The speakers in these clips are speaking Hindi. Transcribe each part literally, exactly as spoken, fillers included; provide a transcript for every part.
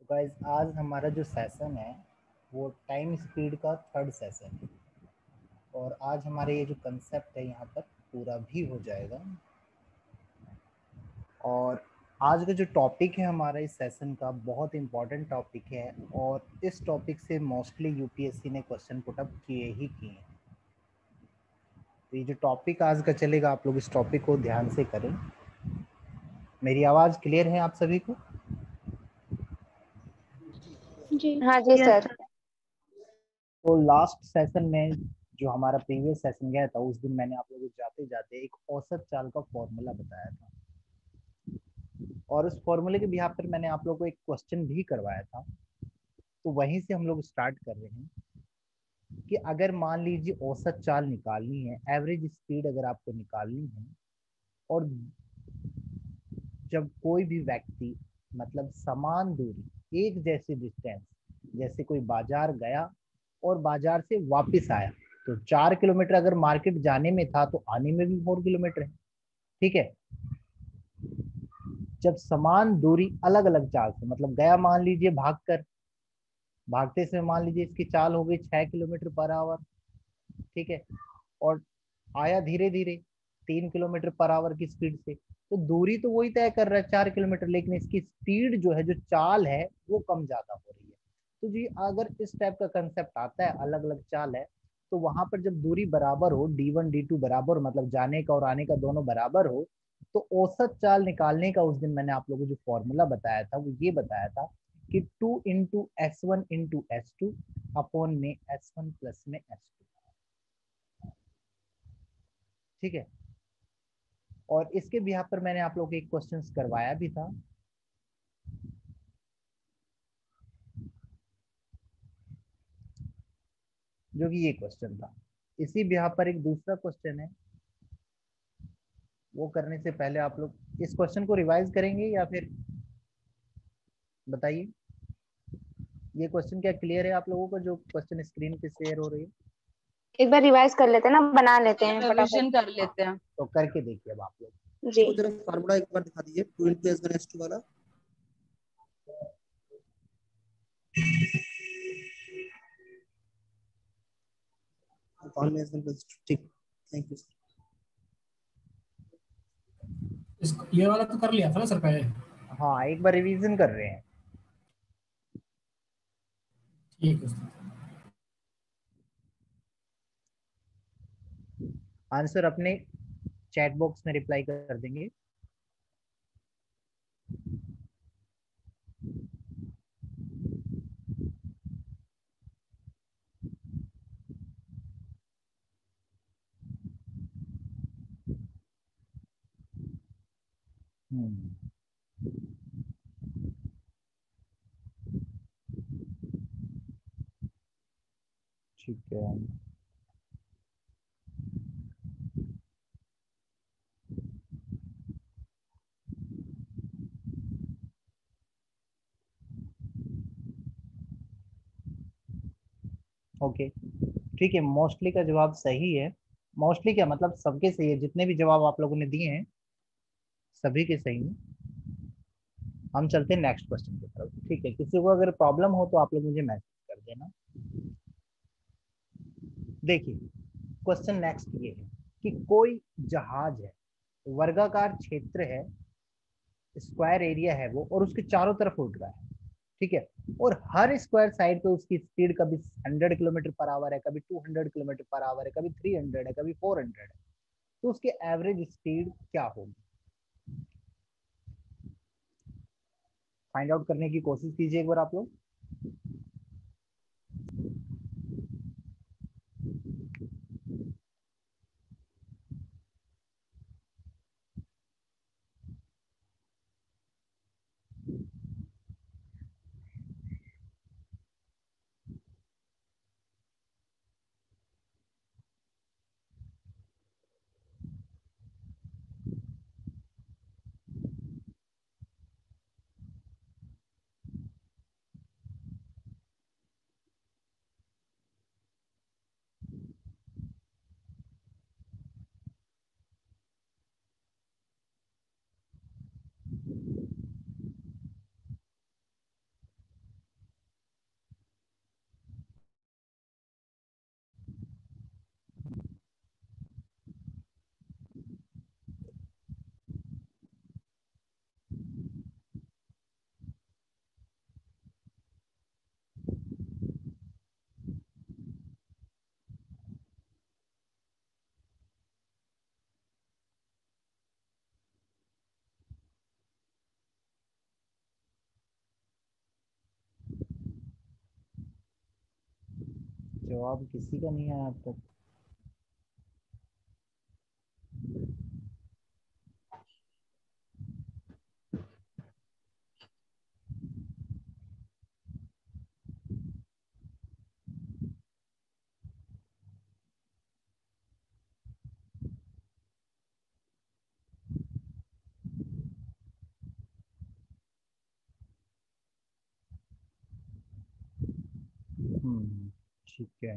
गाइस आज हमारा जो सेशन है वो टाइम स्पीड का थर्ड सेशन है और आज हमारे ये जो कंसेप्ट है यहाँ पर पूरा भी हो जाएगा। और आज का जो टॉपिक है हमारा इस सेशन का बहुत इम्पोर्टेंट टॉपिक है और इस टॉपिक से मोस्टली यूपीएससी ने क्वेश्चन पुट अप किए ही किए हैं। तो ये जो टॉपिक आज का चलेगा आप लोग इस टॉपिक को ध्यान से करें। मेरी आवाज़ क्लियर है आप सभी को? जी हाँ जी सर। तो लास्ट सेशन में जो हमारा प्रीवियस सेशन गया था उस दिन मैंने आप लोगों को जाते जाते एक औसत चाल का फॉर्मूला बताया था और उस फॉर्मूले के बिहाफ पर मैंने आप लोगों को एक क्वेश्चन भी करवाया था। तो वहीं से हम लोग स्टार्ट कर रहे हैं कि अगर मान लीजिए औसत चाल निकालनी है, एवरेज स्पीड अगर आपको निकालनी है और जब कोई भी व्यक्ति मतलब समान दूरी एक जैसी डिस्टेंस जैसे कोई बाजार गया और बाजार से वापस आया तो चार किलोमीटर अगर मार्केट जाने में था तो आने में भी फोर किलोमीटर है। ठीक है, जब समान दूरी अलग अलग चाल से मतलब गया मान लीजिए भागकर, भागते से मान लीजिए इसकी चाल हो गई छह किलोमीटर पर आवर। ठीक है, और आया धीरे धीरे तीन किलोमीटर पर आवर की स्पीड से, तो दूरी तो वही तय कर रहा है चार किलोमीटर, लेकिन इसकी स्पीड जो है जो चाल है वो कम ज्यादा हो रही है। तो जी अगर इस टाइप का कंसेप्ट आता है अलग अलग चाल है तो वहां पर जब दूरी बराबर हो डी वन डी टू बराबर मतलब जाने का और आने का दोनों बराबर हो तो औसत चाल निकालने का उस दिन मैंने आप लोगों को जो फॉर्मूला बताया था वो ये बताया था कि two into S one into S two upon में एस वन प्लस में एस टू। ठीक है, और इसके बिहार पर मैंने आप लोगों को एक क्वेश्चन करवाया भी था। जो कि ये क्वेश्चन था। इसी बिहार पर एक दूसरा क्वेश्चन है, वो करने से पहले आप लोग इस क्वेश्चन को रिवाइज करेंगे या फिर बताइए। ये क्वेश्चन क्या क्लियर है आप लोगों को जो क्वेश्चन स्क्रीन पे शेयर हो रही है? एक बार रिवाइज कर लेते हैं ना, बना लेते हैं फटाफट। रिवीजन कर लेते हैं। तो करके देखिए अब आप लोग। जी वो जरा फार्मूला एक बार दिखा दीजिए two into S one S two वाला। कॉल में एस वन प्लस टू। ठीक, थैंक यू सर। इसको ये वाला तो कर लिया था ना सर पहले? हाँ एक बार रिवीजन कर रहे हैं। ठीक है सर। आंसर अपने चैट बॉक्स में रिप्लाई कर देंगे। हम्म ठीक है, ओके ठीक है। मोस्टली का जवाब सही है। मोस्टली क्या मतलब सबके सही है, जितने भी जवाब आप लोगों ने दिए हैं सभी के सही हैं। हम चलते हैं नेक्स्ट क्वेश्चन की तरफ। ठीक है, किसी को अगर प्रॉब्लम हो तो आप लोग मुझे मैसेज कर देना। देखिए क्वेश्चन नेक्स्ट ये है कि कोई जहाज है, वर्गाकार क्षेत्र है, स्क्वायर एरिया है वो, और उसके चारों तरफ उड़ रहा है। ठीक है, और हर स्क्वायर साइड पे उसकी स्पीड कभी हंड्रेड किलोमीटर पर आवर है, कभी टू हंड्रेड किलोमीटर पर आवर है, कभी थ्री हंड्रेड है, कभी फोर हंड्रेड है। तो उसकी एवरेज स्पीड क्या होगी फाइंड आउट करने की कोशिश कीजिए एक बार आप लोग। जवाब किसी का नहीं आया अब तक। हम्म ठीक है।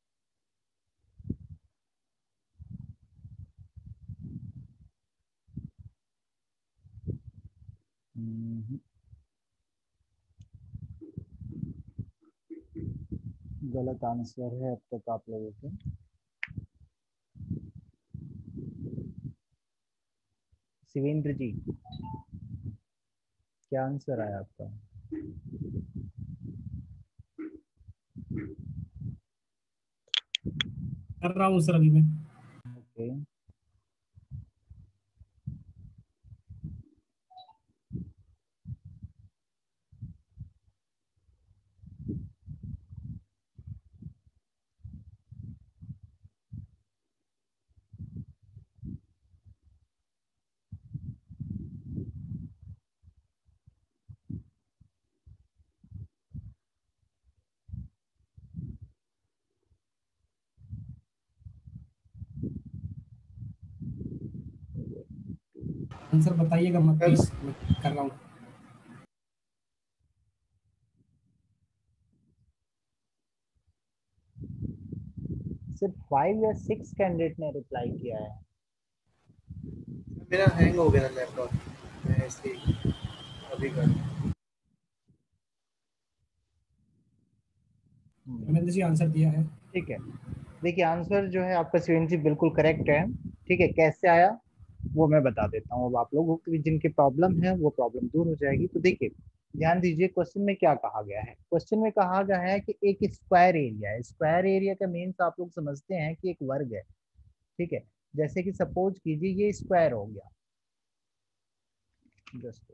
हम्म, गलत आंसर है अब तक आप लोगों के। शिवेंद्र जी, क्या आंसर आया आपका? कर रहा हूँ सर अभी मैं। ओके। आंसर बताइएगा मत प्लीज, मैं कर रहा हूँ। सिर्फ फाइव या सिक्स कैंडिडेट ने रिप्लाई किया है। मेरा हैंग हो गया लैपटॉप, मैं इसलिए अभी कर। धर्मेंद्र जी आंसर दिया है। ठीक है, देखिए आंसर जो है आपका शिवेंद्र जी बिल्कुल करेक्ट है। ठीक है, कैसे आया वो मैं बता देता हूँ। अब आप लोगों की जिनकी प्रॉब्लम है वो प्रॉब्लम दूर हो जाएगी। तो देखिए ध्यान दीजिए, क्वेश्चन में क्या कहा गया है। क्वेश्चन में कहा गया है कि एक स्क्वायर एरिया है। स्क्वायर एरिया का मीन्स आप लोग समझते हैं कि एक वर्ग है। ठीक है, जैसे कि सपोज कीजिए ये स्क्वायर हो गया। जस्ट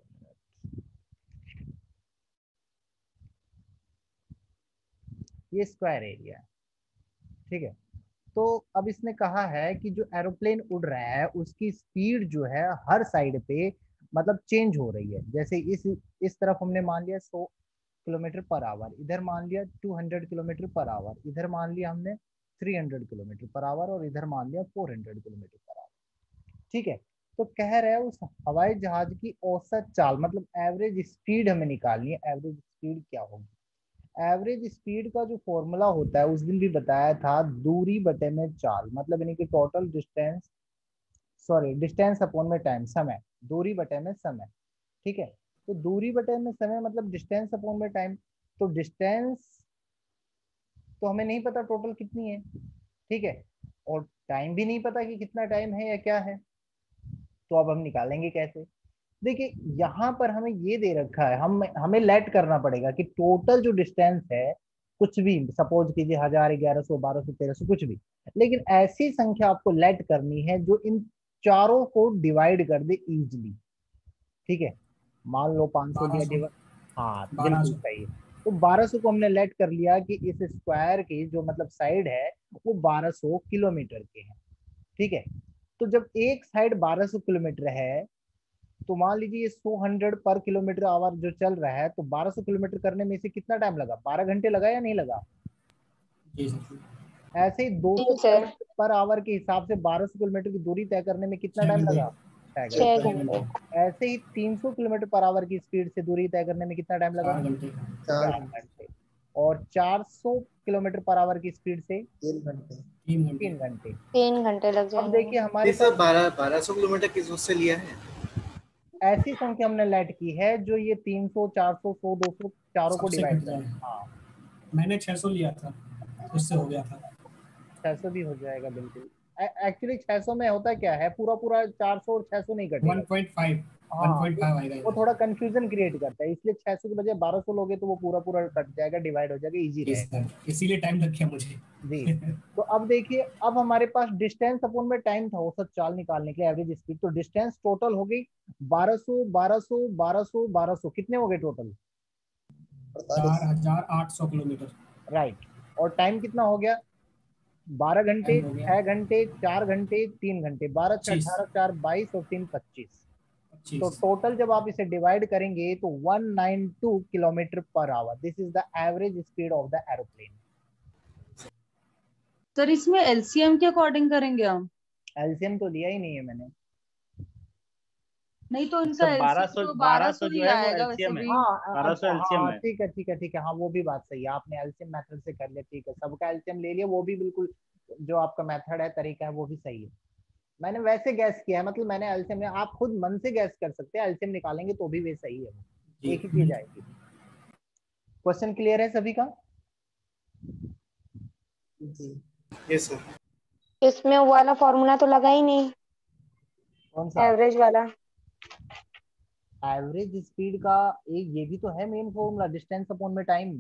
ये स्क्वायर एरिया है। ठीक है, तो अब इसने कहा है कि जो एरोप्लेन उड़ रहा है उसकी स्पीड जो है हर साइड पे मतलब चेंज हो रही है। जैसे इस इस तरफ हमने मान लिया सौ किलोमीटर पर आवर, इधर मान लिया टू हंड्रेड किलोमीटर पर आवर, इधर मान लिया हमने थ्री हंड्रेड किलोमीटर पर आवर, और इधर मान लिया फोर हंड्रेड किलोमीटर पर आवर। ठीक है, तो कह रहे हैं उस हवाई जहाज की औसत चाल मतलब एवरेज स्पीड हमें निकालनी है। एवरेज स्पीड क्या होगी? एवरेज स्पीड का जो फॉर्मूला होता है उस दिन भी बताया था, दूरी बटे में चाल, मतलब यानी कि total distance, sorry distance upon में टाइम, समय, दूरी बटे में समय। ठीक है, तो दूरी बटे में समय मतलब डिस्टेंस अपॉन में टाइम। तो डिस्टेंस तो हमें नहीं पता टोटल कितनी है। ठीक है, और टाइम भी नहीं पता कि कितना टाइम है या क्या है। तो अब हम निकालेंगे कैसे? देखिए यहाँ पर हमें ये दे रखा है, हम हमें लेट करना पड़ेगा कि टोटल जो डिस्टेंस है कुछ भी, सपोज कीजिए हजार, ग्यारह सौ, बारह सौ, तेरह सौ, कुछ भी, लेकिन ऐसी संख्या आपको लेट करनी है जो इन चारों को डिवाइड कर दे इजीली। ठीक है, मान लो पाँच सौ बारह लिया सौ डिवाइड, हाँ बारह बिल्कुल सौ सही है। तो बारह सौ को हमने लेट कर लिया कि इस स्क्वायर की जो मतलब साइड है वो बारह सौ किलोमीटर के है। ठीक है, तो जब एक साइड बारह सौ किलोमीटर है तो मान लीजिए ये सौ हंड्रेड पर किलोमीटर आवर जो चल रहा है, तो बारह सौ किलोमीटर करने में इसे कितना टाइम लगा? बारह घंटे लगा या नहीं लगा? जी सर। ऐसे ही दो सौ जी सर। किलोमीटर पर आवर के हिसाब से बारह सौ किलोमीटर की दूरी तय करने में कितना छह टाइम घंटे लगा? छह घंटे। छह छह घंटे घंटे ऐसे ही तीन सौ किलोमीटर पर आवर की स्पीड से दूरी तय करने में कितना टाइम लगा? चार घंटे चार चार घंटे। और चार सौ किलोमीटर पर आवर की स्पीड से तीन घंटे। तीन घंटे तीन घंटे। तीन घंटे लग अब जाएंगे। देखिए हमारे ये पास सर बारह बारह सौ किलोमीटर किस उससे लिया है? ऐसी संख्या हमने लेट की है जो ये तीन सौ, चार सौ, सौ, दो सौ चारों को सबसे डिवाइड कट कर। जाए। हाँ, मैंने छह सौ लिया था, उससे हो गया था। छह सौ भी हो जाएगा बिल्कुल। एक्चुअली छह सौ में होता क्या है, पूरा पूरा चार सौ और छह सौ नहीं कटेगा। वन पॉइंट फाइव हाँ, वो वन पॉइंट फाइव आएगा वो इधर। थोड़ा कंफ्यूजन क्रिएट करता है, इसलिए छह सौ के बजाय बारह सौ लोगे तो वो पूरा पूरा कट जाएगा, डिवाइड हो जाएगा, इजी जी रहेगा। सर, इसीलिए टाइम लग गया मुझे। जी, तो अब देखिए, अब हमारे पास डिस्टेंस अपॉन में टाइम था औसत चाल निकालने के लिए, एवरेज स्पीड। तो डिस्टेंस टोटल हो गई बारह सौ, बारह सौ, बारह सौ, बारह सौ, कितने हो गए टोटल? अड़तालीस। चार हजार आठ सौ किलोमीटर। राइट। और टाइम कितना हो गया, बारह घंटे, टाइम हो गया छह घंटे, चार घंटे, तीन घंटे, बारह छह पच्चीस अठारह, चार बाईस और तीन पच्चीस। तो पच्चीस टोटल जब आप इसे डिवाइड करेंगे तो वन नाइन टू किलोमीटर पर hour, this is the average speed of the aeroplane. Sir इसमें एलसीएम के अकॉर्डिंग करेंगे हम? एलसीएम तो लिया ही नहीं है मैंने। नहीं तो इनका सब बारह एलसीएम सौ तो बारह बारह सौ सौ जो ही है वो आएगा वैसे एलसीएम है, भी। हाँ बारह सौ अच्छा, एलसीएम हाँ है। ठीक है ठीक है ठीक है, हाँ वो भी बात सही है, आपने एलसीएम मेथड से कर लिया, ठीक है, सबका एलसीएम ले लिया, वो भी बिल्कुल जो आपका मेथड है, तरीका है, वो भी सही है। मैंने वैसे गैस किया है, मतलब मैंने एलसीएम में, आप खुद मन से गैस कर सकते हैं, एलसीएम निकालेंगे तो भी वे सही है, वो जी। एक ही चीज आएगी। क्वेश्चन क्लियर है सभी का? जी यस सर। इसमें वो वाला फॉर्मूला तो लगा ही नहीं, कौन सा? एवरेज वाला। एवरेज स्पीड का एक ये भी तो है मेन फॉर्मूला, डिस्टेंस अपॉन में टाइम।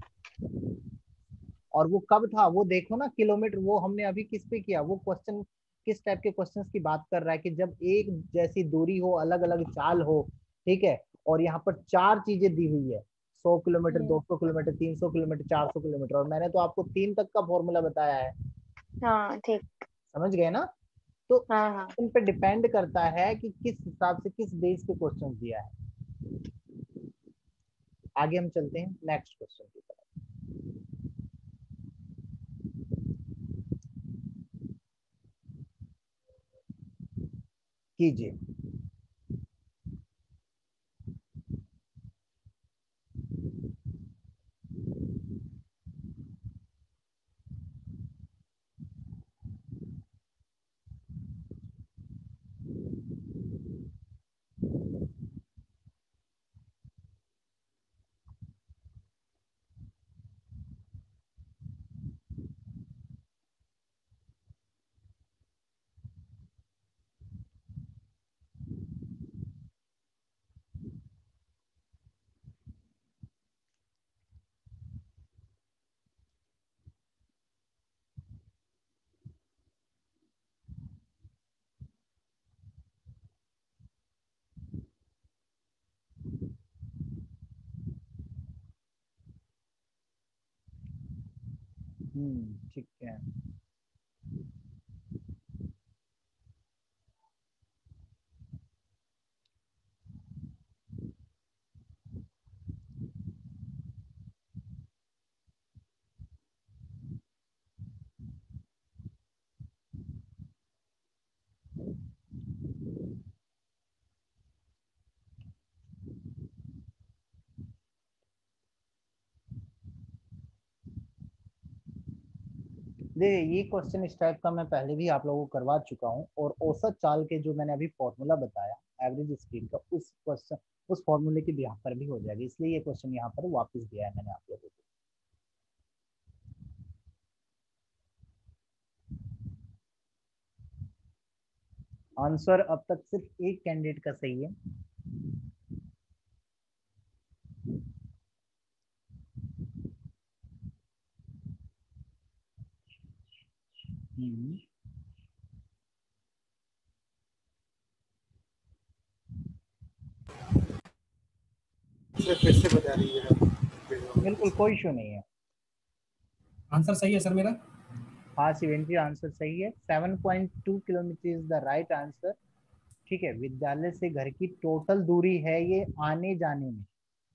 और वो कब था वो देखो ना, किलोमीटर, वो हमने अभी किस पे किया, वो क्वेश्चन किस टाइप के क्वेश्चंस की बात कर रहा है, कि जब एक जैसी दूरी हो, अलग अलग चाल हो, ठीक है, और यहाँ पर चार चीजें दी हुई है, सौ किलोमीटर, दो सौ किलोमीटर, तीन सौ किलोमीटर, चार सौ किलोमीटर, और मैंने तो आपको तीन तक का फॉर्मूला बताया है, हाँ ठीक। समझ गए ना? तो हाँ हाँ। इन पे डिपेंड करता है कि किस हिसाब से, किस बेस पे क्वेश्चन दिया है। आगे हम चलते हैं नेक्स्ट क्वेश्चन की तरफ। कीजिए। हम्म ठीक है। देखिए ये क्वेश्चन इस टाइप का मैं पहले भी आप लोगों को करवा चुका हूँ, और औसत चाल के जो मैंने अभी फॉर्मूला बताया एवरेज स्पीड का, उस क्वेश्चन उस फॉर्मूले की यहाँ पर भी हो जाएगी, इसलिए ये क्वेश्चन यहाँ पर वापस दिया है मैंने आप लोगों को। आंसर अब तक सिर्फ एक कैंडिडेट का सही है। हम्म सर फिर से बता दीजिएगा। बिल्कुल कोई इशू नहीं है। आंसर सही है सर मेरा? हाँ शिवेंद्र आंसर सही है, seven point two kilometre is the right answer. ठीक है, विद्यालय से घर की टोटल दूरी है ये आने जाने में,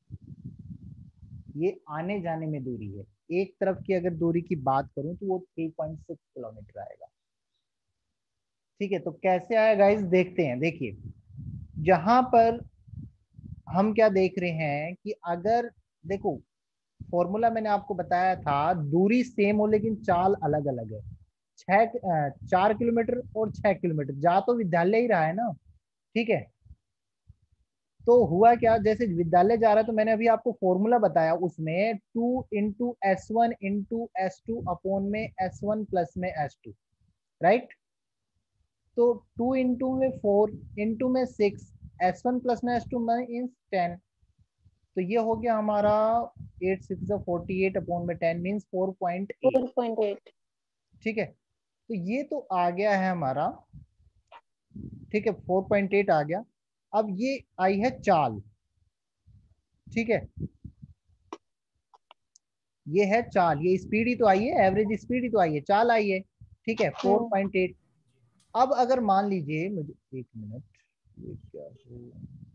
ये आने जाने में दूरी है, एक तरफ की अगर दूरी की बात करूं तो वो थ्री पॉइंट सिक्स किलोमीटर आएगा। ठीक है, तो कैसे आया गाइस देखते हैं। देखिए जहां पर हम क्या देख रहे हैं कि अगर देखो फॉर्मूला मैंने आपको बताया था, दूरी सेम हो लेकिन चाल अलग अलग है, छह अ, चार किलोमीटर और छह किलोमीटर, जा तो विद्यालय ही रहा है ना, ठीक है। तो हुआ क्या, जैसे विद्यालय जा रहा है तो मैंने अभी आपको फॉर्मूला बताया, उसमें two into S one into S two upon में एस वन प्लस में एस टू, राइट। तो टू इंटू में फोर, इंटू में सिक्स, एस वन प्लस में एस टू में मीन्स टेन, तो ये हो गया हमारा eight six forty eight upon में ten means four point eight. Four point eight. ठीक है, तो ये तो आ गया है हमारा, ठीक है, फोर पॉइंट एट आ गया। अब ये आई है चाल, ठीक है, ये है चाल, ये स्पीड ही तो आई है, एवरेज स्पीड ही तो आई है, चाल आई है, ठीक है, फोर पॉइंट एट। अब अगर मान लीजिए मुझे एक मिनट, ये क्या है,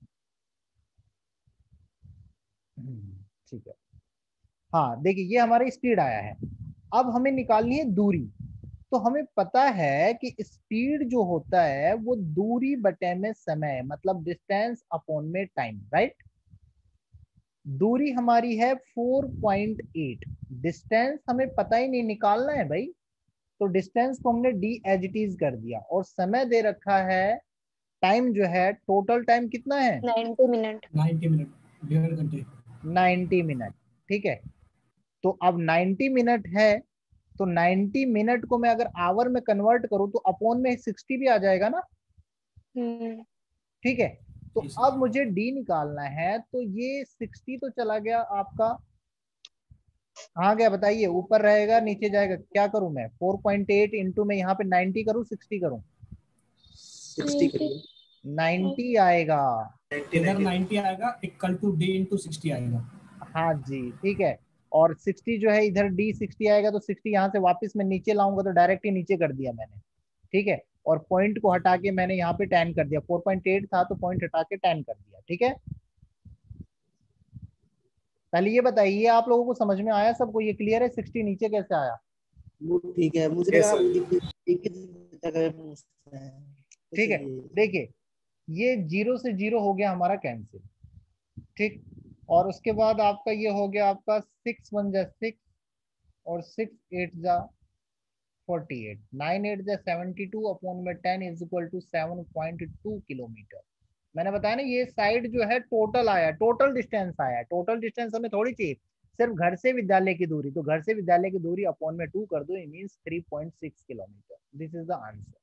ठीक है, हाँ देखिए ये हमारी स्पीड आया है। अब हमें निकालनी है दूरी। तो हमें पता है कि स्पीड जो होता है वो दूरी बटे में समय, मतलब डिस्टेंस अपॉन में टाइम, राइट। दूरी हमारी है फोर पॉइंट एट, डिस्टेंस हमें पता ही नहीं, निकालना है भाई। तो डिस्टेंस को हमने डी एज इट इज कर दिया, और समय दे रखा है, टाइम जो है टोटल टाइम कितना है, नाइन्टी मिनट। नाइन्टी मिनट, डेढ़ घंटे। नाइन्टी मिनट, ठीक है। तो अब नाइन्टी मिनट है, तो नाइन्टी मिनट को मैं अगर आवर में कन्वर्ट करूं तो अपॉन में सिक्सटी भी आ जाएगा ना, हम्म ठीक है। तो जी सर। अब मुझे डी निकालना है, तो ये सिक्सटी तो चला गया आपका, कहाँ गया बताइए, ऊपर रहेगा नीचे जाएगा, क्या करूं मैं, फोर पॉइंट एट इंटू में यहाँ पे नाइन्टी करूं, सिक्सटी करूं, सिक्सटी करिए, नाइन्टी आएगा। इधर नाइन्टी आएगा, equal to D into sixty आएगा। हाँ जी, ठीक है। और सिक्सटी जो है इधर डी सिक्सटी आएगा, तो सिक्सटी यहाँ से वापस मैं नीचे लाऊंगा, तो डायरेक्ट ही नीचे कर दिया मैंने, ठीक है। और पॉइंट को हटा के मैंने यहाँ पे टेन कर दिया, फोर पॉइंट एट था तो पॉइंट हटा के टेन कर दिया, ठीक है। पहले ये बताइए आप लोगों को समझ में आया सबको, ये क्लियर है, सिक्सटी नीचे कैसे आया, वो ठीक है, मुझे Yes, लगा sir. एक एक ही जगह पूछते हैं। ठीक है। ये- देखिए ये जीरो से जीरो हो गया हमारा कैंसिल, ठीक। और उसके बाद आपका ये हो गया आपका सिक्स वन जा सिक्स, और सिक्स एट जा फोर्टी एट, नाइन एट जा सेवेंटी टू अपॉन में ten is equal to seven point two kilometre. मैंने बताया ना ये साइड जो है टोटल आया, टोटल डिस्टेंस आया, टोटल डिस्टेंस हमें थोड़ी चाहिए सिर्फ घर से विद्यालय की दूरी, तो घर से विद्यालय की दूरी अपॉन में टू कर दो, it means three point six kilometre. This is the answer.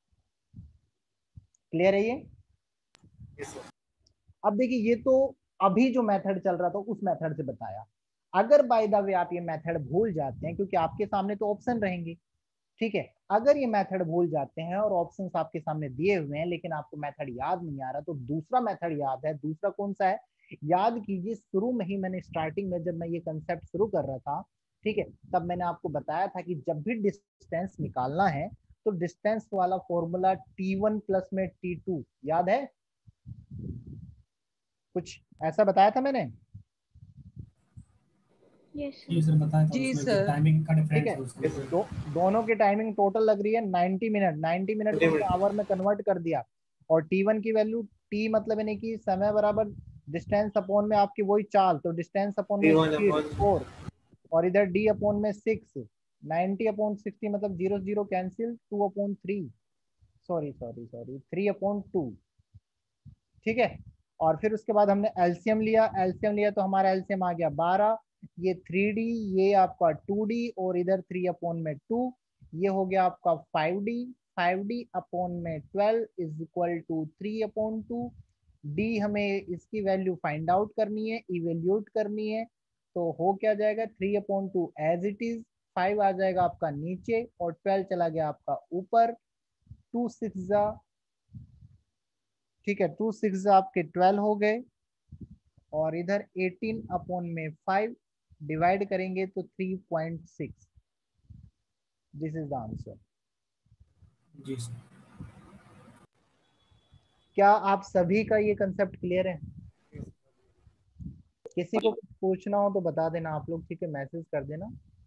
Clear है ये। Yes, sir. अब देखिए ये तो अभी जो मेथड चल रहा था उस मेथड से बताया। अगर बाय द वे आप ये मेथड भूल जाते हैं, क्योंकि आपके सामने तो ऑप्शन रहेंगे, ठीक है, अगर ये मेथड भूल जाते हैं और ऑप्शंस आपके सामने दिए हुए हैं लेकिन आपको मेथड याद नहीं आ रहा, तो दूसरा मेथड याद है। दूसरा कौन सा है, याद कीजिए, शुरू में ही मैंने स्टार्टिंग में जब मैं ये कंसेप्ट शुरू कर रहा था, ठीक है, तब मैंने आपको बताया था कि जब भी डिस्टेंस निकालना है तो डिस्टेंस वाला फॉर्मूला टी वन प्लस में टी टू, याद है, कुछ ऐसा बताया था मैंने, जी सर, बताया था, जी उसमें सर। टाइमिंग का ठीक डिफरेंस है। है उसमें। दो, दोनों की टाइमिंग टोटल लग रही है नाइन्टी मिनट, नाइन्टी मिनट को हमने आवर में कन्वर्ट कर दिया, और टी वन की वैल्यू, टी मतलब यानी कि समय बराबर डिस्टेंस अपॉन में आपकी वही चाल, तो डिस्टेंस अपॉन में T one speed upon- four, और इधर डी अपॉन में सिक्स, नाइन्टी अपॉन सिक्सटी मतलब zero zero cancel, two upon three, sorry sorry sorry three upon two, ठीक है। और फिर उसके बाद हमने एलसीएम लिया, एलसीएम लिया तो हमारा एलसीएम आ गया बारह, ये थ्री डी, ये आपका टू डी, और इधर थ्री अपॉन में टू, ये हो गया आपका five D, five D upon में twelve is equal to three upon two. D हमें इसकी वैल्यू फाइंड आउट करनी है, इवेल्यूट करनी है, तो हो क्या जाएगा, three upon two as it is, five आ जाएगा आपका नीचे, और ट्वेल्व चला गया आपका ऊपर, टू सिक्स जा, ठीक है, टू सिक्स आपके ट्वेल्व हो गए, और इधर एटीन अपॉन में फाइव डिवाइड करेंगे तो three point six. This is the answer. जी सर। क्या आप सभी का ये कंसेप्ट क्लियर है? किसी को कुछ पूछना हो तो बता देना आप लोग, ठीक है, मैसेज कर देना,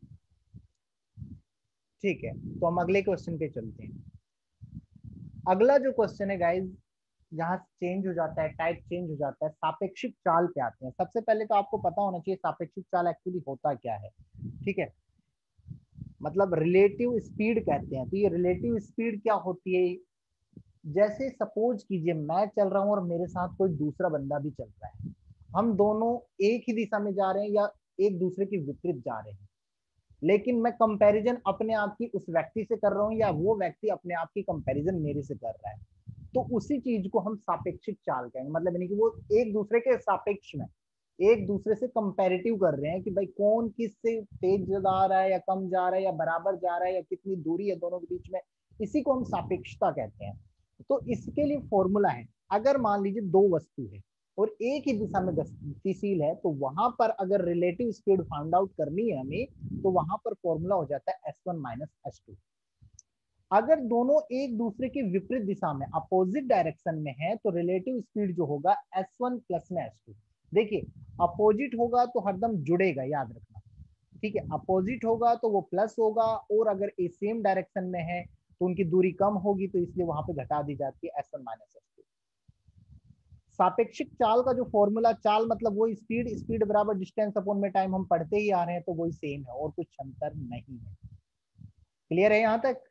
ठीक है। तो हम अगले क्वेश्चन पे चलते हैं। अगला जो क्वेश्चन है गाइज, यहाँ चेंज हो जाता है, टाइप चेंज हो जाता है, सापेक्षिक चाल पे आते हैं। सबसे पहले तो आपको पता होना चाहिए सापेक्षिक चाल एक्चुअली होता क्या है, ठीक है, मतलब रिलेटिव स्पीड कहते हैं। तो ये रिलेटिव स्पीड क्या होती है, जैसे सपोज कीजिए मैं चल रहा हूँ और मेरे साथ कोई दूसरा बंदा भी चल रहा है, हम दोनों एक ही दिशा में जा रहे हैं या एक दूसरे के विपरीत जा रहे हैं, लेकिन मैं कंपैरिजन अपने आप की उस व्यक्ति से कर रहा हूँ या वो व्यक्ति अपने आप की कंपैरिजन मेरे से कर रहा है, तो उसी चीज को हम सापेक्षिक चाल कहेंगे। मतलब यानी कि वो एक दूसरे के सापेक्ष में एक दूसरे से कंपैरेटिव कर रहे हैं कि भाई कौन किससे तेज जा रहा है या कम जा रहा है या बराबर जा रहा है या कितनी दूरी है दोनों के बीच में, इसी को हम सापेक्षता कहते हैं। तो इसके लिए फॉर्मूला है, अगर मान लीजिए दो वस्तु है, और एक ही दिशा में गतिशील है, तो वहां पर अगर रिलेटिव स्पीड फाइंड आउट करनी है हमें, तो वहां पर फॉर्मूला हो जाता है S one minus S two. अगर दोनों एक दूसरे के विपरीत दिशा में, अपोजिट डायरेक्शन में है, तो रिलेटिव स्पीड जो होगा एस वन प्लस में एस टू। देखिए अपोजिट होगा तो हरदम जुड़ेगा, याद रखना, ठीक है। अपोजिट होगा तो वो प्लस होगा, और अगर ए सेम डायरेक्शन में है तो उनकी दूरी कम होगी, तो इसलिए वहां पे घटा दी जाती है S one minus S two. सापेक्षिक चाल का जो फॉर्मूला, चाल मतलब वो स्पीड, स्पीड बराबर डिस्टेंस अपॉन में टाइम, हम पढ़ते ही आ रहे हैं, तो वही सेम है और कुछ अंतर नहीं है। क्लियर है यहां तक?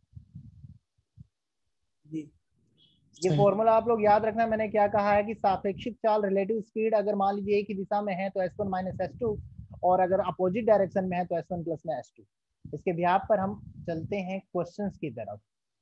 जी ये फॉर्मूला आप लोग याद रखना, मैंने क्या कहा है कि सापेक्षिक चाल, रिलेटिव स्पीड, अगर मान लीजिए एक ही दिशा में है तो S one minus S two, और अगर अपोजिट डायरेक्शन में है तो एस वन प्लस में एस टू। इसके बिहाफ पर हम चलते हैं क्वेश्चंस की तरफ।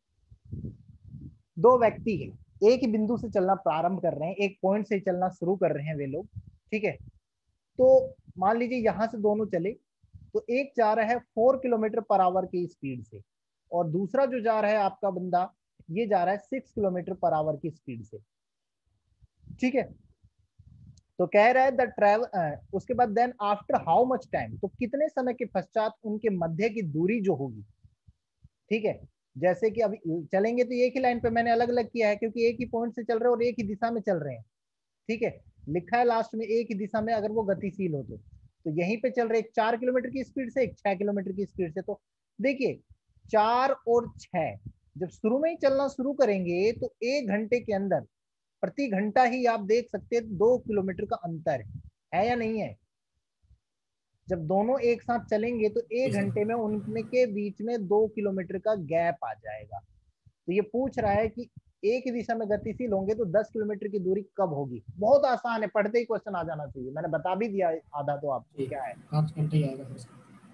दो व्यक्ति है, एक ही बिंदु से चलना प्रारंभ कर रहे हैं, एक पॉइंट से चलना शुरू कर रहे हैं वे लोग, ठीक है। तो मान लीजिए यहां से दोनों चले, तो एक जा रहा है फोर किलोमीटर पर आवर की स्पीड से, और दूसरा जो जा रहा है आपका बंदा, ये जा रहा है सिक्स किलोमीटर पर आवर की स्पीड से, ठीक है। तो कह रहा है द ट्रैवल, उसके बाद then after how much time, तो कितने समय के पश्चात उनके मध्य की दूरी जो होगी, ठीक है। जैसे कि अभी चलेंगे तो एक ही लाइन पे मैंने अलग अलग किया है, क्योंकि एक ही पॉइंट से चल रहे हैं और एक ही दिशा में चल रहे हैं, ठीक है। लिखा है लास्ट में एक ही दिशा में, अगर वो गतिशील हो तो तो यहीं पे चल रहे एक चार किलोमीटर की स्पीड से, एक छह किलोमीटर की स्पीड से। तो देखिए चार और छह जब शुरू में ही चलना शुरू करेंगे, तो एक घंटे के अंदर, प्रति घंटा ही आप देख सकते हैं दो किलोमीटर का अंतर है, है या नहीं है। जब दोनों एक साथ चलेंगे तो एक घंटे में उनके बीच में दो किलोमीटर का गैप आ जाएगा। तो ये पूछ रहा है कि एक ही दिशा में गतिशील होंगे तो दस किलोमीटर की दूरी कब होगी। बहुत आसान है, पढ़ते ही क्वेश्चन आ जाना चाहिए, मैंने बता भी दिया आधा तो आपको क्या है। पाँच घंटे ही आएगा फिर।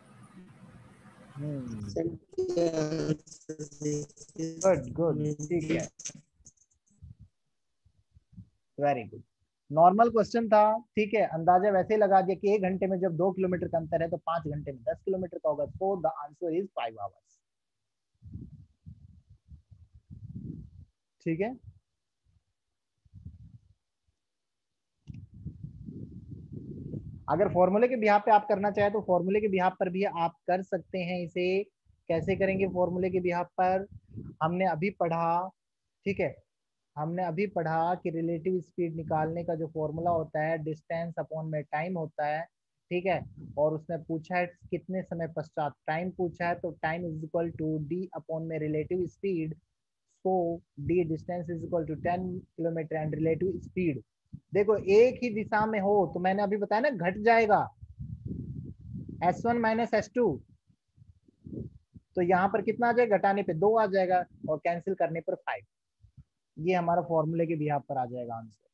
गुड गुड, ठीक है, वेरी गुड। नॉर्मल क्वेश्चन था, ठीक है। अंदाजा वैसे ही लगा दिया कि एक घंटे में जब दो किलोमीटर का अंतर है तो पांच घंटे में दस किलोमीटर का होगा, so the answer is five hours, ठीक है। अगर फॉर्मूले के बिहाफ पे आप करना चाहे तो फॉर्मूले के बिहाफ पर भी आप कर सकते हैं इसे। कैसे करेंगे फॉर्मूले के बिहाफ पर? हमने अभी पढ़ा, ठीक है, हमने अभी पढ़ा कि रिलेटिव स्पीड निकालने का जो फॉर्मूला होता है डिस्टेंस अपॉन में टाइम होता है, ठीक है। और उसने पूछा है कितने समय पश्चात, टाइम पूछा है, तो time is equal to D upon में relative speed, so D distance is equal to ten kilometre and relative speed. देखो एक ही दिशा में हो तो मैंने अभी बताया ना घट जाएगा S one minus S two, तो यहाँ पर कितना आ जाएगा, घटाने पे दो आ जाएगा और कैंसिल करने पर फाइव। ये हमारा फॉर्मूले के बिहाफ पर आ जाएगा आंसर,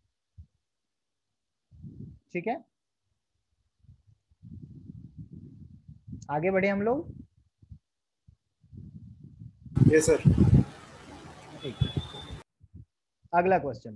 ठीक है। आगे बढ़े हम लोग। Yes sir. ठीक, अगला क्वेश्चन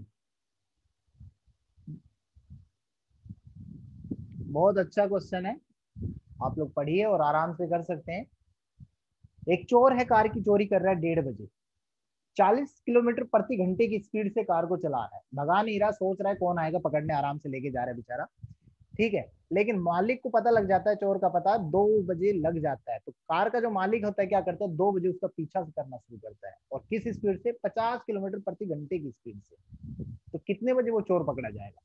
बहुत अच्छा क्वेश्चन है, आप लोग पढ़िए और आराम से कर सकते हैं। एक चोर है, कार की चोरी कर रहा है डेढ़ बजे, चालीस किलोमीटर प्रति घंटे की स्पीड से कार को चला रहा है, भगा नहीं रहा, सोच रहा है कौन आएगा पकड़ने, आराम से लेके जा रहा है बेचारा, ठीक है। लेकिन मालिक को पता लग जाता है, चोर का पता दो बजे लग जाता है, तो कार का जो मालिक होता है क्या करता है, दो बजे उसका पीछा करना शुरू करता है, और किस स्पीड से, पचास किलोमीटर प्रति घंटे की स्पीड से। तो कितने बजे वो चोर पकड़ा जाएगा?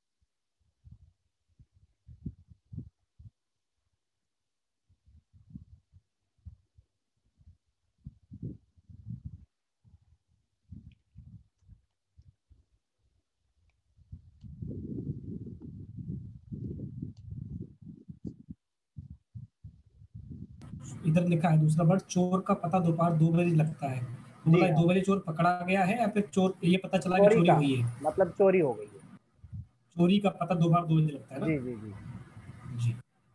इधर लिखा है दूसरा वर्ड, चोर का पता दोपहर दो बजे लगता है, तो जी बोला हाँ, दो बजे चोर पकड़ा गया है या फिर चोर ये पता चला कि चोरी चोरी का हुई है। मतलब चोरी हो गई है। चोरी का पता दोपहर दो बजे लगता है ना। जी जी जी, जी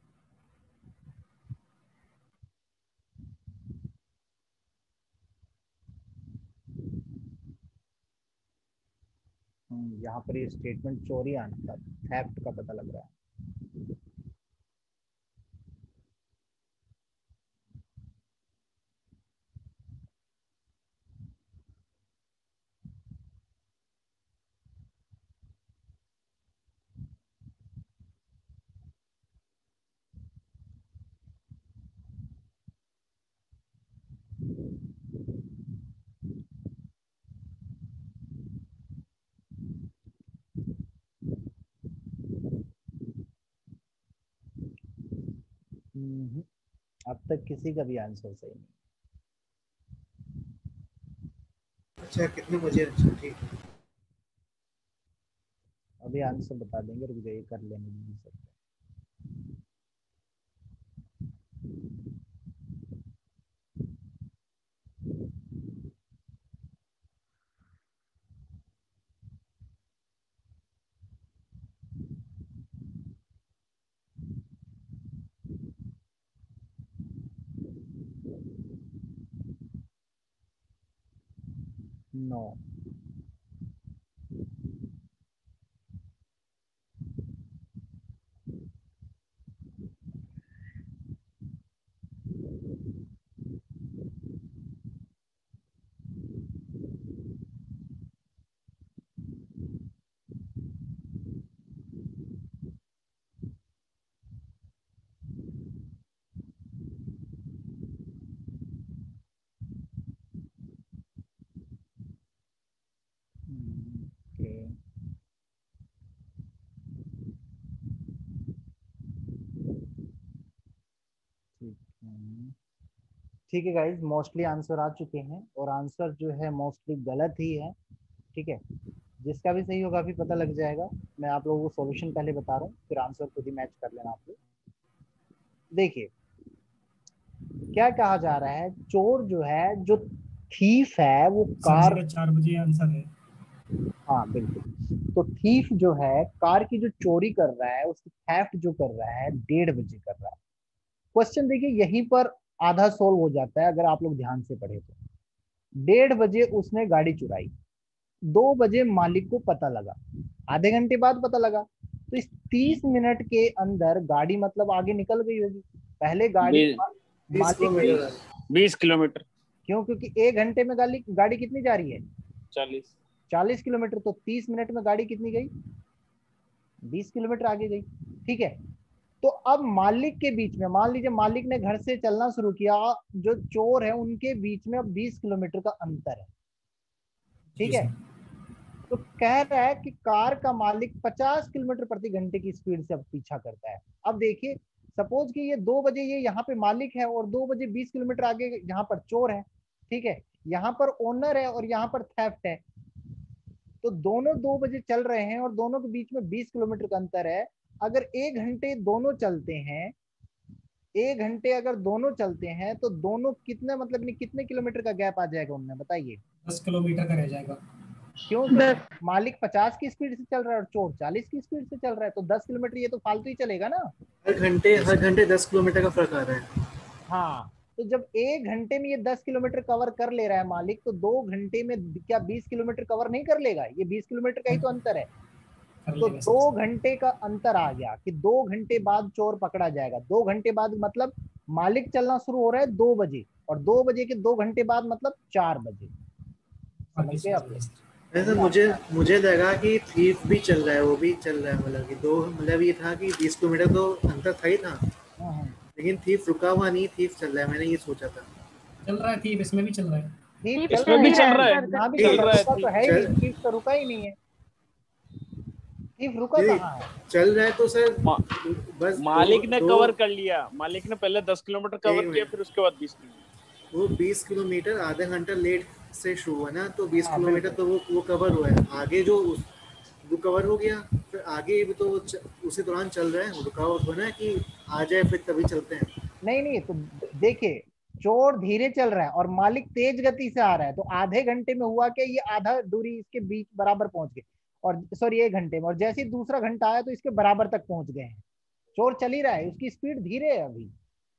यहाँ पर ये स्टेटमेंट चोरी आना था, थेफ्ट का पता लग रहा है। हम्म, अब तक किसी का भी आंसर सही नहीं। अच्छा कितने बजे? अच्छा ठीक। अभी आंसर बता देंगे, रुक जाइए, कर लेने दीजिए सब। नो। ओके, ठीक है। ठीक है गाइज, मोस्टली आंसर आ चुके हैं और आंसर जो है मोस्टली गलत ही है। ठीक है, जिसका भी सही होगा अभी पता लग जाएगा। मैं आप लोगों को सॉल्यूशन पहले बता रहा हूँ, फिर आंसर खुद ही मैच कर लेना आप लोग। देखिए क्या कहा जा रहा है, चोर जो है, जो थीफ है वो सर कार, जी का चार बजे आंसर है। हाँ बिल्कुल, तो थीफ जो है कार की जो चोरी कर रहा है, उसकी थेफ्ट जो कर रहा है डेढ़ बजे कर रहा है। क्वेश्चन देखिए यहीं पर आधा सोल्व हो जाता है अगर आप लोग ध्यान से पढ़े तो। डेढ़ बजे उसने गाड़ी चुराई, दो बजे मालिक को पता लगा, आधे घंटे बाद पता लगा, तो इस तीस मिनट के अंदर गाड़ी मतलब आगे निकल गई होगी। पहले गाड़ी बीस मालिक, किलोमीटर बीस किलोमीटर क्यों? क्योंकि एक घंटे में गाड़ी गाड़ी कितनी जा रही है? चालीस चालीस किलोमीटर। तो तीस मिनट में गाड़ी कितनी गई? बीस किलोमीटर आगे गई। ठीक है, तो अब मालिक के बीच में, मान लीजिए मालिक ने घर से चलना शुरू किया, जो चोर है उनके बीच में अब बीस किलोमीटर का अंतर है। ठीक जी है, सर। तो कह रहा है कि कार का मालिक पचास किलोमीटर प्रति घंटे की स्पीड से अब पीछा करता है। अब देखिए, सपोज कि ये दो बजे ये यहाँ पे मालिक है और दो बजे बीस किलोमीटर आगे यहाँ पर चोर है। ठीक है, यहाँ पर ओनर है और यहाँ पर थेफ्ट है। तो दोनों दो बजे चल रहे हैं और दोनों के बीच में बीस किलोमीटर का अंतर है। अगर एक घंटे दोनों चलते हैं, एक घंटे अगर दोनों चलते हैं तो दोनों कितने, मतलब नहीं, कितने किलोमीटर का गैप आ जाएगा उनमें, बताइए। दस किलोमीटर का रह जाएगा। क्यों? क्योंकि मालिक पचास की स्पीड से चल रहा है और चोर चालीस की स्पीड से चल रहा है, तो दस किलोमीटर ये तो फालतू ही चलेगा ना। हर घंटे हर घंटे दस किलोमीटर का फर्क आ रहा है। हाँ, तो जब एक घंटे में ये दस किलोमीटर कवर कर ले रहा है मालिक, तो दो घंटे में क्या बीस किलोमीटर कवर नहीं कर लेगा? ये बीस किलोमीटर का ही तो अंतर है। कर तो लेगा दो सर। घंटे का अंतर आ गया कि दो घंटे बाद चोर पकड़ा जाएगा। दो घंटे बाद मतलब मालिक चलना शुरू हो रहा है दो बजे, और दो बजे के दो घंटे बाद मतलब चार बजे। समझ बाकी गए आप समझ लोग? गए। ऐसा मुझे मुझे लगा कि थीफ भी चल रहा है, वो भी चल रहा है, मतलब कि दो, मतलब ये था कि बीस किलोमीटर तो अंतर था ही था, हाँ हाँ, लेकिन थीफ रुका हुआ नहीं, थीफ चल रहा है, मैंने ये सोचा था। चल रहा है थी, इसमें भी चल रहा है। ठीक चल इसमें रहा भी है, चल रहा है यहाँ भी चल चल रहा है, रहा है रुका तो ठीक। है ही नहीं, चल ठीक तो रुका ही नहीं है। ठीक रुका नहीं, कहाँ है? चल रहा है तो सर मा, बस मालिक दो ने दो कवर कर लिया। मालिक ने पहले दस किलोमीटर कवर एक किया, मिनट, फिर उसके बाद बीस किलोमीटर। वो बीस किलोमीटर आधा घंटा लेट से शुरू हुआ ना, तो बीस हाँ किलोमीटर बिल्कुल। तो वो वो कवर हुआ है। आगे जो उस, वो कवर हो गया, फिर आगे भी तो च, उसी दौरान चल रहा है, रुका हुआ थोड़ा ना कि आ जाए फिर तभी चलते हैं। नहीं नहीं, तो देखिए, चोर धीरे चल रहा है और मालिक तेज गति से आ रहा है, तो आधे घंटे में हुआ क्या, ये आधा दूरी इसके बीच बराबर पहुंच गए, और सॉरी एक घंटे में, और जैसे ही दूसरा घंटा आया तो इसके बराबर तक पहुंच गए हैं। चोर चल ही रहा है, उसकी स्पीड धीरे है अभी।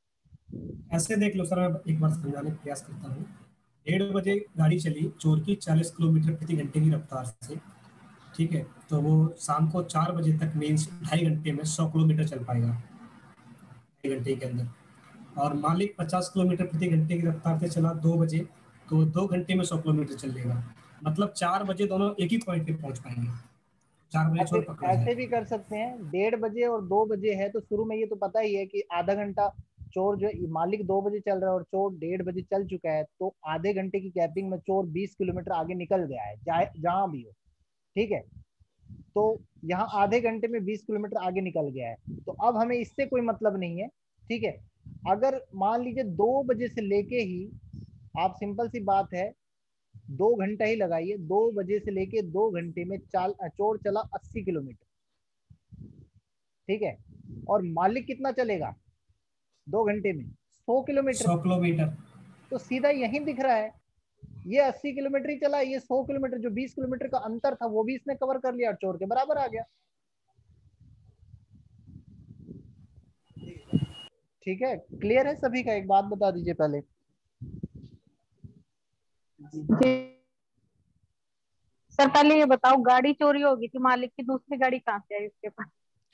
ऐसे देख लो सर, मैं एक बार समझाने का प्रयास करता हूँ। डेढ़ बजे गाड़ी चली चोर की चालीस किलोमीटर प्रति घंटे की रफ्तार से। ठीक है, तो वो शाम को चार बजे तक मीन्स ढाई घंटे में सौ किलोमीटर चल पाएगा, ढाई घंटे के अंदर। और मालिक पचास किलोमीटर प्रति घंटे की रफ्तार से चला दो बजे, तो दो घंटे में सौ किलोमीटर चल लेगा। मतलब चार बजे दोनों एक ही पॉइंट पे पहुंच पाएंगे, चार बजे या चोर फिर पकड़ा ऐसे जाएगा। भी कर सकते हैं, डेढ़ बजे और दो बजे है तो शुरू में ये तो पता ही है कि आधा घंटा, चोर जो मालिक दो बजे चल रहा है और चोर डेढ़ बजे चल चुका है, तो आधे घंटे की गैपिंग में चोर बीस किलोमीटर आगे निकल गया है, चाहे जहां भी हो। ठीक है, तो यहाँ आधे घंटे में बीस किलोमीटर आगे निकल गया है, तो अब हमें इससे कोई मतलब नहीं है। ठीक है, अगर मान लीजिए दो बजे से लेके ही आप, सिंपल सी बात है, दो घंटा ही लगाइए, दो बजे से लेके दो घंटे में चाल चोर चला अस्सी किलोमीटर, ठीक है, और मालिक कितना चलेगा दो घंटे में, सौ किलोमीटर। सौ किलोमीटर। तो सीधा यही दिख रहा है, ये अस्सी किलोमीटर ही चला, ये सौ किलोमीटर, जो बीस किलोमीटर का अंतर था वो भी इसने कवर कर लिया, चोर के बराबर आ गया। ठीक है, क्लियर है सभी का? एक बात बता दीजिए पहले। सर पहले ये बताओ, गाड़ी चोरी होगी थी, मालिक की दूसरी गाड़ी कहाँ से आई उसके पास?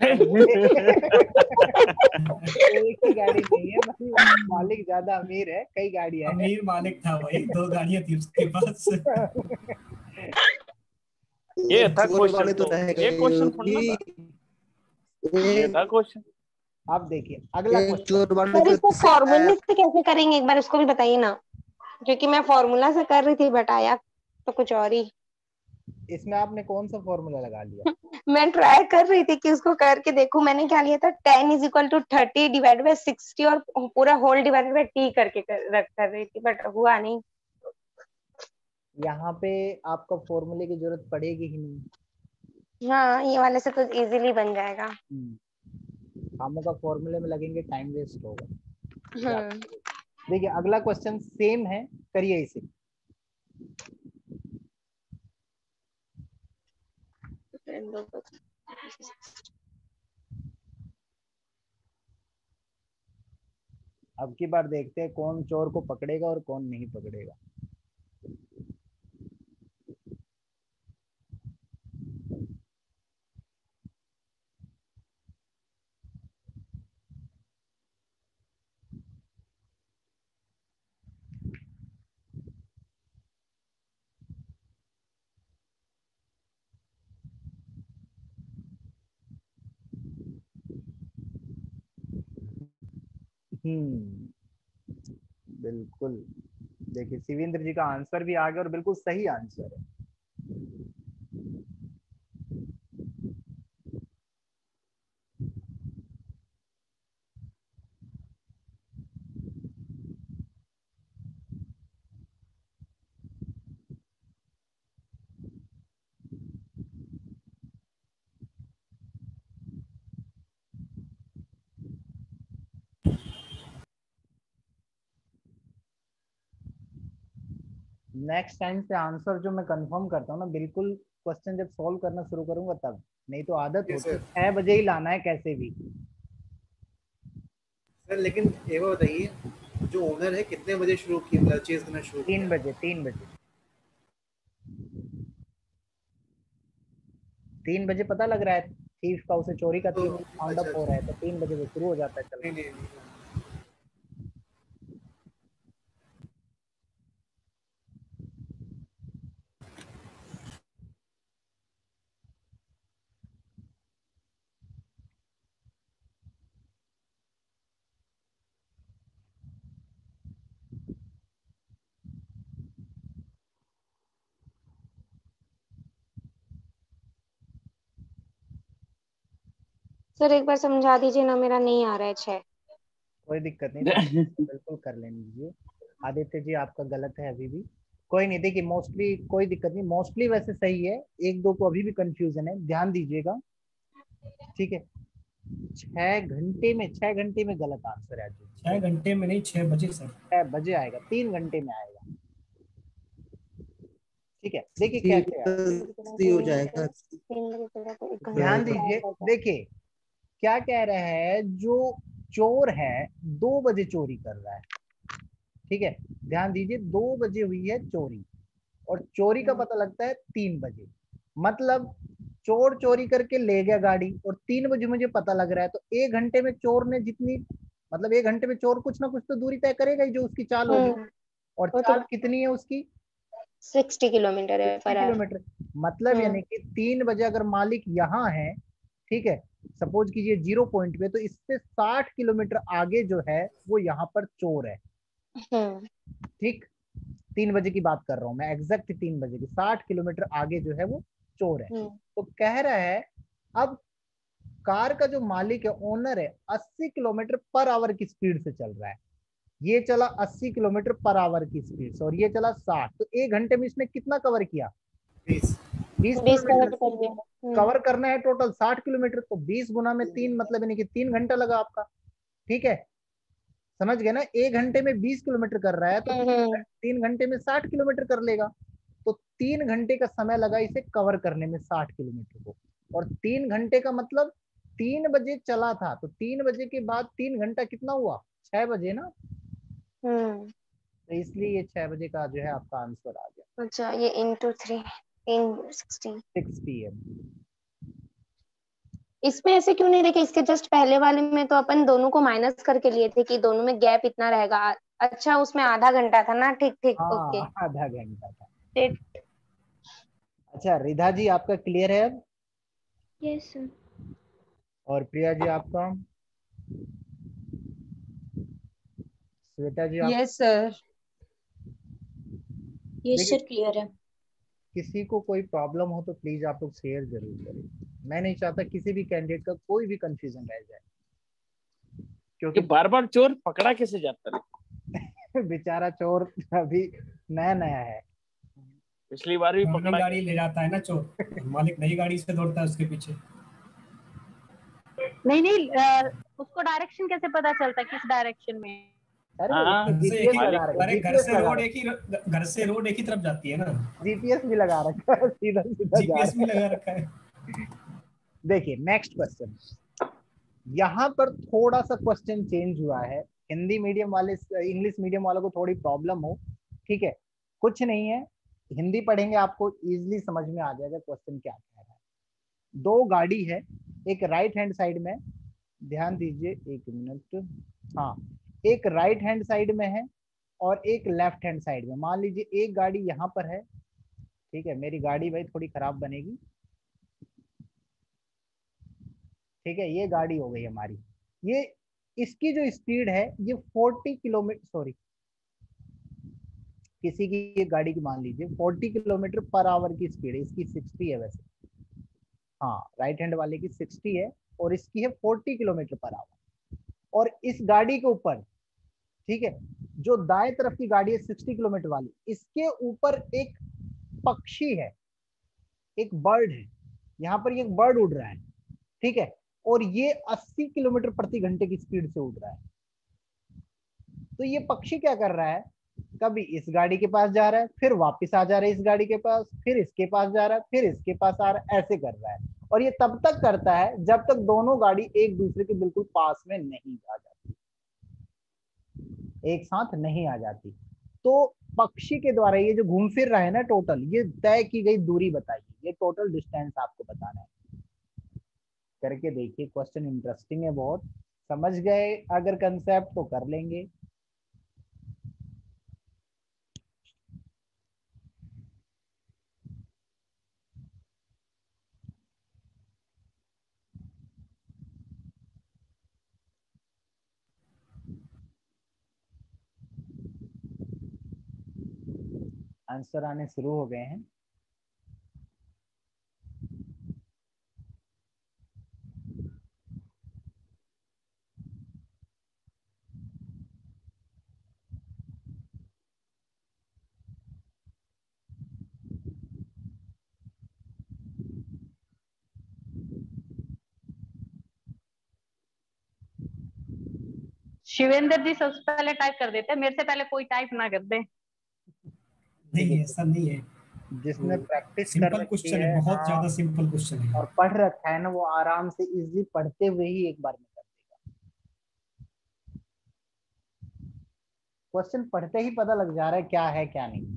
एक ही गाड़ी नहीं है भाई, मालिक ज्यादा अमीर है, कई गाड़ियां हैं। अमीर मालिक था भाई, दो गाड़ियां थी उसके पास। ये था चोर वाले क्वेश्चन, तो तो रह ये गए क्वेश्चन होगी। थोड़ा था, ये था क्वेश्चन। अब देखिए अगला एक क्वेश्चन। चोर वाले सर जो इसको थे, फॉर्मूले से कैसे करेंगे एक बार उसको भी बताइए ना, क्योंकि मैं फॉर्मूला से कर रही थी बट आया तो कुछ और ही। इसमें आपने कौन सा फॉर्मूला लगा लिया? मैं ट्राई कर रही थी कि उसको करके देखूं, मैंने क्या लिया था, ten is equal to thirty divide by sixty और पूरा होल डिवाइडेड बाई टी करके कर, रख कर रही थी, बट हुआ नहीं। यहाँ पे आपको फॉर्मूले की जरूरत पड़ेगी ही नहीं। हाँ ये वाले से तो इजीली बन जाएगा। हम का फॉर्मूले में लगेंगे, टाइम वेस्ट होगा। हम्म देखिए अगला क्वेश्चन सेम है, करिए इसे। अब की बार देखते हैं कौन चोर को पकड़ेगा और कौन नहीं पकड़ेगा। हम्म बिल्कुल, देखिए शिवेंद्र जी का आंसर भी आ गया और बिल्कुल सही आंसर है। नेक्स्ट टाइम से आंसर जो मैं कंफर्म करता हूँ ना, बिल्कुल क्वेश्चन जब सॉल्व करना शुरू करूंगा तब, नहीं तो आदत Yes, होती है sir. छह बजे ही लाना है कैसे भी। सर लेकिन एक बार बताइए, जो ओनर है कितने बजे शुरू किया चेज करना शुरू तीन किया? बजे तीन बजे तीन बजे पता लग रहा है थीफ का, उसे चोरी का तो तीन बजे फाउंड अच्छा अप हो रहा है, तो तीन बजे से शुरू हो जाता है चलना। नहीं नहीं नहीं सर एक बार समझा दीजिए ना, मेरा नहीं आ रहा है छह। कोई दिक्कत नहीं, तो बिल्कुल कर लेने दीजिए। आदित्य जी आपका गलत है अभी भी, कोई नहीं। देखिए मोस्टली कोई दिक्कत नहीं, मोस्टली वैसे सही है, एक दो को अभी भी कंफ्यूजन है, ध्यान दीजिएगा। ठीक है, छह घंटे में छह घंटे में गलत आंसर है जी। छह घंटे में नहीं, छह बजे सर। छह बजे आएगा, तीन घंटे में आएगा। ठीक है, देखिए कैसे आएगा, जल्दी हो जाएगा। ध्यान दीजिए। देखिए क्या कह रहा है, जो चोर है दो बजे चोरी कर रहा है, ठीक है, ध्यान दीजिए, दो बजे हुई है चोरी और चोरी का पता लगता है तीन बजे, मतलब चोर चोरी करके ले गया गाड़ी और तीन बजे मुझे पता लग रहा है, तो एक घंटे में चोर ने जितनी, मतलब एक घंटे में चोर कुछ ना कुछ तो दूरी तय करेगा ही जो उसकी चाल होगी, और चाल कितनी है उसकी, सिक्सटी किलोमीटर है पर आवर। किलोमीटर, मतलब यानी कि तीन बजे अगर मालिक यहाँ है, ठीक है, सपोज कीजिए जीरो पॉइंट पे, तो इससे साठ किलोमीटर आगे जो है वो यहाँ पर चोर है। ठीक, तीन बजे की बात कर रहा हूं मैं, एग्जैक्ट तीन बजे की, साठ किलोमीटर आगे जो है वो चोर है। तो कह रहा है अब कार का जो मालिक है, ओनर है, अस्सी किलोमीटर पर आवर की स्पीड से चल रहा है। ये चला अस्सी किलोमीटर पर आवर की स्पीड से और ये चला साठ, तो एक घंटे में इसने कितना कवर किया? बीस बीस बीस किलोमीटर कवर कर दिया। हम्म, कवर करना है टोटल साठ किलोमीटर, तो बीस गुना में तीन, मतलब यानी कि तीन घंटा लगा आपका। ठीक है, समझ गए ना? एक घंटे में बीस किलोमीटर कर रहा है तो हम्म, तीन घंटे में साठ किलोमीटर कर लेगा। तो तीन घंटे का समय लगा इसे कवर करने में साठ किलोमीटर को। और तीन घंटे का मतलब तीन बजे चला था, तो तीन बजे के बाद तीन घंटा कितना हुआ? छह बजे ना। हम्म। तो इसलिए ये छह बजे का जो है आपका आंसर आ गया, अच्छा, ये into three, in sixteen. Six P M. इसमें ऐसे क्यों नहीं देखे? इसके जस्ट पहले वाले में तो अपन दोनों को माइनस करके लिए थे कि दोनों में गैप इतना रहेगा। अच्छा, उसमें आधा घंटा था ना। ठीक ठीक, ओके। हाँ, आधा घंटा था। फिर अच्छा रिधा जी, आपका क्लियर है अब? Yes sir. और प्रिया जी आपका? श्वेता जी आप? Yes sir. यस देखिए, सर, क्लियर है। किसी को कोई प्रॉब्लम हो तो प्लीज आप लोग शेयर जरूर करें। मैं नहीं चाहता किसी भी कैंडिडेट का कोई भी कंफ्यूजन रह जाए, ये क्योंकि बार बार चोर पकड़ा कैसे जाता है? बेचारा चोर अभी नया नया है। पिछली बार भी पुरानी पकड़ा गाड़ी गया। ले जाता है ना चोर, और मालिक नई गाड़ी से दौड़ता है उसके पीछे। नहीं नहीं, अ, उसको डायरेक्शन कैसे पता चलता है, किस डायरेक्शन में? अरे हाँ, घर से एक जीपीएस ही, लगा मालिक रखा, अरे घर जीपीएस से लगा रोड एक रखा, ही, घर से रोड एक ही तरफ जाती है ना। जीपीएस भी लगा रखा है, सीधा सीधा जा जीपीएस भी रहा लगा है। रखा है। देखिए नेक्स्ट क्वेश्चन, यहाँ पर थोड़ा सा क्वेश्चन चेंज हुआ है। हिंदी मीडियम वाले, इंग्लिश मीडियम वालों को थोड़ी प्रॉब्लम हो, ठीक है, कुछ नहीं है, हिंदी पढ़ेंगे आपको इजीली समझ में आ जाएगा क्वेश्चन क्या कह रहा है। दो गाड़ी है, एक राइट हैंड साइड में, ध्यान दीजिए एक मिनट, हाँ, एक राइट हैंड साइड में है और एक लेफ्ट हैंड साइड में। मान लीजिए एक गाड़ी यहाँ पर है, ठीक है, मेरी गाड़ी भाई थोड़ी खराब बनेगी, ठीक है, ये गाड़ी हो गई हमारी। ये इसकी जो स्पीड है ये चालीस किलोमीटर, सॉरी, किसी की ये गाड़ी की मान लीजिए चालीस किलोमीटर पर आवर की स्पीड है, इसकी साठ है वैसे, हाँ, राइट हैंड वाले की साठ है और इसकी है चालीस किलोमीटर पर आवर। और इस गाड़ी के ऊपर, ठीक है, जो दाएं तरफ की गाड़ी है साठ किलोमीटर वाली, इसके ऊपर एक पक्षी है, एक बर्ड है, यहाँ पर ये एक बर्ड उड़ रहा है, ठीक है, और ये अस्सी किलोमीटर प्रति घंटे की स्पीड से उड़ रहा है। तो ये पक्षी क्या कर रहा है, कभी इस गाड़ी के पास जा रहा है, फिर वापस आ जा रहा है इस गाड़ी के पास, फिर इसके पास जा रहा है, फिर इसके पास आ रहा है, ऐसे कर रहा है। और ये तब तक करता है जब तक दोनों गाड़ी एक दूसरे के बिल्कुल पास में नहीं आ जाती, एक साथ नहीं आ जाती। तो पक्षी के द्वारा ये जो घूम फिर रहा है ना, टोटल ये तय की गई दूरी बताइए, ये टोटल डिस्टेंस आपको बताना है। करके देखिए, क्वेश्चन इंटरेस्टिंग है बहुत, समझ गए अगर कंसेप्ट तो कर लेंगे। आंसर आने शुरू हो गए हैं। शिवेंद्र जी सबसे पहले टाइप कर देते हैं, मेरे से पहले कोई टाइप ना कर दे। नहीं देखिए, ऐसा नहीं है, जिसने प्रैक्टिस कर सिंपल रखी क्वेश्चन है, है, बहुत हाँ, ज्यादा सिंपल क्वेश्चन है। और पढ़ रखा है ना, वो आराम से इजी पढ़ते हुए ही एक बार में कर देगा। क्वेश्चन पढ़ते ही पता लग जा रहा है क्या है क्या नहीं।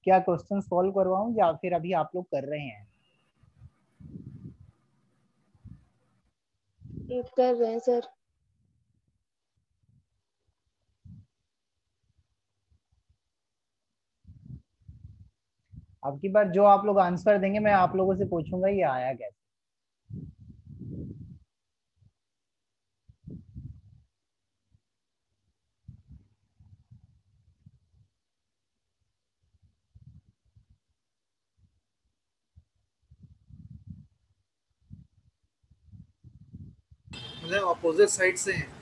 क्या क्वेश्चन सॉल्व करवाऊं या फिर अभी आप लोग कर रहे हैं? कर रहे हैं सर। अब की बार जो आप लोग आंसर देंगे मैं आप लोगों से पूछूंगा ये आया कैसे। मतलब अपोजिट साइड से हैं।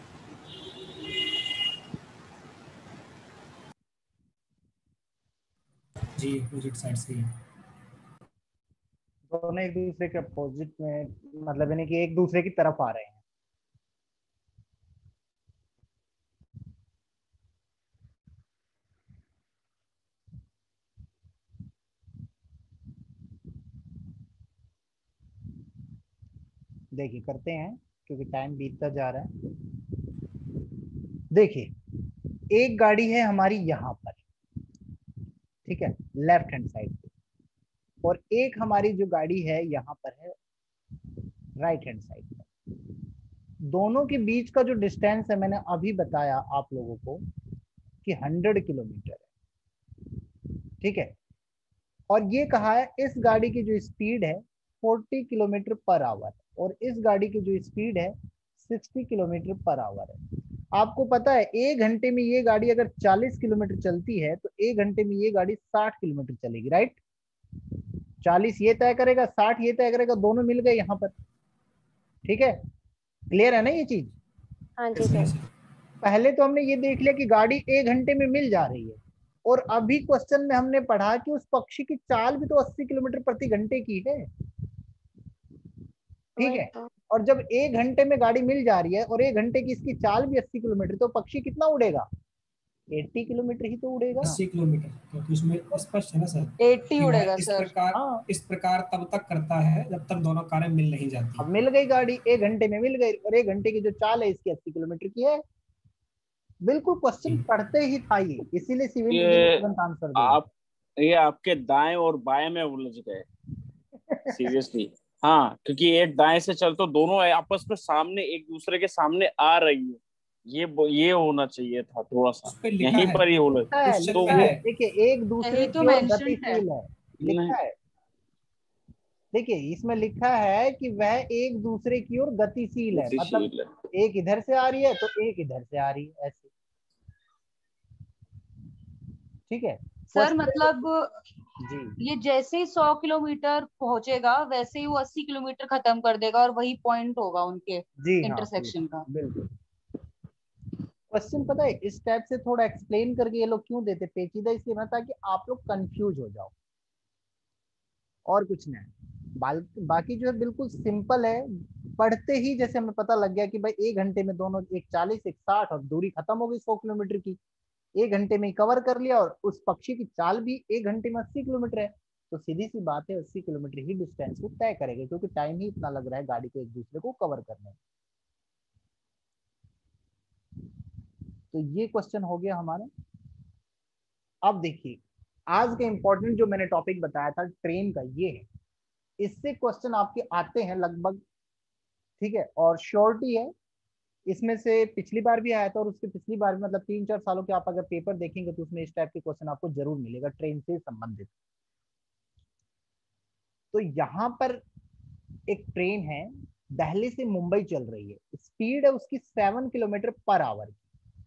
जी अपोजिट साइड से ही। दोनों एक दूसरे के अपोजिट में, मतलब यानी कि एक दूसरे की तरफ आ रहे हैं। देखिए करते हैं क्योंकि टाइम बीतता जा रहा है। देखिए एक गाड़ी है हमारी यहाँ पर, ठीक है, लेफ्ट हैंड साइड पे, और एक हमारी जो गाड़ी है यहाँ पर है राइट हैंड साइड पे। दोनों के बीच का जो डिस्टेंस है मैंने अभी बताया आप लोगों को कि हंड्रेड किलोमीटर है, ठीक है। और ये कहा है इस गाड़ी की जो स्पीड है फोर्टी किलोमीटर पर आवर और इस गाड़ी की जो स्पीड है सिक्सटी किलोमीटर पर आवर है। आपको पता है एक घंटे में ये गाड़ी अगर चालीस किलोमीटर चलती है तो एक घंटे में ये गाड़ी साठ किलोमीटर चलेगी, राइट। चालीस ये तय करेगा, साठ ये तय करेगा, दोनों मिल गए यहाँ पर, ठीक है। क्लियर है ना ये चीज? हाँ जी सर। पहले तो हमने ये देख लिया कि गाड़ी एक घंटे में मिल जा रही है, और अभी क्वेश्चन में हमने पढ़ा कि उस पक्षी की चाल भी तो अस्सी किलोमीटर प्रति घंटे की है, ठीक है। और जब एक घंटे में गाड़ी मिल जा रही है और एक घंटे की इसकी चाल भी अस्सी किलोमीटर, तो पक्षी कितना उड़ेगा? अस्सी किलोमीटर ही तो उड़ेगा। अस्सी किलोमीटर, क्योंकि उसमें स्पष्ट है ना सर अस्सी कि उड़ेगा वह इस सर। प्रकार हाँ। इस प्रकार तब तक करता है जब तक दोनों कारें मिल नहीं जाती। अब मिल गई गाड़ी, एक घंटे में मिल गई, और एक घंटे की जो चाल है इसकी अस्सी किलोमीटर की है। बिल्कुल क्वेश्चन पढ़ते ही था ये, इसीलिए सिविल ये तुरंत आंसर दे आप ये आपके दाएं और बाएं में उलझ गए सीरियसली। हाँ, क्योंकि एक दाएं से चल तो दोनों आपस में सामने एक दूसरे के सामने आ रही है, ये ये होना चाहिए था थोड़ा सा, उस पे लिखा यहीं है पर ही उलझ लिखा है, क्वेश्चन तो लिखा में वो है। देखिए एक दूसरे यही तो की ओर मेंशन है। गतिशील है, लिखा नहीं, है। देखिए इसमें लिखा है कि वह एक दूसरे की ओर गतिशील है, मतलब गतिशील है। एक इधर से आ रही है तो एक इधर से आ रही है, ऐसे, ठीक है। सर Question- मतलब जी ये जैसे ही सौ किलोमीटर पहुंचेगा वैसे ही वो अस्सी किलोमीटर खत्म कर देगा और वही पॉइंट होगा उनके जी हाँ इंटरसेक्शन का। बिल्कुल। क्वेश्चन पता है इस टाइप से थोड़ा एक्सप्लेन करके ये लोग क्यों देते, पेचीदा इसलिए ना ताकि आप लोग कंफ्यूज हो जाओ, और कुछ नहीं। बाकी जो है बिल्कुल सिंपल है, पढ़ते ही जैसे हमें पता लग गया कि भाई एक घंटे में दोनों, एक चालीस एक साठ, और दूरी खत्म हो गई सौ किलोमीटर की, एक घंटे में कवर कर लिया, और उस पक्षी की चाल भी एक घंटे में अस्सी किलोमीटर है, तो सीधी सी बात है अस्सी किलोमीटर ही डिस्टेंस को तय करेगा, क्योंकि टाइम ही इतना लग रहा है गाड़ी को एक दूसरे को कवर करने में। तो ये क्वेश्चन हो गया हमारा। अब देखिए आज का इंपॉर्टेंट जो मैंने टॉपिक बताया था ट्रेन का, ये है, इससे क्वेश्चन आपके आते हैं लगभग, ठीक है, और श्योरिटी है। इसमें से पिछली बार भी आया था और उसके पिछली बार भी, मतलब तीन चार सालों के आप अगर पेपर देखेंगे तो उसमें इस टाइप के क्वेश्चन आपको जरूर मिलेगा ट्रेन से संबंधित। तो यहाँ पर एक ट्रेन है, दिल्ली से मुंबई चल रही है, स्पीड है उसकी सेवन किलोमीटर पर आवर की,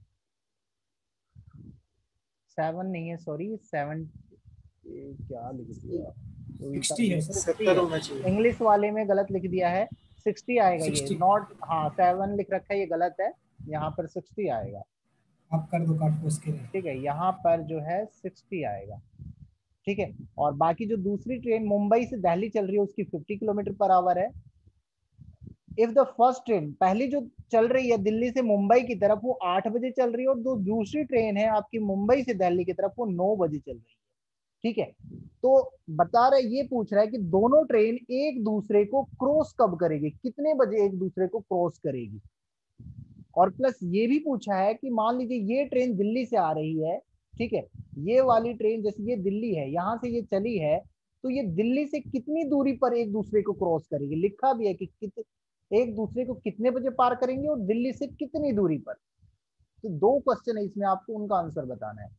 सेवन नहीं है सॉरी, सेवन क्या लिख दिया, सिक्सटी है सर। सत्तर होना चाहिए। इंग्लिश वाले में गलत लिख दिया है, सिक्सटी आएगा ये, सिक्सटी नॉट, हाँ सेवन लिख रखा है ये गलत है, यहाँ पर सिक्सटी आएगा, आप कर दो काट को उसके। ठीक है, यहाँ पर जो है सिक्सटी आएगा, ठीक है। और बाकी जो दूसरी ट्रेन मुंबई से दिल्ली चल रही है उसकी फिफ्टी किलोमीटर पर आवर है। इफ द फर्स्ट ट्रेन, पहली जो चल रही है दिल्ली से मुंबई की तरफ, वो आठ बजे चल रही है, और जो दूसरी ट्रेन है आपकी मुंबई से दिल्ली की तरफ वो नौ बजे चल रही है, ठीक है। तो बता रहे, ये पूछ रहा है कि दोनों ट्रेन एक दूसरे को क्रॉस कब करेगी, कितने बजे एक दूसरे को क्रॉस करेगी, और प्लस ये भी पूछा है कि मान लीजिए ये ट्रेन दिल्ली से आ रही है, ठीक है, ये वाली ट्रेन जैसे ये दिल्ली है, यहाँ से ये चली है, तो ये दिल्ली से कितनी दूरी पर एक दूसरे को क्रॉस करेगी, लिखा भी है कि कित, एक दूसरे को कितने बजे पार करेंगे और दिल्ली से कितनी दूरी पर। तो दो क्वेश्चन है इसमें, आपको उनका आंसर बताना है।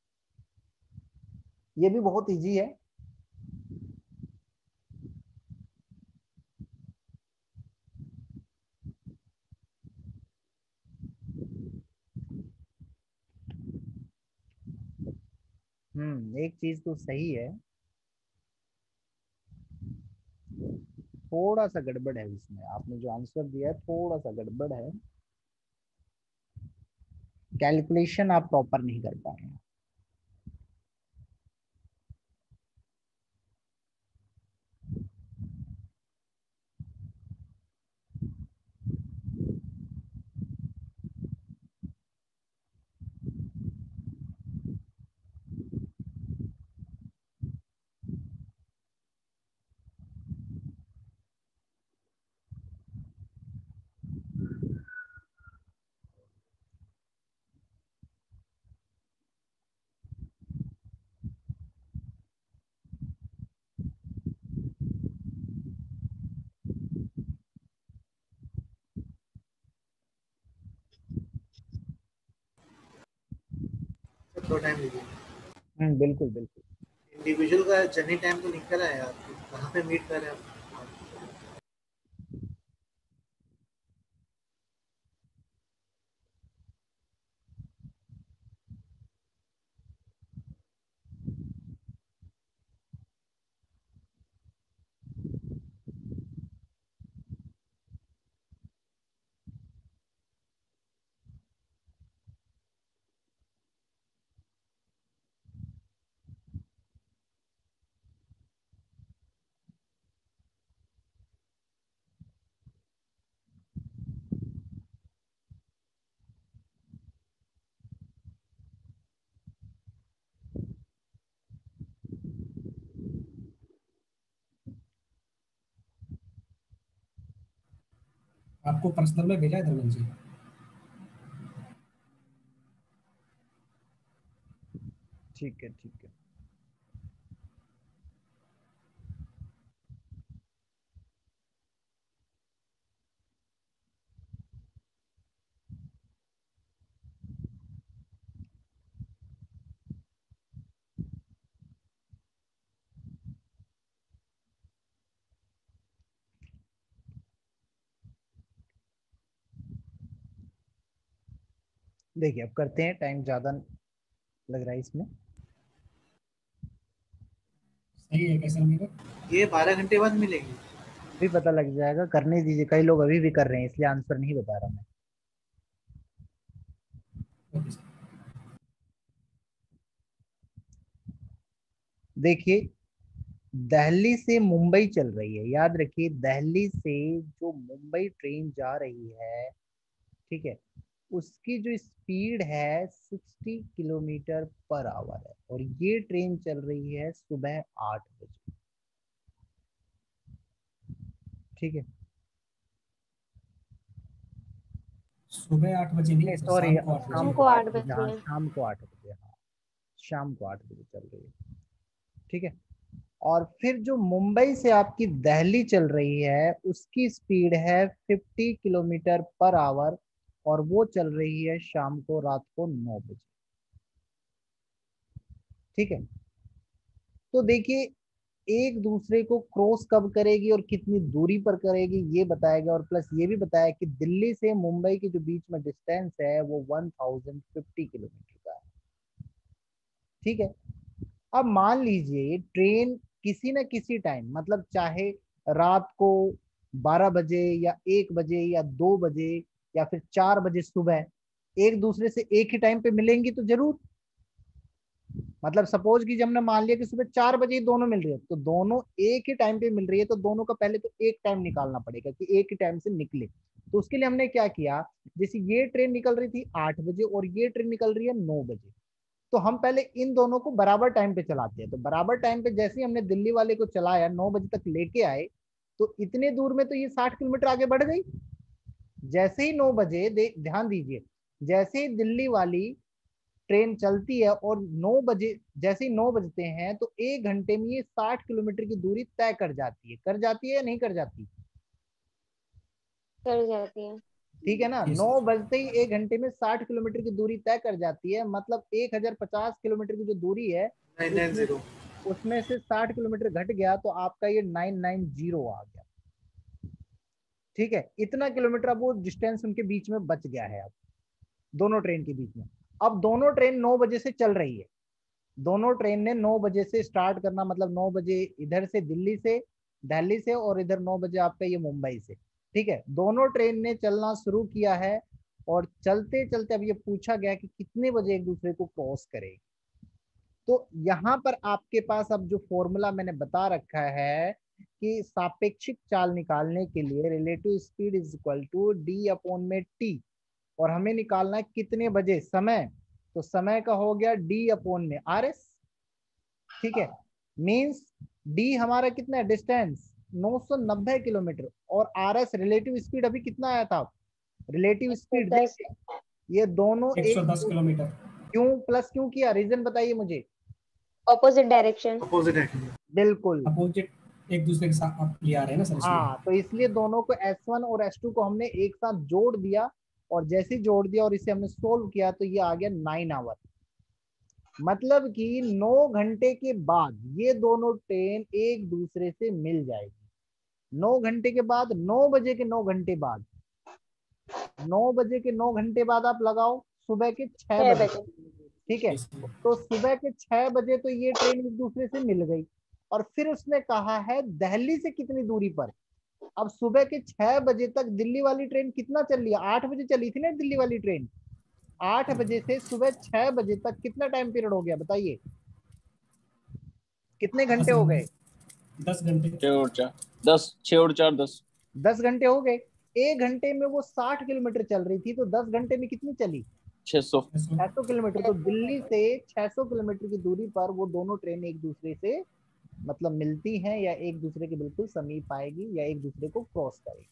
ये भी बहुत इजी है। हम्म एक चीज तो सही है, थोड़ा सा गड़बड़ है इसमें, आपने जो आंसर दिया है थोड़ा सा गड़बड़ है, कैलकुलेशन आप प्रॉपर नहीं कर पाए हैं। दो टाइम लीजिए। हम्म बिल्कुल बिल्कुल। इंडिविजुअल का जर्नी टाइम तो निकल है यार, कहाँ पे मीट कर रहे हैं आप? आपको पर्सनल में भेजा है धर्मेंद्र जी? ठीक है ठीक है। देखिए अब करते हैं, टाइम ज्यादा लग रहा है इसमें। सही है कैसे मेरे? ये बारह घंटे बाद मिलेगी। भी पता लग जाएगा, करने दीजिए, कई लोग अभी भी कर रहे हैं इसलिए आंसर नहीं बता रहा मैं। Okay sir. देखिए दिल्ली से मुंबई चल रही है, याद रखिए दिल्ली से जो मुंबई ट्रेन जा रही है, ठीक है, उसकी जो स्पीड है साठ किलोमीटर पर आवर है, और ये ट्रेन चल रही है सुबह आठ बजे। ठीक है, सुबह आठ बजे नहीं नहीं सर, सॉरी, शाम को आठ शाम शाम बजे। को को आठ आठ बजे हाँ बजे शाम को आठ बजे हाँ शाम को आठ बजे चल रही है। ठीक है, और फिर जो मुंबई से आपकी दिल्ली चल रही है उसकी स्पीड है पचास किलोमीटर पर आवर, और वो चल रही है शाम को रात को नौ बजे। ठीक है, तो देखिए एक दूसरे को क्रॉस कब करेगी और कितनी दूरी पर करेगी ये बताएगा, और प्लस ये भी बताया कि दिल्ली से मुंबई के जो बीच में डिस्टेंस है वो वन थाउजेंड फिफ्टी किलोमीटर का है। ठीक है, अब मान लीजिए ये ट्रेन किसी न किसी टाइम, मतलब चाहे रात को बारह बजे या एक बजे या दो बजे या फिर चार बजे सुबह, एक दूसरे से एक ही टाइम पे मिलेंगी तो जरूर, मतलब सपोज कि जब हमने मान लिया कि सुबह चार बजे ही दोनों मिल रही है, तो दोनों एक ही टाइम पे मिल रही है, तो दोनों का पहले तो एक टाइम निकालना पड़ेगा कि एक ही टाइम से निकले। तो उसके लिए हमने क्या किया, जैसे ये ट्रेन निकल रही थी आठ बजे और ये ट्रेन निकल रही है नौ बजे, तो हम पहले इन दोनों को बराबर टाइम पे चलाते हैं। तो बराबर टाइम पे जैसे ही हमने दिल्ली वाले को चलाया, नौ बजे तक लेके आए, तो इतने दूर में तो ये साठ किलोमीटर आगे बढ़ गई। जैसे ही नौ बजे, ध्यान दीजिए, जैसे ही दिल्ली वाली ट्रेन चलती है और नौ बजे जैसे ही नौ बजते हैं तो एक घंटे में ये साठ किलोमीटर की दूरी तय कर जाती है कर जाती है या नहीं कर जाती? कर जाती है। ठीक है ना, Yes, नौ sir. बजते ही एक घंटे में साठ किलोमीटर की दूरी तय कर जाती है, मतलब एक हजार पचास किलोमीटर की जो दूरी है नाइन नाइन उसमें, जीरो उसमें से साठ किलोमीटर घट गया तो आपका ये नाइन नाइन जीरो आ गया। ठीक है, इतना किलोमीटर अब वो डिस्टेंस उनके बीच में बच गया है अब दोनों ट्रेन के बीच में। अब दोनों ट्रेन नौ बजे से चल रही है, दोनों ट्रेन ने नौ बजे से स्टार्ट करना, मतलब नौ बजे इधर से दिल्ली से, दिल्ली से, और इधर नौ बजे आपका ये मुंबई से। ठीक है, दोनों ट्रेन ने चलना शुरू किया है और चलते चलते अब ये पूछा गया कि कितने बजे एक दूसरे को क्रॉस करेगी। तो यहाँ पर आपके पास अब जो फॉर्मूला मैंने बता रखा है कि सापेक्षिक चाल निकालने के लिए relative speed is equal to D upon में टी, और हमें निकालना है कितने बजे समय, तो समय का हो गया डी अपॉन में आर एस। ठीक है, मींस डी हमारा कितना है डिस्टेंस नौ सौ नब्बे किलोमीटर, और आर एस रिलेटिव स्पीड अभी कितना आया था, रिलेटिव स्पीड दस ये दोनों एक सौ एक दस किलोमीटर क्यों प्लस क्यों किया, रीजन बताइए मुझे। Opposite direction. अपोजिट है। बिल्कुल, अपोजिट एक दूसरे के साथ आप ले आ रहे हैं ना सर, इसलिए। हाँ, तो इसलिए दोनों को एस वन और एस टू को हमने एक साथ जोड़ दिया, और जैसे ही जोड़ दिया और इसे हमने सोल्व किया तो ये आ गया नाइन आवर। मतलब कि नौ घंटे के बाद ये दोनों ट्रेन एक दूसरे से मिल जाएगी। नौ घंटे के बाद, नौ बजे के नौ घंटे बाद, नौ बजे के नौ घंटे बाद आप लगाओ सुबह के छह छह बजे। बजे। ठीक है, Yes, sir. तो सुबह के छह बजे तो ये ट्रेन एक दूसरे से मिल गई, और फिर उसने कहा है दिल्ली से कितनी दूरी पर। अब सुबह के छह बजे तक दिल्ली वाली ट्रेन कितना चल रही है, आठ बजे चली थी ना दिल्ली वाली ट्रेन, आठ बजे से सुबह छह बजे तक कितना टाइम पीरियड हो गया बताइए, कितने घंटे हो गए? दस घंटे छः और चार दस, छः और चार दस, दस घंटे हो गए। एक घंटे में वो साठ किलोमीटर चल रही थी, तो दस घंटे में कितनी चली, छः सौ। छह सौ किलोमीटर। तो दिल्ली से छह सौ किलोमीटर की दूरी पर वो दोनों ट्रेन एक दूसरे से मतलब मिलती हैं, या एक दूसरे के बिल्कुल समीप आएगी, या एक दूसरे को क्रॉस करेगी।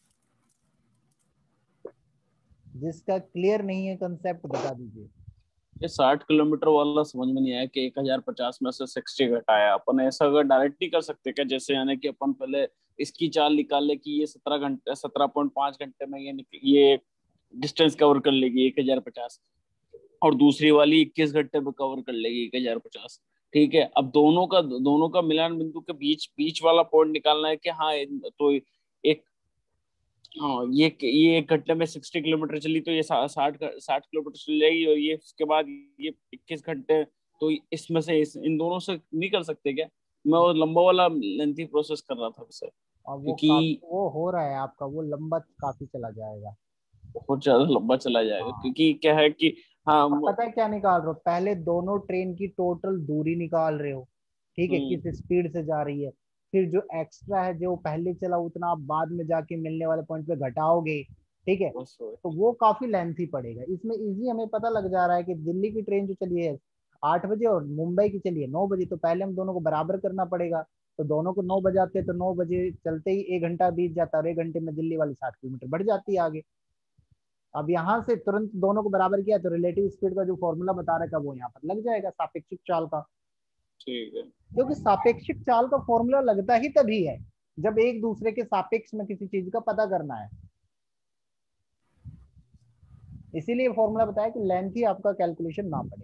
जिसका क्लियर नहीं है कंसेप्ट बता दीजिए। ये साठ किलोमीटर वाला समझ में नहीं आया कि एक हजार पचास में से सिक्सटी घटाया अपन, ऐसा अगर डायरेक्ट नहीं कर सकते क्या, जैसे यानी कि अपन पहले इसकी चाल निकाल ले कि ये सत्रह घंटे सत्रह पॉइंट पांच घंटे में ये निक- ये डिस्टेंस कवर कर लेगी एक हजार पचास, और दूसरी वाली इक्कीस घंटे में कवर कर लेगी एक हजार पचास। ठीक है, अब दोनों का दोनों का मिलान बिंदु के बीच बीच वाला पॉइंट निकालना है कि हाँ तो एक, हाँ ये ये एक घंटे में सिक्सटी किलोमीटर चली तो ये सा- साठ साठ किलोमीटर चल जाएगी, और ये उसके बाद ये इक्कीस घंटे, तो इसमें से इस, इन दोनों से नहीं कर सकते क्या? मैं वो लंबा वाला लेंथी प्रोसेस कर रहा था वैसे, और वो काफी क्योंकि वो हो रहा है आपका, वो लंबा काफी चला जाएगा। बहुत ज्यादा लंबा चला जाएगा, हाँ, क्योंकि क्या है कि हाँ अब म- पता है क्या निकाल रहे हो, पहले दोनों ट्रेन की टोटल दूरी निकाल रहे हो, ठीक है, हम्म, किस स्पीड से जा रही है, फिर जो एक्स्ट्रा है जो पहले चला उतना आप बाद में जाके मिलने वाले पॉइंट पे घटाओगे। ठीक है, बस वो- तो वो काफी लेंथी पड़ेगा। इसमें इजी हमें पता लग जा रहा है कि दिल्ली की ट्रेन जो चली है आठ बजे और मुंबई की चली है नौ बजे, तो पहले हम दोनों को बराबर करना पड़ेगा। तो दोनों को नौ बजाते तो नौ बजे चलते ही एक घंटा बीत जाता है, और एक घंटे में दिल्ली वाली साठ किलोमीटर बढ़ जाती है आगे। अब यहाँ से तुरंत दोनों को बराबर किया तो रिलेटिव स्पीड का जो फॉर्मूला बता रखा है वो यहाँ पर लग जाएगा सापेक्षिक चाल का। ठीक है। क्योंकि सापेक्षिक चाल का फॉर्मूला लगता ही तभी है जब एक दूसरे के सापेक्ष में किसी चीज का पता करना है। इसीलिए फॉर्मूला बताया कि लेंथ ही आपका कैलकुलेशन ना पड़े।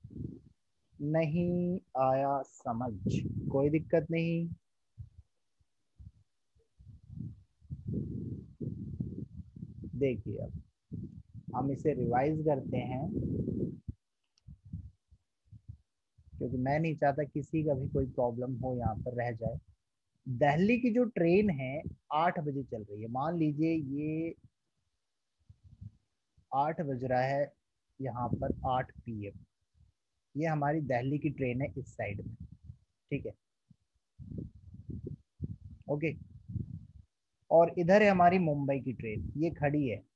नहीं आया समझ, कोई दिक्कत नहीं। देखिए अब हम इसे रिवाइज करते हैं, क्योंकि मैं नहीं चाहता किसी का भी कोई प्रॉब्लम हो यहाँ पर रह जाए। दिल्ली की जो ट्रेन है आठ बजे चल रही है, मान लीजिए ये आठ बज रहा है यहाँ पर आठ पी एम, ये हमारी दिल्ली की ट्रेन है इस साइड में। ठीक है, ओके, और इधर है हमारी मुंबई की ट्रेन, ये खड़ी है।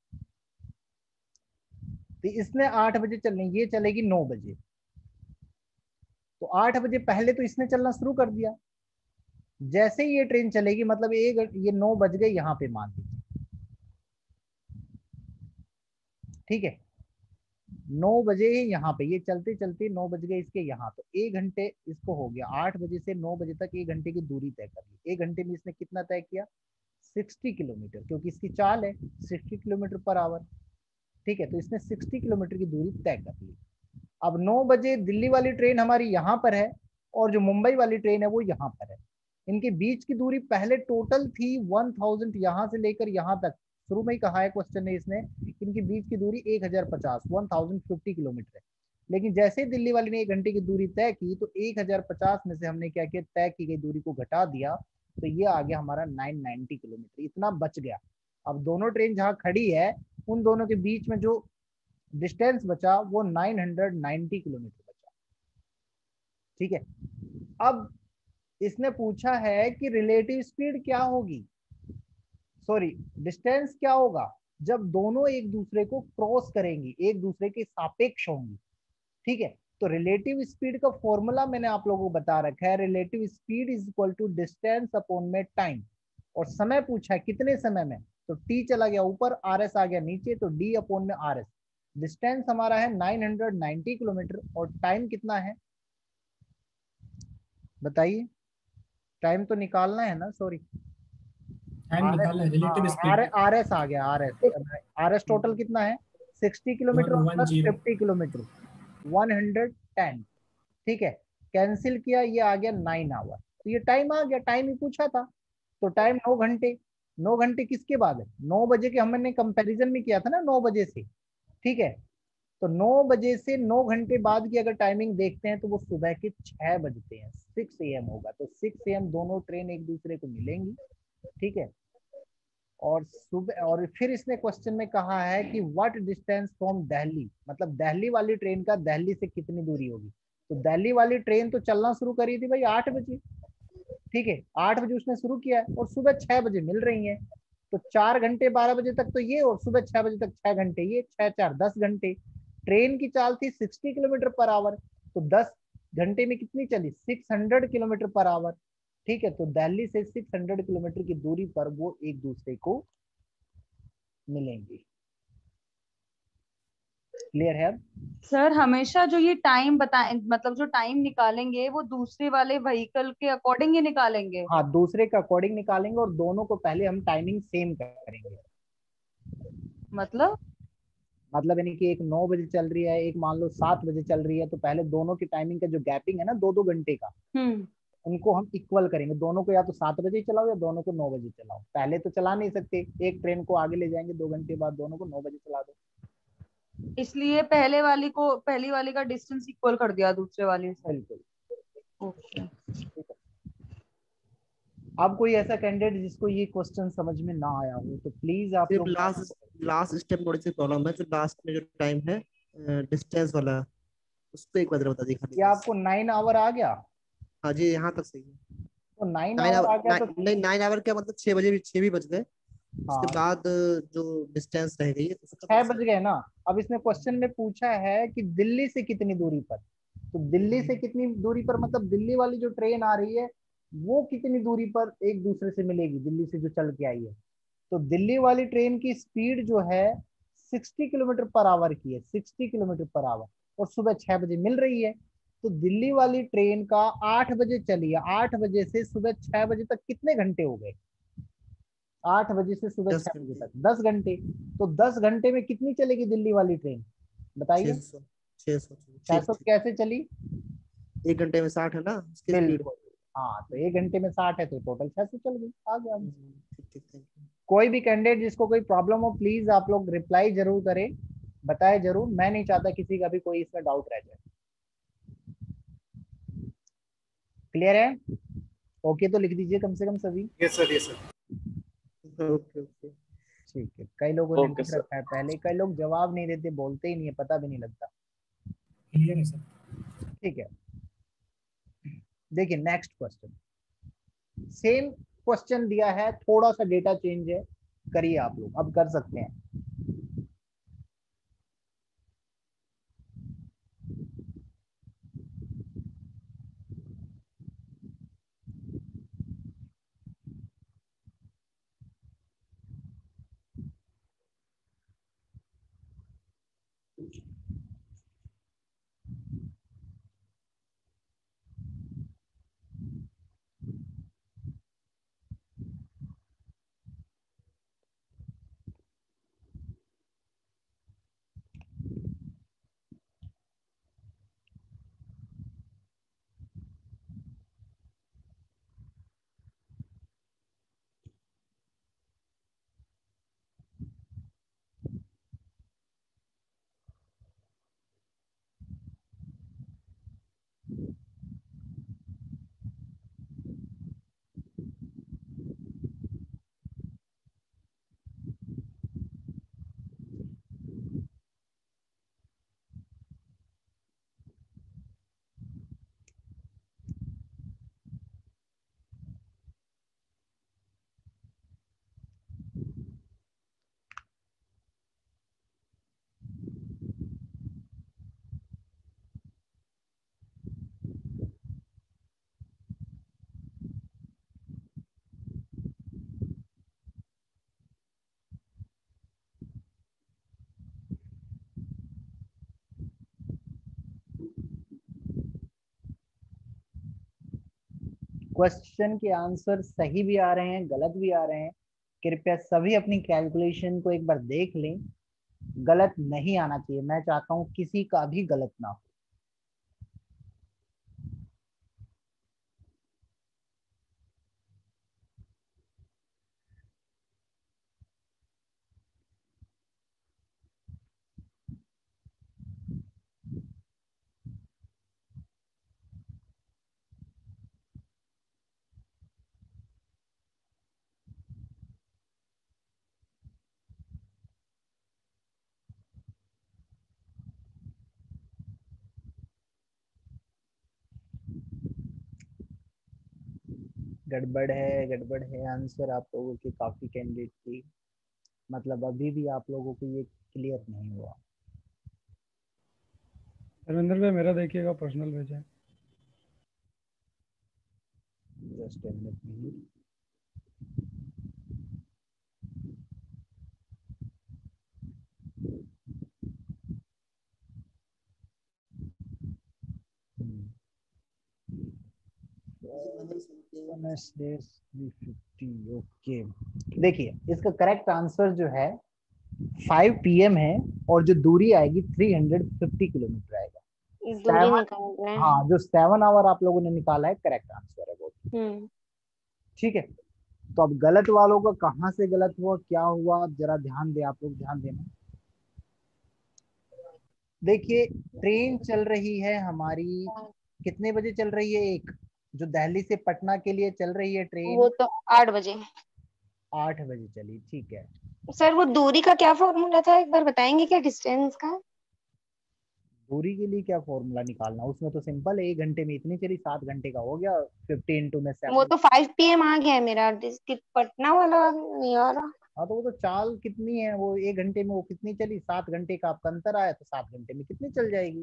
तो इसने आठ बजे चलनी, ये चलेगी नौ बजे, तो आठ बजे पहले तो इसने चलना शुरू कर दिया। जैसे ही ये ट्रेन चलेगी मतलब एक ये नौ बज गए यहाँ पे मान लीजिए, ठीक है, नौ बजे यहाँ पे ये चलते चलते नौ बज गए इसके यहाँ, तो एक घंटे इसको हो गया। आठ बजे से नौ बजे तक एक घंटे की दूरी तय कर ली। एक घंटे में इसने कितना तय किया? साठ किलोमीटर, क्योंकि इसकी चाल है साठ किलोमीटर पर आवर। ठीक है, तो इसने साठ किलोमीटर की दूरी तय कर ली। अब नौ बजे दिल्ली वाली ट्रेन हमारी यहाँ पर है और जो मुंबई वाली ट्रेन है वो यहाँ पर है। इनके बीच की दूरी पहले टोटल थी वन थाउजेंड, यहाँ से लेकर यहाँ तक शुरू में ही कहा है क्वेश्चन ने इसने, इनकी बीच की दूरी एक हजार पचास वन थाउजेंड फिफ्टी किलोमीटर है। लेकिन जैसे ही दिल्ली वाली ने एक घंटे की दूरी तय की तो एक हजार पचास में से हमने क्या किया, तय की गई दूरी को घटा दिया, तो ये आ गया हमारा नौ सौ नब्बे किलोमीटर, इतना बच गया। अब दोनों ट्रेन जहां खड़ी है उन दोनों के बीच में जो डिस्टेंस बचा वो नौ सौ नब्बे किलोमीटर बचा। ठीक है, अब इसने पूछा है कि रिलेटिव स्पीड क्या होगी, सॉरी डिस्टेंस क्या होगा जब दोनों एक दूसरे को क्रॉस करेंगी, एक दूसरे के सापेक्ष होंगी। ठीक है, तो रिलेटिव स्पीड का फॉर्मूला मैंने आप लोगों को बता रखा है, relative speed is equal to distance upon में टाइम। और समय पूछा है कितने समय में, तो टी चला गया ऊपर, आर एस आ गया नीचे, तो डी अपॉन में आर एस। डिस्टेंस हमारा है नौ सौ नब्बे किलोमीटर और टाइम कितना है बताइए, टाइम तो निकालना है ना, सॉरी टाइम निकालना है, relative R speed R S आ गया, R S R S total कितना है साठ किलोमीटर प्लस पचास किलोमीटर एक सौ दस। ठीक है, कैंसिल किया, ये आ गया नाइन आवर, तो ये टाइम आ गया, टाइम ही पूछा था, तो टाइम नौ घंटे। नौ घंटे किसके बाद है, नौ बजे के हमने कंपैरिजन में किया था ना, नौ बजे से। ठीक है, तो नौ बजे से नौ घंटे बाद की अगर टाइमिंग देखते हैं तो वो सुबह के छह बजते हैं, सिक्स ए एम होगा, तो सिक्स ए एम दोनों ट्रेन एक दूसरे को मिलेंगी। ठीक है, और सुबह, और फिर इसने क्वेश्चन में कहा है कि व्हाट डिस्टेंस फ्रॉम दिल्ली, मतलब दिल्ली वाली ट्रेन का दिल्ली से कितनी दूरी होगी। तो दिल्ली वाली ट्रेन तो चलना शुरू करी थी भाई आठ बजे। ठीक है, आठ बजे उसने शुरू किया है और सुबह छह बजे मिल रही है, तो चार घंटे बारह बजे तक तो ये, और सुबह छह बजे तक छह घंटे ये, छह चार दस घंटे। ट्रेन की चाल थी साठ किलोमीटर पर आवर, तो दस घंटे में कितनी चली, छह सौ किलोमीटर पर आवर। ठीक है, तो दिल्ली से छह सौ किलोमीटर की दूरी पर वो एक दूसरे को मिलेंगे। क्लियर है अब? सर हमेशा जो ये टाइम बताए, मतलब जो टाइम निकालेंगे वो दूसरे वाले व्हीकल के अकॉर्डिंग ही निकालेंगे। हाँ, दूसरे के अकॉर्डिंग निकालेंगे और दोनों को पहले हम टाइमिंग सेम करेंगे। मतलब मतलब यानी कि एक नौ बजे चल रही है, एक मान लो सात बजे चल रही है, तो पहले दोनों की टाइमिंग का जो गैपिंग है ना दो दो घंटे का, हम्म उनको हम इक्वल करेंगे। दोनों को या तो सात बजे चलाओ या दोनों को नौ बजे चलाओ, पहले तो चला नहीं सकते, एक ट्रेन को आगे ले जाएंगे, दो घंटे बाद दोनों को नौ बजे चला दो। इसलिए पहले वाली को, पहली वाली का डिस्टेंस इक्वल कर दिया दूसरे वाली से। बिल्कुल। ओके। ठीक है, अब कोई ऐसा कैंडिडेट जिसको ये क्वेश्चन समझ में ना आया हो तो प्लीज आप सिर्फ लोग लास्ट लास्ट स्टेप थोड़ी सी प्रॉब्लम है, जो लास्ट में जो टाइम है डिस्टेंस वाला, उसको एक बार जरा बता दी खाली ये बस। आपको नाइन आवर आ गया, हाँ जी, यहाँ तक सही है। तो नाइन नाइन आवर आ आवर गया तो नहीं, नाइन आवर क्या मतलब, छह बजे भी छह भी बज गए, उसके हाँ बाद जो डिस्टेंस रह गई है उसका छह थोड़ा बज सा। गए ना। अब इसने क्वेश्चन में पूछा है कि दिल्ली से कितनी दूरी पर, तो दिल्ली से कितनी दूरी पर मतलब दिल्ली वाली जो ट्रेन आ रही है वो कितनी दूरी पर एक दूसरे से मिलेगी, दिल्ली से जो चल के आई है। तो दिल्ली वाली ट्रेन की स्पीड जो है साठ किलोमीटर पर आवर की है, साठ किलोमीटर पर आवर, और सुबह छह बजे मिल रही है। तो दिल्ली वाली ट्रेन का आठ बजे चली है, आठ बजे से सुबह छह बजे तक कितने घंटे हो गए, आठ बजे से सुबह दस छह बजे घंटे तक दस घंटे। तो दस घंटे में कितनी चलेगी दिल्ली वाली ट्रेन छः बताइए, सौ छः सौ छह ठीक सौ ठीक। कैसे चली, एक घंटे में साठ है ना उसकी स्पीड। बिल्कुल। हाँ, तो एक घंटे में साठ है तो टोटल छह सौ चल गई, आ गया आंसर। ठीक ठीक, थैंक यू। कोई भी कैंडिडेट जिसको कोई प्रॉब्लम हो प्लीज आप लोग रिप्लाई जरूर करें, बताए जरूर, मैं नहीं चाहता किसी का भी कोई इसमें डाउट रह जाए। क्लियर है? ओके तो लिख दीजिए कम से कम सभी। Yes sir, yes sir. Okay okay. ठीक है, कई लोगों ने ओके लिख सर। रखा है पहले, कई लोग जवाब नहीं देते, बोलते ही नहीं है, पता भी नहीं लगता। क्लियर है सर। ठीक है, देखिए नेक्स्ट क्वेश्चन, सेम क्वेश्चन दिया है, थोड़ा सा डेटा चेंज है, करिए आप लोग, अब कर सकते हैं। क्वेश्चन के आंसर सही भी आ रहे हैं, गलत भी आ रहे हैं। कृपया सभी अपनी कैलकुलेशन को एक बार देख लें। गलत नहीं आना चाहिए, मैं चाहता हूं किसी का भी गलत ना हो। गड़बड़ है, गड़बड़ है आंसर आप लोगों के काफी कैंडिडेट की, मतलब अभी भी आप लोगों को ये क्लियर नहीं हुआ। धर्मेंद्र भाई मेरा देखिएगा, पर्सनल भेजा है। Just a minute please. Okay, देखिए इसका करेक्ट आंसर जो है फाइव पी एम है और जो दूरी आएगी थ्री हंड्रेड फिफ्टी किलोमीटर आएगा। दूरी सेवन, निकाल रहे हैं। हाँ जो सेवन आवर आप लोगों ने निकाला है करेक्ट आंसर है वो। हम्म ठीक है, तो अब गलत वालों का कहाँ से गलत हुआ, क्या हुआ, जरा ध्यान दे, आप लोग ध्यान देना। देखिए ट्रेन चल रही है हमारी, कितने बजे चल रही है? एक जो दिल्ली से पटना के लिए चल रही है ट्रेन, वो तो आठ बजे। आठ बजे चली, ठीक है। सर वो दूरी का क्या फॉर्मूला था, एक बार बताएंगे क्या, डिस्टेंस का? दूरी के लिए क्या फॉर्मूला निकालना, उसमें तो सिंपल है, एक घंटे में इतनी चली, सात घंटे का हो गया, फिफ्टी इंटू में वो सेवन। तो फाइव पी एम आ गया है मेरा, डिस- पटना वाला नहीं आ रहा। हाँ तो वो तो चाल कितनी है, वो एक घंटे में वो कितनी चली, सात घंटे का आपका अंतर आया, तो सात घंटे में कितनी चल जाएगी।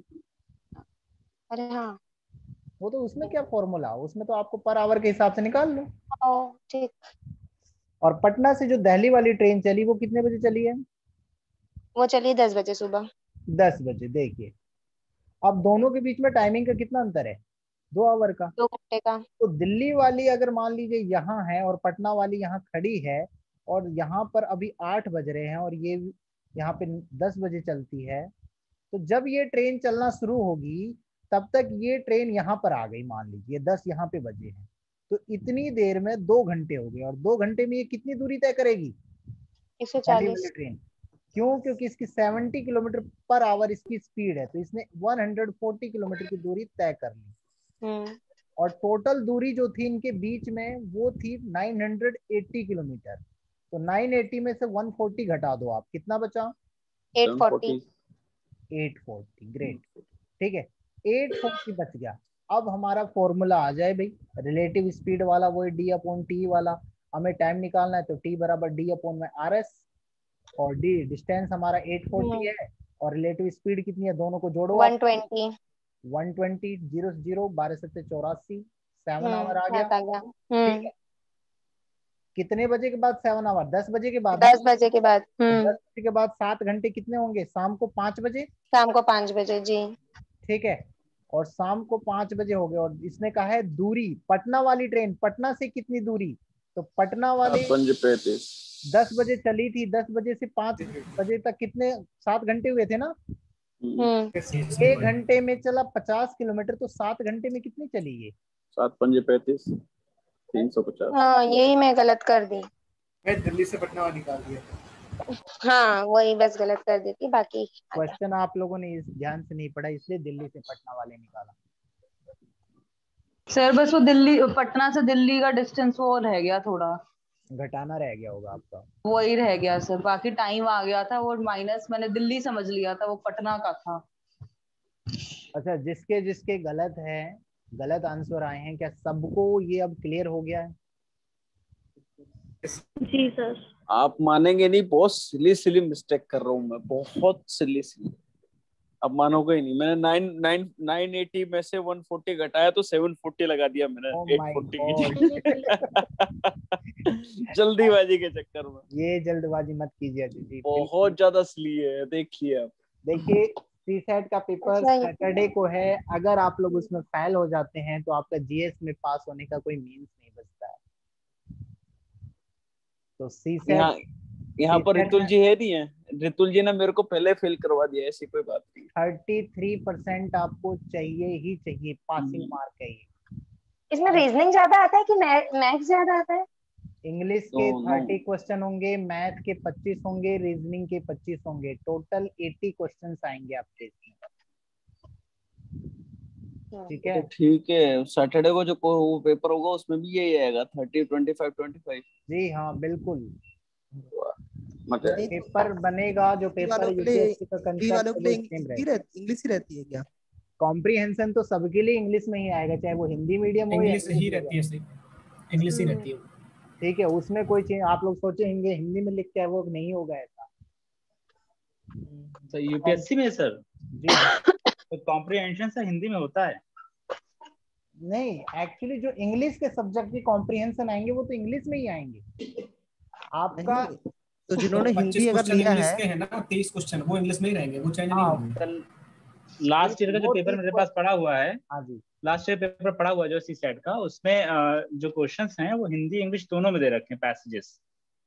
अरे हाँ, वो तो उसमें क्या फॉर्मूला, उसमें तो आपको पर आवर के हिसाब से निकाल लो। ओ ठीक। और पटना से जो दिल्ली वाली ट्रेन चली वो कितने बजे चली है? वो चलिए दस बजे सुबह। दस बजे। देखिए अब दोनों के बीच में टाइमिंग का कितना अंतर है? दो आवर का। दो घंटे का। तो दिल्ली वाली अगर मान लीजिए यहाँ है और पटना वाली यहाँ खड़ी है, और यहाँ पर अभी आठ बज रहे हैं और ये यहाँ पे दस बजे चलती है, तो जब ये ट्रेन चलना शुरू होगी तब तक ये ट्रेन यहाँ पर आ गई, मान लीजिए दस यहाँ पे बजे हैं, तो इतनी देर में दो घंटे हो गए, और दो घंटे में ये कितनी दूरी तय करेगी एक सौ दिल्ली चालीस। वाली ट्रेन? क्यों? क्योंकि इसकी सेवेंटी किलोमीटर पर आवर इसकी स्पीड है, तो इसने वन हंड्रेड फोर्टी किलोमीटर की दूरी तय कर ली। हम्म और टोटल दूरी जो थी इनके बीच में वो थी नाइन हंड्रेड एटी किलोमीटर। तो नाइन एटी में से वन फोर्टी घटा दो आप, कितना बचा? Eight forty. Eight forty, great. ठीक है, एट फोर्टी बच गया। अब हमारा फॉर्मूला आ जाए भाई, रिलेटिव स्पीड वाला, वो डी अपॉन टी वाला। हमें टाइम निकालना है तो टी बराबर डी अपॉन में आर एस, और डी डिस्टेंस हमारा एट फोर्टी है, और रिलेटिव स्पीड कितनी है, दोनों को जोड़ो आप। One twenty. One twenty, zero zero, बारह सत्ते चौरासी, सेवन आवर आ हम्म गया। आ गया। ठीक हम्म है, कितने बजे के बाद सेवन आवर? दस बजे के बाद। दस बजे के बाद। तो हम्म दस बजे के बाद सात घंटे कितने होंगे? शाम को पांच बजे। शाम को पाँच बजे जी। ठीक है, और शाम को पांच बजे हो गए, और इसने कहा है दूरी, पटना वाली ट्रेन पटना से कितनी दूरी, तो पटना वाली पैंतीस दस बजे चली थी, दस बजे से पांच बजे तक कितने, सात घंटे हुए थे ना। हम्म एक घंटे में चला पचास किलोमीटर, तो सात घंटे में कितनी चली ये? सात पंजे पैंतीस, तीन सौ पचास। हाँ यही मैं गलत कर दी। मैं दिल्ली से पटना निकाल दिया। हाँ वही बस गलत कर दी थी, बाकी क्वेश्चन आप लोगों ने इस ध्यान से नहीं पढ़ा, इसलिए दिल्ली से पटना वाले निकाला। सर बस वो दिल्ली पटना से दिल्ली का डिस्टेंस वो रह गया, थोड़ा घटाना रह गया होगा आपका। वही रह गया सर, बाकी टाइम आ गया था, और माइनस मैंने दिल्ली समझ लिया था, वो पटना का था। अच्छा, जिसके जिसके गलत है, गलत आंसर आए हैं, क्या सबको ये अब क्लियर हो गया है? जी सर। आप मानेंगे नहीं, बहुत सिली सिली मिस्टेक कर रहा हूँ मैं, बहुत सिली सिली। अब मानोगे ही नहीं, मैंने नाइन नाइन नाइन एटी में से वन फोर्टी घटाया तो सेवन फोर्टी लगा दिया मैंने। Oh eight my forty God. की जल्दीबाजी के चक्कर में। ये जल्दबाजी मत कीजिए जी, बहुत ज्यादा सिली है, देखिए आप। देखिए सी सेट का पेपर अच्छा, ये- सैटरडे को है। अगर आप लोग उसमें फेल हो जाते हैं तो आपका जीएस में पास होने का कोई मीन्स नहीं बचता है। तो सी यहाँ सेट यहाँ सी पर सेट रितुल में जी है नहीं है, रितुल जी ने मेरे को पहले फेल करवा दिया, ऐसी कोई बात नहीं। थर्टी थ्री परसेंट आपको चाहिए ही चाहिए, पासिंग हम्म, मार्क है ये। इसमें रीजनिंग ज्यादा आता है कि मैथ्स ज्यादा आता है? इंग्लिश के दोनों। थर्टी क्वेश्चन होंगे, मैथ के पच्चीस होंगे, रीजनिंग के पच्चीस होंगे, टोटल एटी क्वेश्चंस आएंगे आपके इसमें। ठीक है तो ठीक है, सैटरडे को जो को- वो पेपर होगा उसमें भी यही आएगा, thirty twenty five twenty five. जी हाँ बिल्कुल। मतलब नहीं तो पेपर बनेगा जो हिंदी वालों पेपर के लिए, यूपीएससी का हिंदी कंसेप्ट वालों है के वो लिए सेम हिंदी रहेगा। रहती, इंग्लिश ही रहती है क्या? कॉम्प्रीहेंशन तो सबके लिए इंग्लिश में ही आएगा, चाहे वो हिंदी मीडियम हो या इंग्लिश इंग्लिश ही मीडियम। रहती है, सही, इंग्लिश ही रहती है। ठीक है, उसमें कोई चीज आप लोग सोचेंगे हिंदी में लिख के वो नहीं होगा ऐसा। तो यूपीएससी में सर जी हाँ। तो कॉम्प्रिहेंशन से हिंदी में होता है? नहीं, एक्चुअली जो इंग्लिश के सब्जेक्ट के कॉम्प्रीहेंशन आएंगे वो तो इंग्लिश में ही आएंगे आपका। नहीं तो तो जिन्होंने पच्चीस हिंदी अगर क्वेश्चन लिया इंग्लिश है, के हैं ना, तेईस क्वेश्चन वो इंग्लिश में ही रहेंगे, वो चेंज नहीं हाँ होंगे। कल लास्ट ईयर का जो वो पेपर तीस मेरे पास पड़ा हुआ है, हाँ जी। लास्ट ईयर पेपर पड़ा हुआ है जो सी सेट का, उसमें अ, जो क्वेश्चंस हैं वो हिंदी इंग्लिश दोनों में दे रखे हैं पैसेजेस।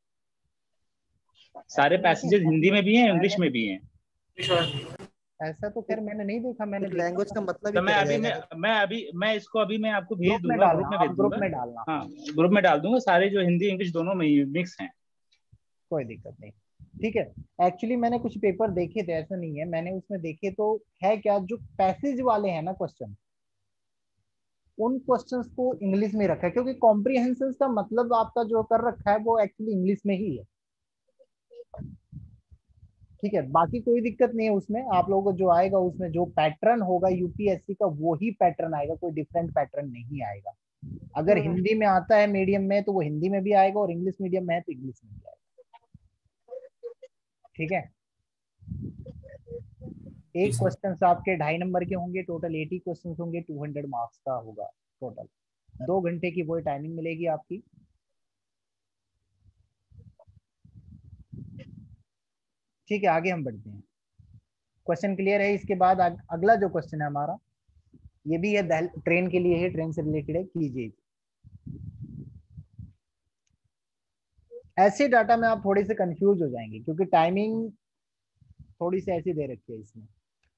सारे ऐसा नहीं, पैसेजेस हिंदी में भी हैं, मैंने इंग्लिश में भी हैं। ऐसा तो खैर मैंने नहीं देखा, मैंने फिर देखा लैंग्वेज था। का मतलब ही तो मैं क्या रह अभी जाएगा? मैं मैं अभी मैं इसको अभी मैं आपको भेज ग्रुप में दूंगा, ग्रुप डालना, में आप भेज ग्रुप दूंगा। में डालना। हाँ, ग्रुप में डाल दूंगा, सारे जो हिंदी इंग्लिश दोनों में मिक्स हैं। कोई दिक्कत नहीं। ठीक है, एक्चुअली मैंने कुछ पेपर देखे थे, ऐसा नहीं है, मैंने उसमें देखे तो है क्या, जो पैसेज वाले हैं ना क्वेश्चन, उन क्वेश्चंस को इंग्लिश में रखा है, क्योंकि कॉम्प्रिहेंशन का मतलब आपका जो कर रखा है वो एक्चुअली इंग्लिश में ही है। ठीक है, बाकी कोई दिक्कत नहीं है उसमें। आप लोगों को जो आएगा उसमें जो पैटर्न होगा यूपीएससी का वो ही पैटर्न आएगा, कोई डिफरेंट पैटर्न नहीं आएगा। अगर हिंदी में आता है मीडियम में तो वो हिंदी में भी आएगा, और इंग्लिश मीडियम में है तो इंग्लिश में भी आएगा। ठीक है, एक क्वेश्चन आपके ढाई नंबर के होंगे, टोटल एटी क्वेश्चन होंगे, टू हंड्रेड मार्क्स का होगा टोटल। दो घंटे की वो टाइमिंग मिलेगी आपकी। ठीक है, आगे हम बढ़ते हैं। क्वेश्चन क्लियर है? इसके बाद अग, अगला जो क्वेश्चन है हमारा, ये भी है ट्रेन के लिए है, ट्रेन से रिलेटेड है, कीजिए। ऐसे डाटा में आप थोड़े से कंफ्यूज हो जाएंगे क्योंकि टाइमिंग थोड़ी सी ऐसी दे रखी है इसमें।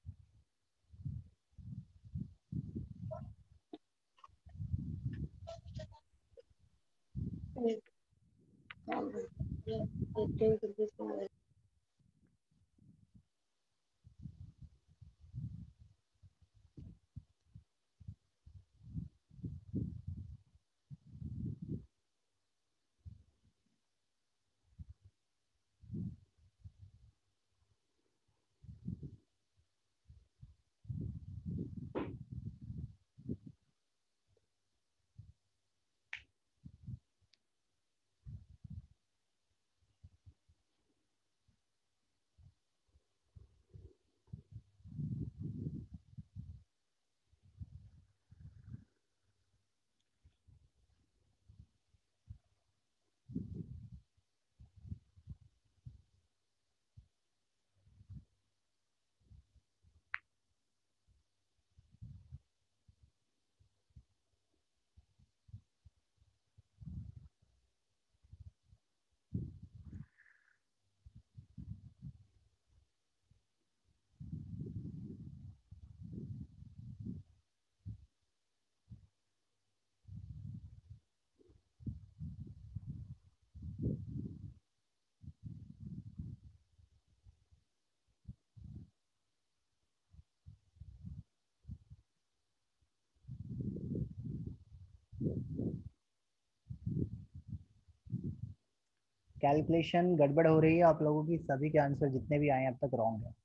कैलकुलेशन गड़बड़ हो रही है आप लोगों की, सभी के आंसर जितने भी आए अब तक रॉन्ग है।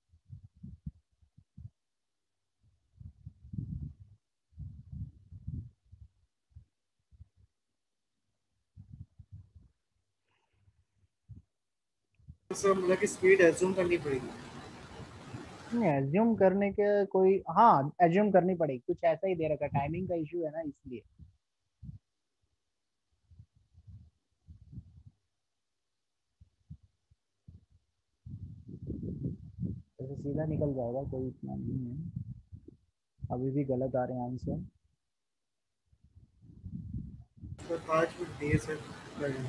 सर मतलब कि स्पीड एज्यूम करनी पड़ेगी। एज्यूम करने के कोई, हाँ एज्यूम करनी पड़ेगी, कुछ ऐसा ही दे रखा, टाइमिंग का इशू है ना इसलिए। जैसे सीधा निकल जाएगा, कोई इतना नहीं है। अभी भी गलत आ रहे हैं आंसर। तो पाँच मिनट देर से लगेगा।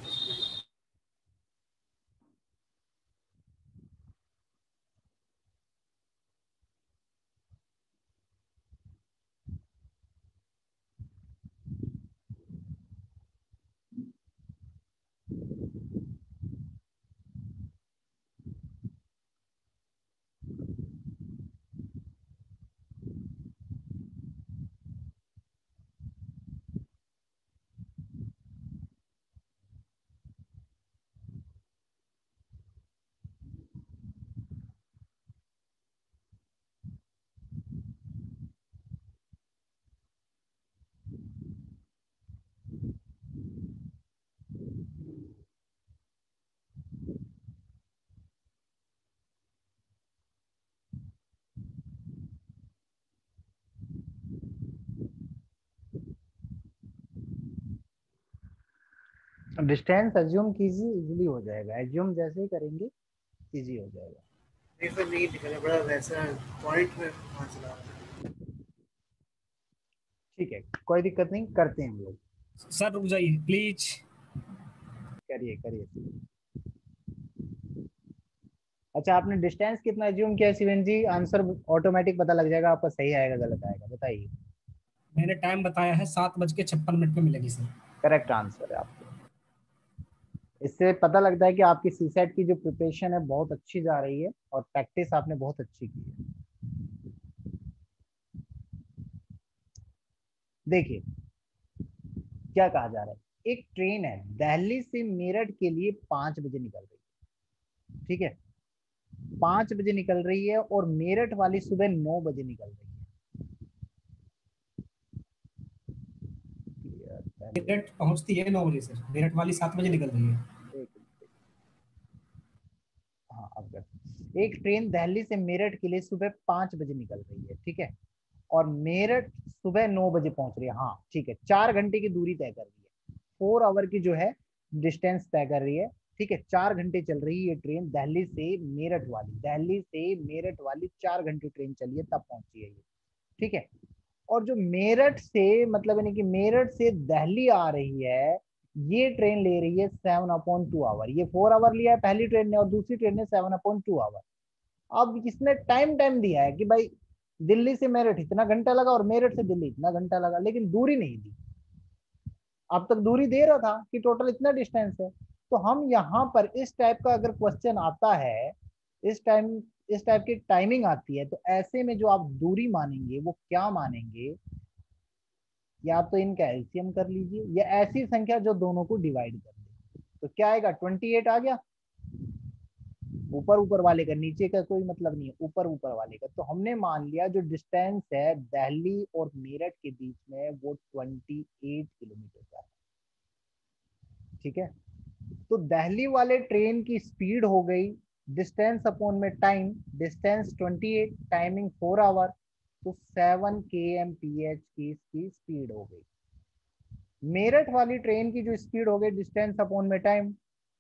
डिस्टेंस अज्यूम कीजिए, इजीली हो जाएगा। अज्यूम जैसे ही करेंगे इजी हो जाएगा। नहीं सर नहीं निकला, बड़ा वैसा पॉइंट में वहाँ चला रहा है। ठीक है, कोई दिक्कत नहीं, करते हैं हम लोग। सर रुक जाइए प्लीज। करिए करिए। अच्छा, आपने डिस्टेंस कितना अज्यूम किया शिवेन जी? आंसर ऑटोमेटिक पता लग जाएगा आपका, सही आएगा गलत आएगा, बताइए। मैंने टाइम बताया है सात बज के छप्पन मिनट में मिलेगी सर। करेक्ट आंसर है आपको। इससे पता लगता है कि आपकी सीसेट की जो प्रिपरेशन है बहुत अच्छी जा रही है और प्रैक्टिस आपने बहुत अच्छी की है। देखिए क्या कहा जा रहा है, एक ट्रेन है दिल्ली से मेरठ के लिए पांच बजे निकल रही है, ठीक है, पांच बजे निकल रही है और मेरठ वाली सुबह नौ बजे निकल रही है। मेरठ पहुंचती है नौ बजे सर, मेरठ वाली सात बजे निकल रही है। हाँ अब कर। एक ट्रेन दिल्ली से मेरठ के लिए सुबह पांच बजे निकल रही है, ठीक है, और मेरठ सुबह नौ बजे पहुंच रही है। हाँ ठीक है, चार घंटे की दूरी तय कर रही है, फोर आवर की जो है डिस्टेंस तय कर रही है, ठीक है। चार घंटे चल रही है ये ट्रेन दिल्ली से मेरठ वाली, दिल्ली से मेरठ वाली चार घंटे ट्रेन चली है तब पहुंची है ये, ठीक है। और जो मेरठ से मतलब यानी कि मेरठ से दिल्ली आ रही है, ये ट्रेन ले रही है सेवन अपॉन टू आवर। ये फोर आवर लिया है पहली ट्रेन ने और दूसरी ट्रेन ने सेवन अपॉन टू आवर। अब इसने टाइम टाइम दिया है कि भाई दिल्ली से मेरठ इतना घंटा लगा और मेरठ से दिल्ली इतना घंटा लगा, लेकिन दूरी नहीं दी। अब तक दूरी दे रहा था कि टोटल इतना डिस्टेंस है। तो हम यहाँ पर इस टाइप का अगर क्वेश्चन आता है, इस टाइम इस टाइप की टाइमिंग आती है, तो ऐसे में जो आप दूरी मानेंगे वो क्या मानेंगे, या तो इनका एलसीएम कर लीजिए या ऐसी संख्या जो दोनों को डिवाइड कर दे। तो क्या आएगा, अट्ठाईस आ गया, ऊपर ऊपर वाले का, नीचे का कोई मतलब नहीं है, ऊपर ऊपर वाले का। तो हमने मान लिया जो डिस्टेंस है दिल्ली और मेरठ के बीच में वो अट्ठाईस किलोमीटर का है, ठीक है। तो दिल्ली वाले ट्रेन की स्पीड हो गई डिस्टेंस अपॉन में टाइम, डिस्टेंस अट्ठाईस, टाइमिंग फोर आवर, तो seven K M P H की इसकी स्पीड हो गई। मेरठ वाली ट्रेन की जो स्पीड हो गई डिस्टेंस अपॉन में टाइम,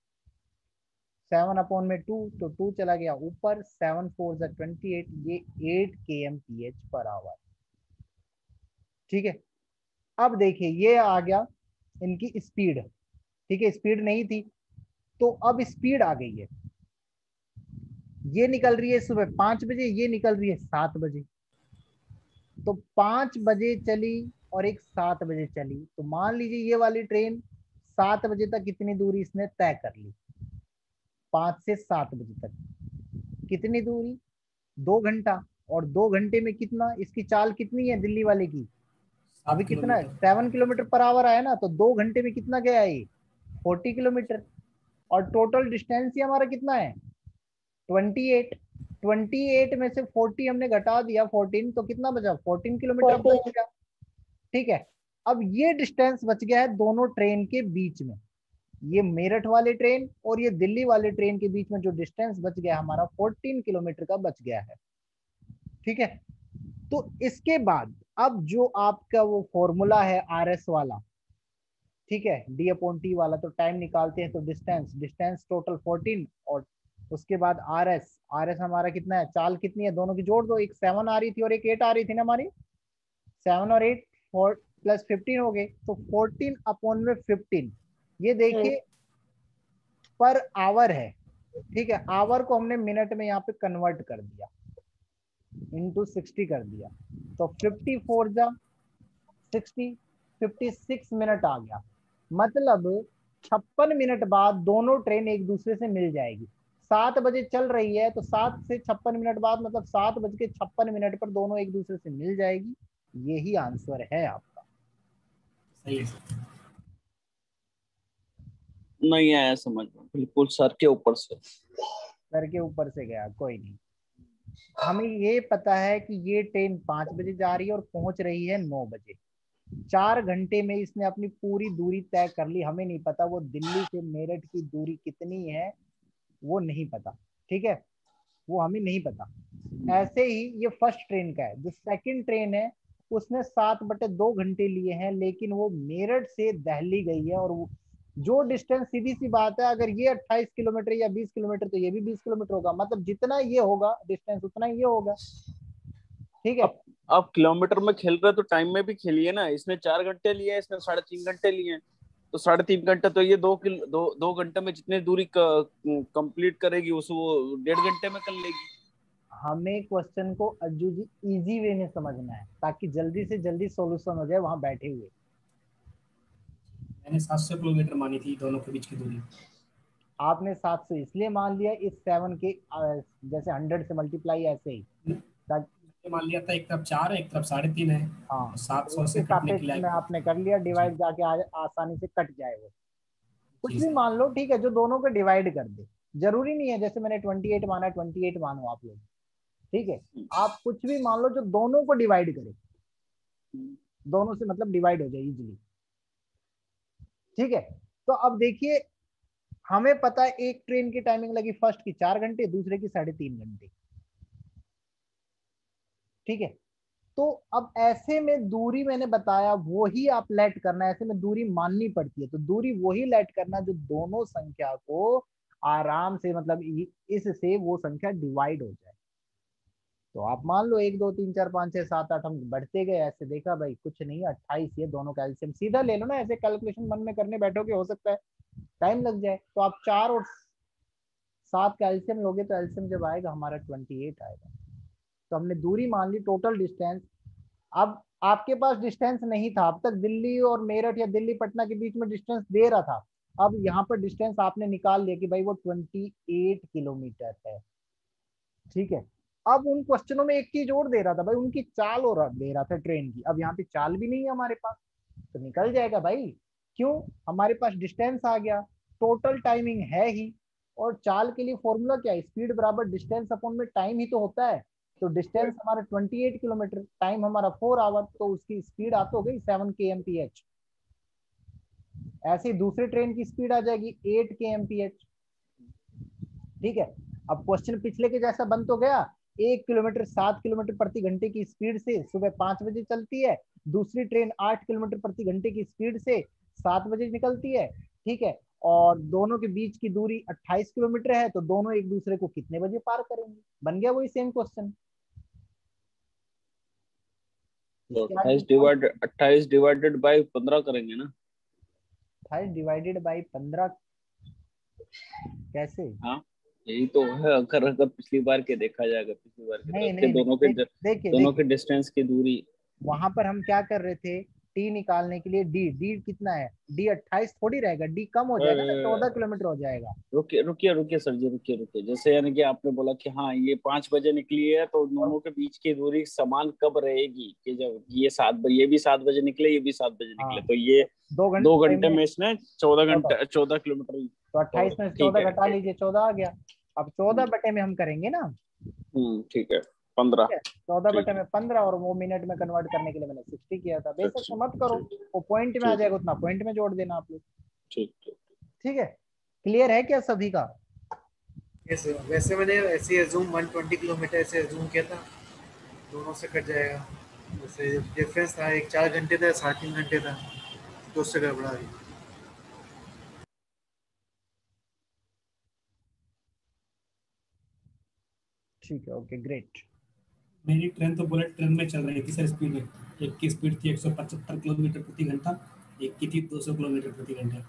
सेवन अपॉन में टू, तो टू चला गया ऊपर, सेवन फोर जा ट्वेंटी एट, ये eight K M P H per hour, ठीक है। अब देखिए ये आ गया इनकी स्पीड, ठीक है, स्पीड नहीं थी तो अब स्पीड आ गई है। ये निकल रही है सुबह पांच बजे, ये निकल रही है सात बजे। तो पांच बजे चली और एक सात बजे चली, तो मान लीजिए ये वाली ट्रेन सात बजे तक कितनी दूरी इसने तय कर ली, पांच से सात बजे तक कितनी दूरी, दो घंटा। और दो घंटे में कितना, इसकी चाल कितनी है दिल्ली वाले की, अभी कितना है, सेवन किलोमीटर पर आवर आया ना, तो दो घंटे में कितना गया ये, फोर्टी किलोमीटर। और टोटल डिस्टेंस ही हमारा कितना है, ट्वेंटी एट। ट्वेंटी एट में से फोर्टी हमने घटा दिया, फोर्टीन, तो कितना बचा, फोर्टीन किलोमीटर बच गया, ठीक है। अब ये डिस्टेंस बच गया है दोनों ट्रेन के बीच में, ये मेरठ वाले ट्रेन और ये दिल्ली वाले ट्रेन के बीच में जो डिस्टेंस बच गया हमारा फोर्टीन किलोमीटर का बच गया है, ठीक है। तो इसके बाद अब जो आपका वो फॉर्मूला है आर एस वाला, ठीक है, डी अपॉन टी वाला, तो टाइम निकालते हैं तो डिस्टेंस डिस्टेंस टोटल फोर्टीन और उसके बाद आर एस, आर एस हमारा कितना है, चाल कितनी है, दोनों की जोड़ दो, एक सेवन आ रही थी और एक एट आ रही थी ना हमारी, सेवन और एट फोर प्लस फिफ्टीन हो गए, तो फोर्टीन अपॉन में फिफ्टीन, ये देखिए पर आवर है, ठीक है, आवर को हमने मिनट में यहाँ पे कन्वर्ट कर दिया, इंटू सिक्सटी कर दिया, तो फिफ्टी फोर जा सिक्सटी, फिफ्टी सिक्स मिनट आ गया, मतलब छप्पन मिनट बाद दोनों ट्रेन एक दूसरे से मिल जाएगी, सात बजे चल रही है तो सात से छप्पन मिनट बाद मतलब सात बज के छप्पन मिनट पर दोनों एक दूसरे से मिल जाएगी, यही आंसर है आपका। सही है सर। नहीं आया समझ में, बिल्कुल सर के ऊपर से। सर के ऊपर से गया, कोई नहीं, हमें ये पता है कि ये ट्रेन पांच बजे जा रही है और पहुंच रही है नौ बजे, चार घंटे में इसने अपनी पूरी दूरी तय कर ली, हमें नहीं पता वो दिल्ली से मेरठ की दूरी कितनी है, वो नहीं पता, ठीक है, वो हमें नहीं पता। ऐसे ही ये फर्स्ट ट्रेन का है, जो सेकंड ट्रेन है उसने सात बटे दो घंटे लिए हैं, लेकिन वो मेरठ से दिल्ली गई है, और वो जो डिस्टेंस, सीधी सी बात है, अगर ये अट्ठाईस किलोमीटर या बीस किलोमीटर तो ये भी बीस किलोमीटर होगा, मतलब जितना ये होगा डिस्टेंस उतना ये होगा, ठीक है। अब अब किलोमीटर में खेल रहे तो टाइम में भी खेलिए ना, इसने चार घंटे लिए, इसने साढ़े तीन घंटे लिए, तो साढ़े तीन घंटे तो ये दो किलो दो दो घंटे में जितनी दूरी कंप्लीट करेगी उस वो डेढ़ घंटे में कर लेगी। हमें क्वेश्चन को अज्जू जी इजी वे में समझना है, ताकि जल्दी से जल्दी सॉल्यूशन हो जाए वहां बैठे हुए। मैंने सात सौ किलोमीटर मानी थी दोनों के बीच की दूरी। आपने सात सौ इसलिए मान लिया, इस सेवन के अ, जैसे हंड्रेड से मल्टीप्लाई ऐसे ही, ये मान लिया था एक तरफ चार है एक तरफ साढ़े तीन है, हाँ, सात तो सौ उसके से कटने के सापेक्ष लिए में आपने कर लिया डिवाइड, जाके आ, आसानी से कट जाए वो, कुछ भी मान लो, ठीक है, जो दोनों को डिवाइड कर दे, जरूरी नहीं है जैसे मैंने अट्ठाईस माना, अट्ठाईस मानो आप लोग, ठीक है, आप कुछ भी मान लो जो दोनों को डिवाइड करे, दोनों से मतलब डिवाइड हो जाए इजीली, ठीक है। तो अब देखिए, हमें पता है एक ट्रेन की टाइमिंग लगी फर्स्ट की चार घंटे, दूसरे की साढ़े तीन घंटे, ठीक है। तो अब ऐसे में दूरी मैंने बताया वो ही आप लेट करना है, ऐसे में दूरी माननी पड़ती है, तो दूरी वही लेट करना जो दोनों संख्या को आराम से, मतलब इससे वो संख्या डिवाइड हो जाए। तो आप मान लो एक दो तीन चार पाँच छह सात आठ, हम बढ़ते गए, ऐसे देखा भाई कुछ नहीं, अट्ठाईस, ये दोनों का एलसीएम सीधा ले लो ना, ऐसे कैलकुलेशन मन में करने बैठोगे हो सकता है टाइम लग जाए, तो आप चार और सात का एलसीएम लोगे तो एलसीएम जब आएगा हमारा अट्ठाईस आएगा। तो हमने दूरी मान ली, टोटल डिस्टेंस। अब आपके पास डिस्टेंस नहीं था, अब तक दिल्ली और मेरठ या दिल्ली पटना के बीच में डिस्टेंस दे रहा था, अब यहाँ पर डिस्टेंस आपने निकाल लिया कि भाई वो अट्ठाईस किलोमीटर है, ठीक है। अब उन क्वेश्चनों में एक चीज और दे रहा था भाई, उनकी चाल और दे रहा था ट्रेन की, अब यहाँ पे चाल भी नहीं है हमारे पास, तो निकल जाएगा भाई, क्यों, हमारे पास डिस्टेंस आ गया, टोटल टाइमिंग है ही, और चाल के लिए फॉर्मूला क्या है, स्पीड बराबर डिस्टेंस अपॉन में टाइम ही तो होता है, तो डिस्टेंस हमारा अट्ठाईस किलोमीटर, टाइम हमारा फोर आवर, तो उसकी स्पीड आ तो गई seven K M P H. ऐसे ही दूसरी ट्रेन की स्पीड आ जाएगी eight K M P H, ठीक है। अब क्वेश्चन पिछले के जैसा बन तो गया, एक किलोमीटर सात किलोमीटर प्रति घंटे की स्पीड से सुबह पांच बजे चलती है, दूसरी ट्रेन आठ किलोमीटर प्रति घंटे की स्पीड से सात बजे निकलती है, ठीक है, और दोनों के बीच की दूरी अट्ठाईस किलोमीटर है, तो दोनों एक दूसरे को कितने बजे पार करेंगे, बन गया वही सेम क्वेश्चन। अट्ठाईस डिवाइडेड अट्ठाईस डिवाइडेड बाई पंद्रह करेंगे ना, अट्ठाईस डिवाइडेड बाई पंद्रह कैसे? हाँ यही तो है, अगर अगर पिछली बार के देखा जाएगा, पिछली बार के नहीं, तरफ नहीं, के दोनों के देख, देखिए दोनों देखिए के डिस्टेंस की दूरी, वहां पर हम क्या कर रहे थे, टी निकालने के लिए डी, डी कितना है, डी अट्ठाईस थोड़ी रहेगा, डी कम हो जाएगा ना, चौदह किलोमीटर हो जाएगा। रुकिए रुकिए रुकिए सर जी, रुकिए रुकिए, जैसे यानी कि आपने बोला कि हाँ ये पांच बजे निकली है, तो दोनों के बीच की दूरी समान कब रहेगी, कि जब ये सात ये भी सात बजे निकले, ये भी सात बजे निकले, हाँ, तो ये दो घंटे दो घंटे में इसने चौदह घंटे चौदह किलोमीटर, तो अट्ठाईस में चौदह घटा लीजिए, चौदह आ गया। अब चौदह बटे में हम करेंगे ना, हम्म ठीक है, पंद्रह, चौदह बटे में पंद्रह, और वो मिनट में कन्वर्ट करने के लिए मैंने सिक्सटी किया था, बेशक से मत करो, वो पॉइंट में आ जाएगा, उतना पॉइंट में जोड़ देना आप लोग, ठीक ठीक ठीक है। क्लियर है क्या सभी का? यस सर, वैसे मैंने ऐसे अज्यूम एक सौ बीस किलोमीटर ऐसे अज्यूम किया था, दोनों से कट जाएगा, जैसे डिफरेंस था एक चार घंटे था साढ़े तीन घंटे था, तो उससे गड़बड़ा गई। ठीक है, ओके ग्रेट। मेरी ट्रेन तो बुलेट ट्रेन में चल रही थी सर स्पीड में। एक की स्पीड थी एक सौ पचहत्तर किलोमीटर प्रति घंटा, एक की थी दो सौ किलोमीटर प्रति घंटा।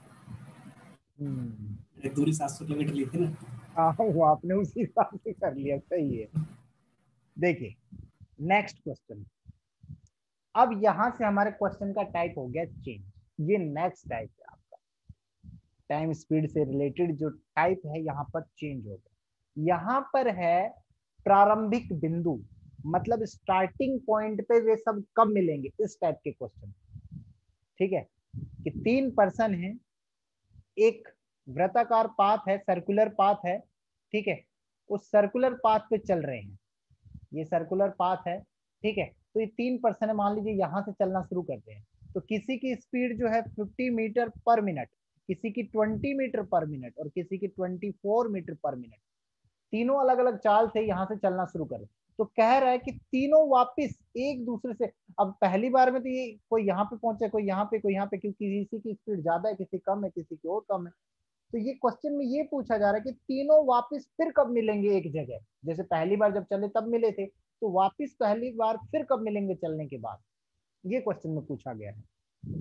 हम्म, दूरी सात सौ किलोमीटर ली थी ना। हाँ वो आपने उसी हिसाब से कर लिया, सही है। देखिए नेक्स्ट क्वेश्चन। अब यहां से हमारे क्वेश्चन का टाइप हो गया चेंज। ये नेक्स्ट टाइप है आपका, टाइम स्पीड से रिलेटेड जो टाइप है यहाँ पर चेंज हो गया। यहाँ पर है प्रारंभिक बिंदु, मतलब स्टार्टिंग पॉइंट पे वे सब कब मिलेंगे, इस टाइप के क्वेश्चन। ठीक है, कि तीन पर्सन है, एक वृत्ताकार पाथ है, सर्कुलर पाथ है, ठीक है, उस सर्कुलर पाथ पे चल रहे हैं, ये सर्कुलर पाथ है, ठीक है। तो ये तीन पर्सन है, मान लीजिए यहां से चलना शुरू करते हैं, तो किसी की स्पीड जो है पचास मीटर पर मिनट, किसी की बीस मीटर पर मिनट और किसी की चौबीस मीटर पर मिनट, तीनों अलग अलग चाल से यहां से चलना शुरू करें। तो कह रहा है कि तीनों वापस एक दूसरे से, अब पहली बार में तो ये कोई यहाँ पे पहुंचे, कोई यहाँ पे, कोई यहाँ पे, क्योंकि किसी की स्पीड ज्यादा है, किसी कम है, किसी की और कम है। तो ये क्वेश्चन में ये पूछा जा रहा है कि तीनों वापस फिर कब मिलेंगे एक जगह, जैसे पहली बार जब चले तब मिले थे, तो वापस पहली बार फिर कब मिलेंगे चलने के बाद, ये क्वेश्चन में पूछा गया है।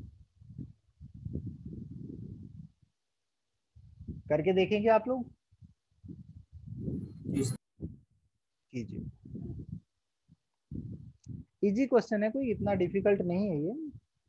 करके देखेंगे आप लोग, कीजिए। इजी क्वेश्चन है, कोई इतना डिफिकल्ट नहीं है ये।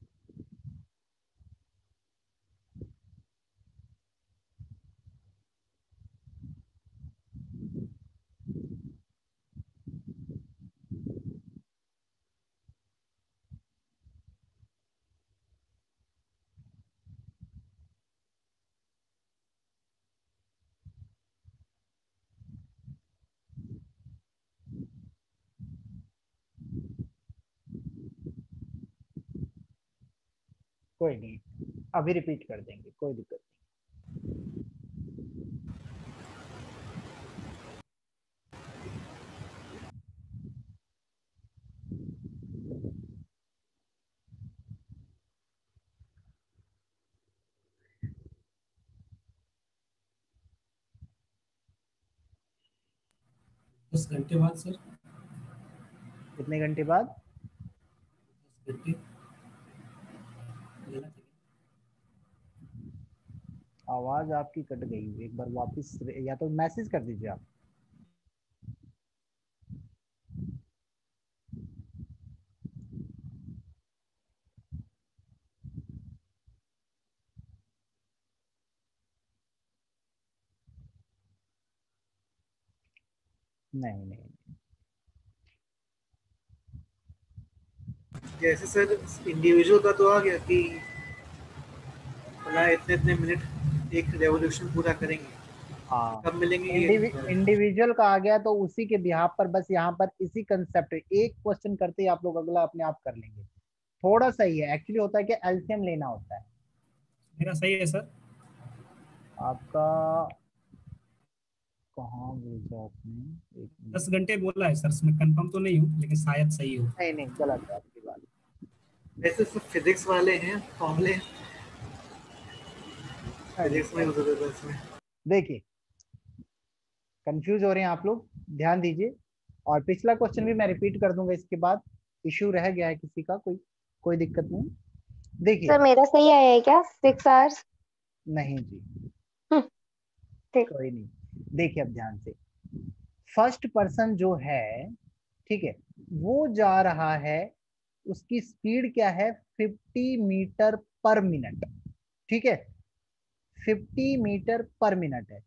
कोई नहीं, अभी रिपीट कर देंगे, कोई दिक्कत नहीं। दस घंटे बाद सर। कितने घंटे बाद? दस घंटे। आवाज आपकी कट गई, एक बार वापस, या तो मैसेज कर दीजिए आप। नहीं नहीं, जैसे सर इंडिविजुअल का तो आ गया कि बोला इतने इतने मिनट एक रेवोल्यूशन पूरा करेंगे, हाँ कब मिलेंगे ये इंडिवि, नहीं पता। इंडिविजुअल का आ गया, तो उसी के बिहाफ पर बस यहाँ पर इसी कंसेप्ट, एक क्वेश्चन करते ही आप लोग अगला अपने आप कर लेंगे। थोड़ा सा ही है, एक्चुअली होता है कि एलसीएम लेना होता है मेरा सही है सर। आपका। कहाँ भेजा आपने, एक मिनट। दस घंटे बोला है सर, मैं कंफर्म तो नहीं हूँ लेकिन शायद सही हो। नहीं नहीं, गलत है आपकी बात। वैसे सब फिजिक्स वाले हैं, फॉर्मूले नहीं नहीं, फिजिक्स में गलत। उधर इसमें देखिए कंफ्यूज हो रहे हैं आप लोग, ध्यान दीजिए। और पिछला क्वेश्चन भी मैं रिपीट कर दूंगा, इसके बाद इश्यू रह गया है किसी का, कोई कोई दिक्कत नहीं। देखिए, सर मेरा सही आया है क्या? Six hours? नहीं जी, ठीक। कोई नहीं। देखिए अब ध्यान से, फर्स्ट पर्सन जो है, ठीक है, वो जा रहा है, उसकी स्पीड क्या है, फिफ्टी मीटर पर मिनट, ठीक है, फिफ्टी मीटर पर मिनट है,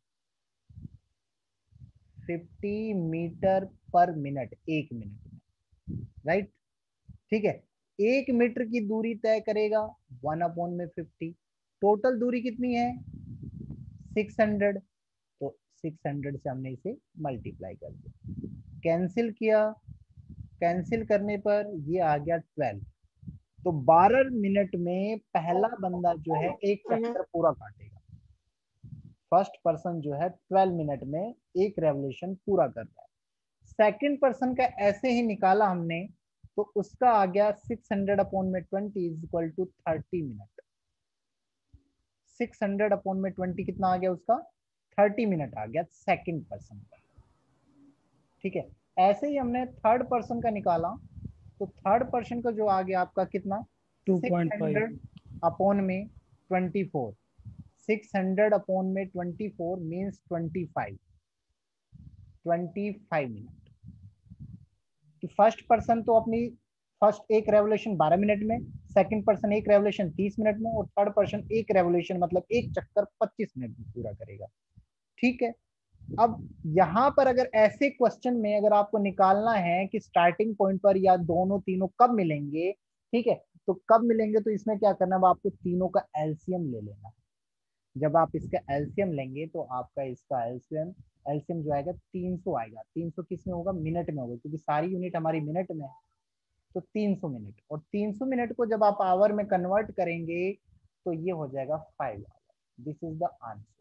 फिफ्टी मीटर पर मिनट, एक मिनट में, राइट, ठीक है। एक मीटर की दूरी तय करेगा वन अपॉन में फिफ्टी, टोटल दूरी कितनी है सिक्स हंड्रेड, तो सिक्स हंड्रेड से हमने इसे मल्टीप्लाई कर दिया, कैंसिल किया, कैंसिल करने पर ये आ गया ट्वेल्व। तो बारह मिनट में पहला बंदा जो है एक चक्कर पूरा काटेगा, फर्स्ट पर्सन जो है ट्वेल्व मिनट में एक रेवोल्यूशन पूरा कर रहा है। सेकंड पर्सन का ऐसे ही निकाला हमने, तो उसका आ गया सिक्स हंड्रेड अपॉन में twenty is equal to thirty minute. Six hundred upon में ट्वेंटी कितना आ गया उसका, थर्टी मिनट आ गया सेकंड पर्सन का। ठीक है, ऐसे ही हमने थर्ड पर्सन का निकाला, तो थर्ड पर्सन का जो आ गया आपका कितना, two six point five hundred upon में twenty four, six hundred upon में twenty four means twenty five, twenty five minute. कि फर्स्ट पर्सन तो अपनी फर्स्ट एक रेवोल्यूशन बारह मिनट में, सेकंड पर्सन एक रेवोल्यूशन तीस मिनट में, और थर्ड पर्सन एक रेवोल्यूशन मतलब एक चक्कर पच्चीस मिनट में पूरा करेगा। ठीक है, अब यहाँ पर अगर ऐसे क्वेश्चन में अगर आपको निकालना है कि स्टार्टिंग पॉइंट पर या दोनों तीनों कब मिलेंगे, ठीक है, तो कब मिलेंगे, तो इसमें क्या करना है, आपको तीनों का एलसीएम ले लेना है। जब आप इसका एलसीएम लेंगे तो आपका इसका एलसीएम एलसीएम जो आएगा तीन सौ आएगा। तीन सौ किस में होगा, मिनट में होगा, क्योंकि सारी यूनिट हमारी मिनट में है, तो तीन सौ मिनट, और तीन सौ मिनट को जब आप आवर में कन्वर्ट करेंगे तो ये हो जाएगा five hour. This is the answer.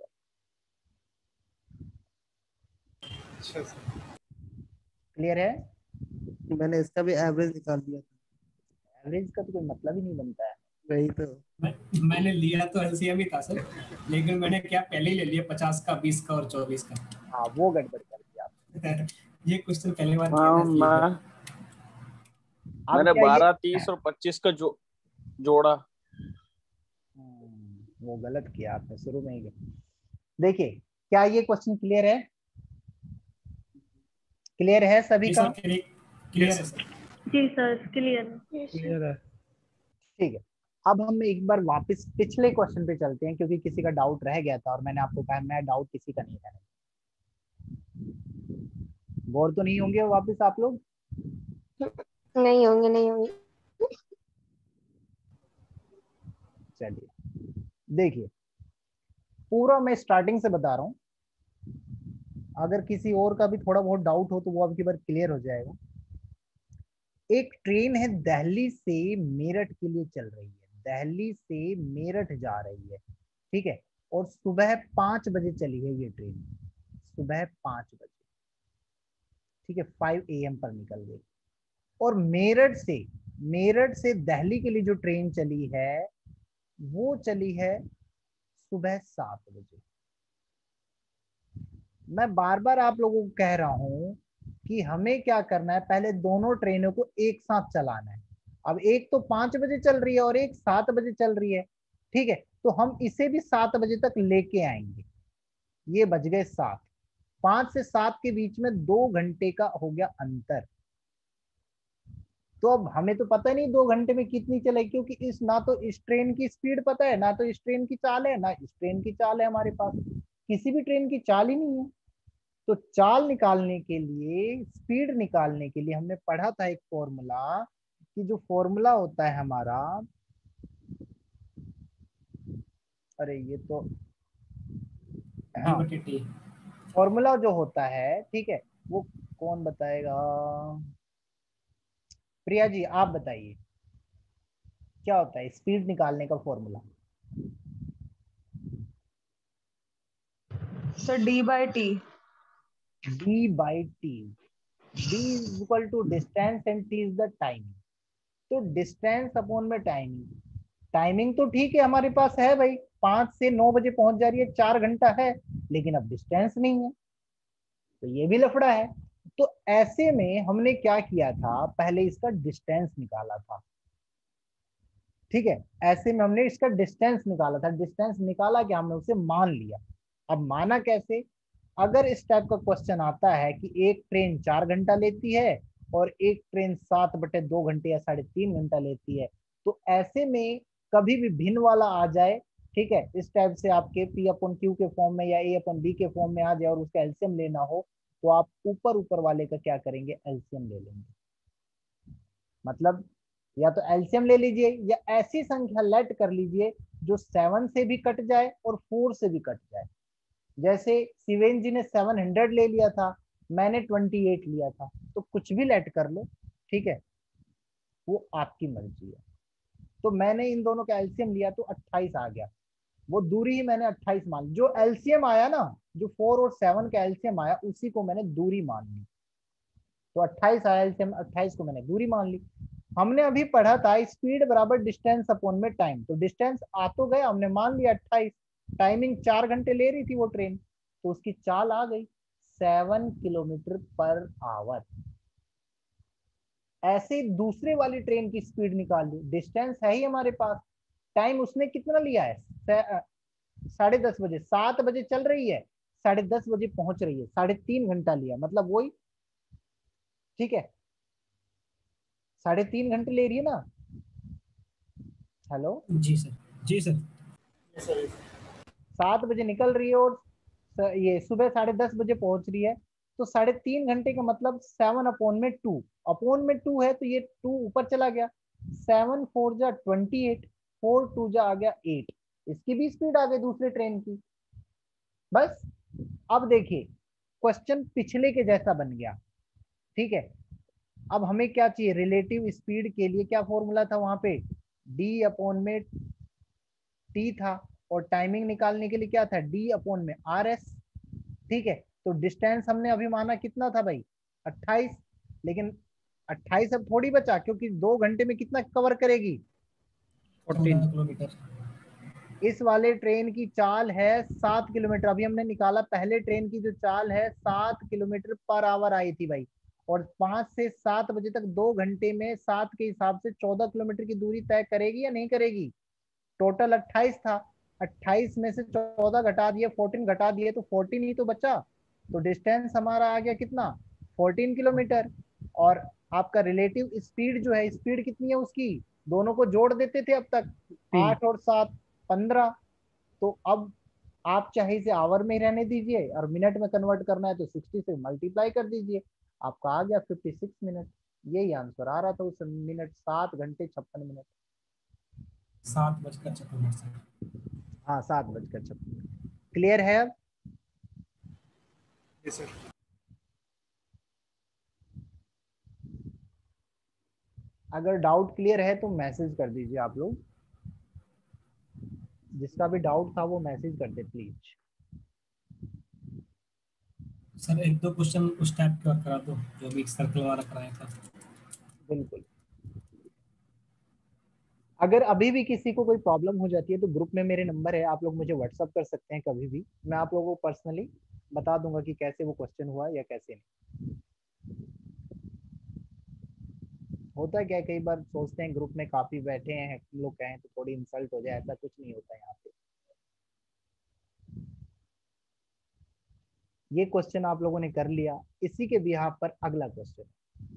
अच्छा सर, क्लियर है? मैंने इसका भी एवरेज निकाल दिया था। एवरेज का तो कोई मतलब ही नहीं बनता है। वही तो मैं, मैंने लिया तो एलसीएम ही था सर, लेकिन मैंने क्या पहले ही ले लिया पचास का, बीस का और चौबीस का। हाँ, वो गड़बड़ कर दिया आप। ये क्वेश्चन पहली बार किया हाँ, था इसलिए। मैं अब मैंने क्या ये बारह तीस और पच्चीस का जो जोड़ा। हम्म, वो गलत किया आपने शुरू में ही। देखिए, क्या ये क्वेश्चन क्लियर है? क्लियर है सभी जी का? सर, क्लियर है सर। जी सर, क्लियर है। क्लियर है। ठीक है, अब हम एक बार वापस पिछले क्वेश्चन पे चलते हैं, क्योंकि किसी का डाउट रह गया था और मैंने आपको कहा मैं डाउट किसी का नहीं रहने। बोर तो नहीं होंगे वापस आप लोग? नहीं होंगे, नहीं होंगे। चलिए देखिए, पूरा मैं स्टार्टिंग से बता रहा हूं, अगर किसी और का भी थोड़ा बहुत डाउट हो तो वो अब की बार क्लियर हो जाएगा। एक ट्रेन है, दिल्ली से मेरठ के लिए चल रही है, दिल्ली से मेरठ जा रही है, ठीक है, और सुबह पांच बजे चली है ये ट्रेन, सुबह पांच बजे, ठीक है, फाइव ए एम पर निकल गई। और मेरठ से मेरठ से दिल्ली के लिए जो ट्रेन चली है वो चली है सुबह सात बजे। मैं बार बार आप लोगों को कह रहा हूं कि हमें क्या करना है, पहले दोनों ट्रेनों को एक साथ चलाना है। अब एक तो पांच बजे चल रही है और एक सात बजे चल रही है, ठीक है, तो हम इसे भी सात बजे तक लेके आएंगे। ये बज गए सात, पांच से सात के बीच में दो घंटे का हो गया अंतर। तो अब हमें तो पता नहीं दो घंटे में कितनी चलेगी, क्योंकि इस ना तो इस ट्रेन की स्पीड पता है, ना तो इस ट्रेन की चाल है, ना इस ट्रेन की चाल है, हमारे पास किसी भी ट्रेन की चाल ही नहीं है। तो चाल निकालने के लिए, स्पीड निकालने के लिए हमने पढ़ा था एक फॉर्मूला, कि जो फॉर्मूला होता है हमारा, अरे ये तो हाँ, फॉर्मूला जो होता है, ठीक है, वो कौन बताएगा? प्रिया जी आप बताइए, क्या होता है स्पीड निकालने का formula? Sir D by T. D by T, D is equal to distance and T is the timing. तो डिस्टेंस अपॉन में टाइमिंग, टाइमिंग तो ठीक है हमारे पास है भाई, पांच से नौ बजे पहुंच जा रही है, चार घंटा है, लेकिन अब डिस्टेंस नहीं है, तो ये भी लफड़ा है। तो ऐसे में हमने क्या किया था, पहले इसका डिस्टेंस निकाला था, ठीक है, ऐसे में हमने इसका डिस्टेंस निकाला था। डिस्टेंस निकाला क्या, हमने उसे मान लिया। अब माना कैसे, अगर इस टाइप का क्वेश्चन आता है कि एक ट्रेन चार घंटा लेती है और एक ट्रेन सात बटे दो घंटे या साढ़े तीन घंटा लेती है, तो ऐसे में कभी भी भिन्न वाला आ जाए, ठीक है, इस टाइप से आपके पी अपन क्यू के फॉर्म में या ए अपन बी के फॉर्म में आ जाए और उसका एलसीएम लेना हो, तो आप ऊपर ऊपर वाले का क्या करेंगे, एलसीएम ले लेंगे। मतलब या तो एलसीएम ले लीजिए या ऐसी संख्या लेट कर लीजिए जो सेवन से भी कट जाए और फोर से भी कट जाए। जैसे शिवेन जी ने सेवन हंड्रेड ले लिया था, मैंने ट्वेंटी एट लिया था, तो कुछ भी लेट कर लो, ठीक है, वो आपकी मर्जी है। तो मैंने इन दोनों का एलसीएम लिया तो अट्ठाईस आ गया, वो दूरी ही मैंने अट्ठाईस मान, जो एलसीएम आया ना, जो फोर और सेवन का एलसीएम आया उसी को मैंने दूरी मान ली, तो अट्ठाईस आया एलसीएम, अट्ठाईस को मैंने दूरी मान ली। हमने अभी पढ़ा था स्पीड बराबर डिस्टेंस अपॉन में टाइम, तो डिस्टेंस आ तो गया, हमने मान लिया अट्ठाईस, टाइमिंग चार घंटे ले रही थी वो ट्रेन, तो उसकी चाल आ गई सेवन किलोमीटर पर आवर। ऐसे दूसरे वाली ट्रेन की स्पीड निकाल ली, डिस्टेंस है ही हमारे पास, टाइम उसने कितना लिया है, साढ़े दस बजे, सात बजे चल रही है, साढ़े दस बजे पहुंच रही है, साढ़े तीन घंटा लिया, मतलब वही, ठीक है, साढ़े तीन घंटे ले रही है ना। हेलो जी सर, जी सर, सात बजे निकल रही है और ये सुबह साढ़े दस बजे पहुंच रही है, तो साढ़े तीन घंटे का मतलब सेवन अपॉन में टू, अपॉन में टू है तो ये टू ऊपर चला गया, सेवन फोर जा ट्वेंटी एट, फोर टू जा आ गया एट, इसकी भी स्पीड आ गई दूसरे ट्रेन की। बस अब देखिए क्वेश्चन पिछले के जैसा बन गया, ठीक है। अब हमें क्या चाहिए, रिलेटिव स्पीड के लिए क्या फॉर्मूला था वहां पे, डी अपॉन में टी था, और टाइमिंग निकालने के लिए क्या था, डी अपॉन में आर एस, ठीक है। तो डिस्टेंस हमने अभी माना कितना था भाई, अट्ठाईस, लेकिन अट्ठाईस अब थोड़ी बचा, क्योंकि दो घंटे में कितना कवर करेगी, चौदह किलोमीटर। इस वाले ट्रेन की चाल है सात किलोमीटर, अभी हमने निकाला, पहले ट्रेन की जो चाल है सात किलोमीटर पर आवर आई थी भाई, और पांच से सात बजे तक दो घंटे में सात के हिसाब से चौदह किलोमीटर की दूरी तय करेगी या नहीं करेगी। टोटल अट्ठाईस था, अट्ठाईस में से चौदह घटा दिए, फोर्टीन घटा दिए, तो फोर्टीन ही तो बचा, तो डिस्टेंस हमारा आ गया कितना, फोर्टीन किलोमीटर। और आपका रिलेटिव स्पीड जो है, स्पीड कितनी है उसकी, दोनों को जोड़ देते थे अब तक, आठ और सात पंद्रह, तो अब आप चाहे इसे आवर में रहने दीजिए और मिनट में कन्वर्ट करना है तो सिक्सटी से मल्टीप्लाई कर दीजिए, आपका आ गया फिफ्टी सिक्स मिनट, यही आंसर आ रहा था उस मिनट, सात घंटे छप्पन मिनट। सात बजकर छप्पन मिनट। हाँ सात बजकर छप्पन। क्लियर है अब? Yes sir. अगर डाउट क्लियर है तो मैसेज कर दीजिए आप लोग, जिसका भी डाउट था वो मैसेज कर दे प्लीज। सर एक दो क्वेश्चन उस टाइप के और करा दो जो भी सर्कल वाला कराया था। बिल्कुल, अगर अभी भी किसी को कोई प्रॉब्लम हो जाती है तो ग्रुप में मेरे नंबर है, आप लोग मुझे व्हाट्सअप कर सकते हैं कभी भी, मैं आप लोगों को पर्सनली बता दूंगा कि कैसे वो क्वेश्चन हुआ या कैसे नहीं। होता है क्या, कई बार सोचते हैं ग्रुप में काफी बैठे हैं हम लोग, कहें तो थोड़ी इंसल्ट हो जाए, ऐसा कुछ नहीं होता यहाँ पे। ये क्वेश्चन आप लोगों ने कर लिया, इसी के बिहाफ पर अगला क्वेश्चन,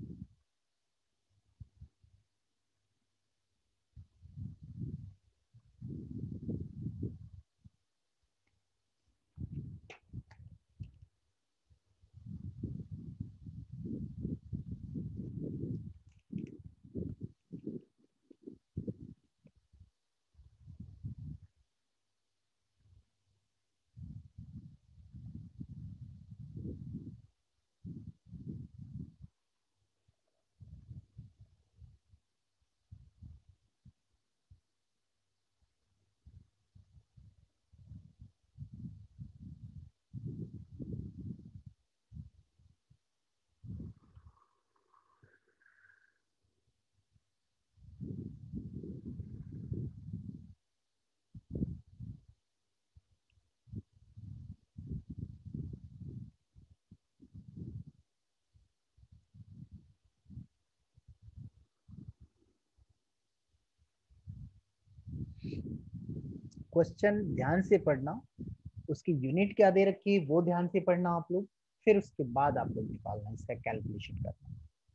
क्वेश्चन ध्यान से पढ़ना, उसकी यूनिट क्या दे रखी है वो ध्यान से पढ़ना आप लोग, फिर उसके बाद आप लोग निकालना, इसका कैलकुलेशन करना।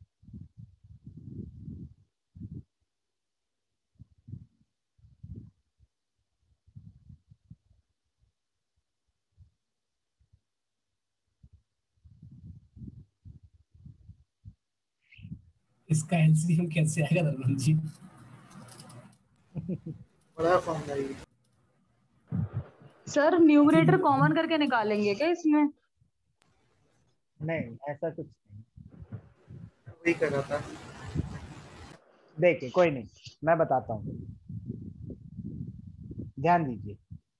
इसका एलसीएम कैसे आएगा धर्मेंद्र जी? बड़ा फॉर्मूला ये। सर न्यूमरेटर कॉमन करके निकालेंगे क्या इसमें? नहीं ऐसा कुछ नहीं, वही कर रहा था। देखिए कोई नहीं, मैं बताता हूँ, ध्यान दीजिए।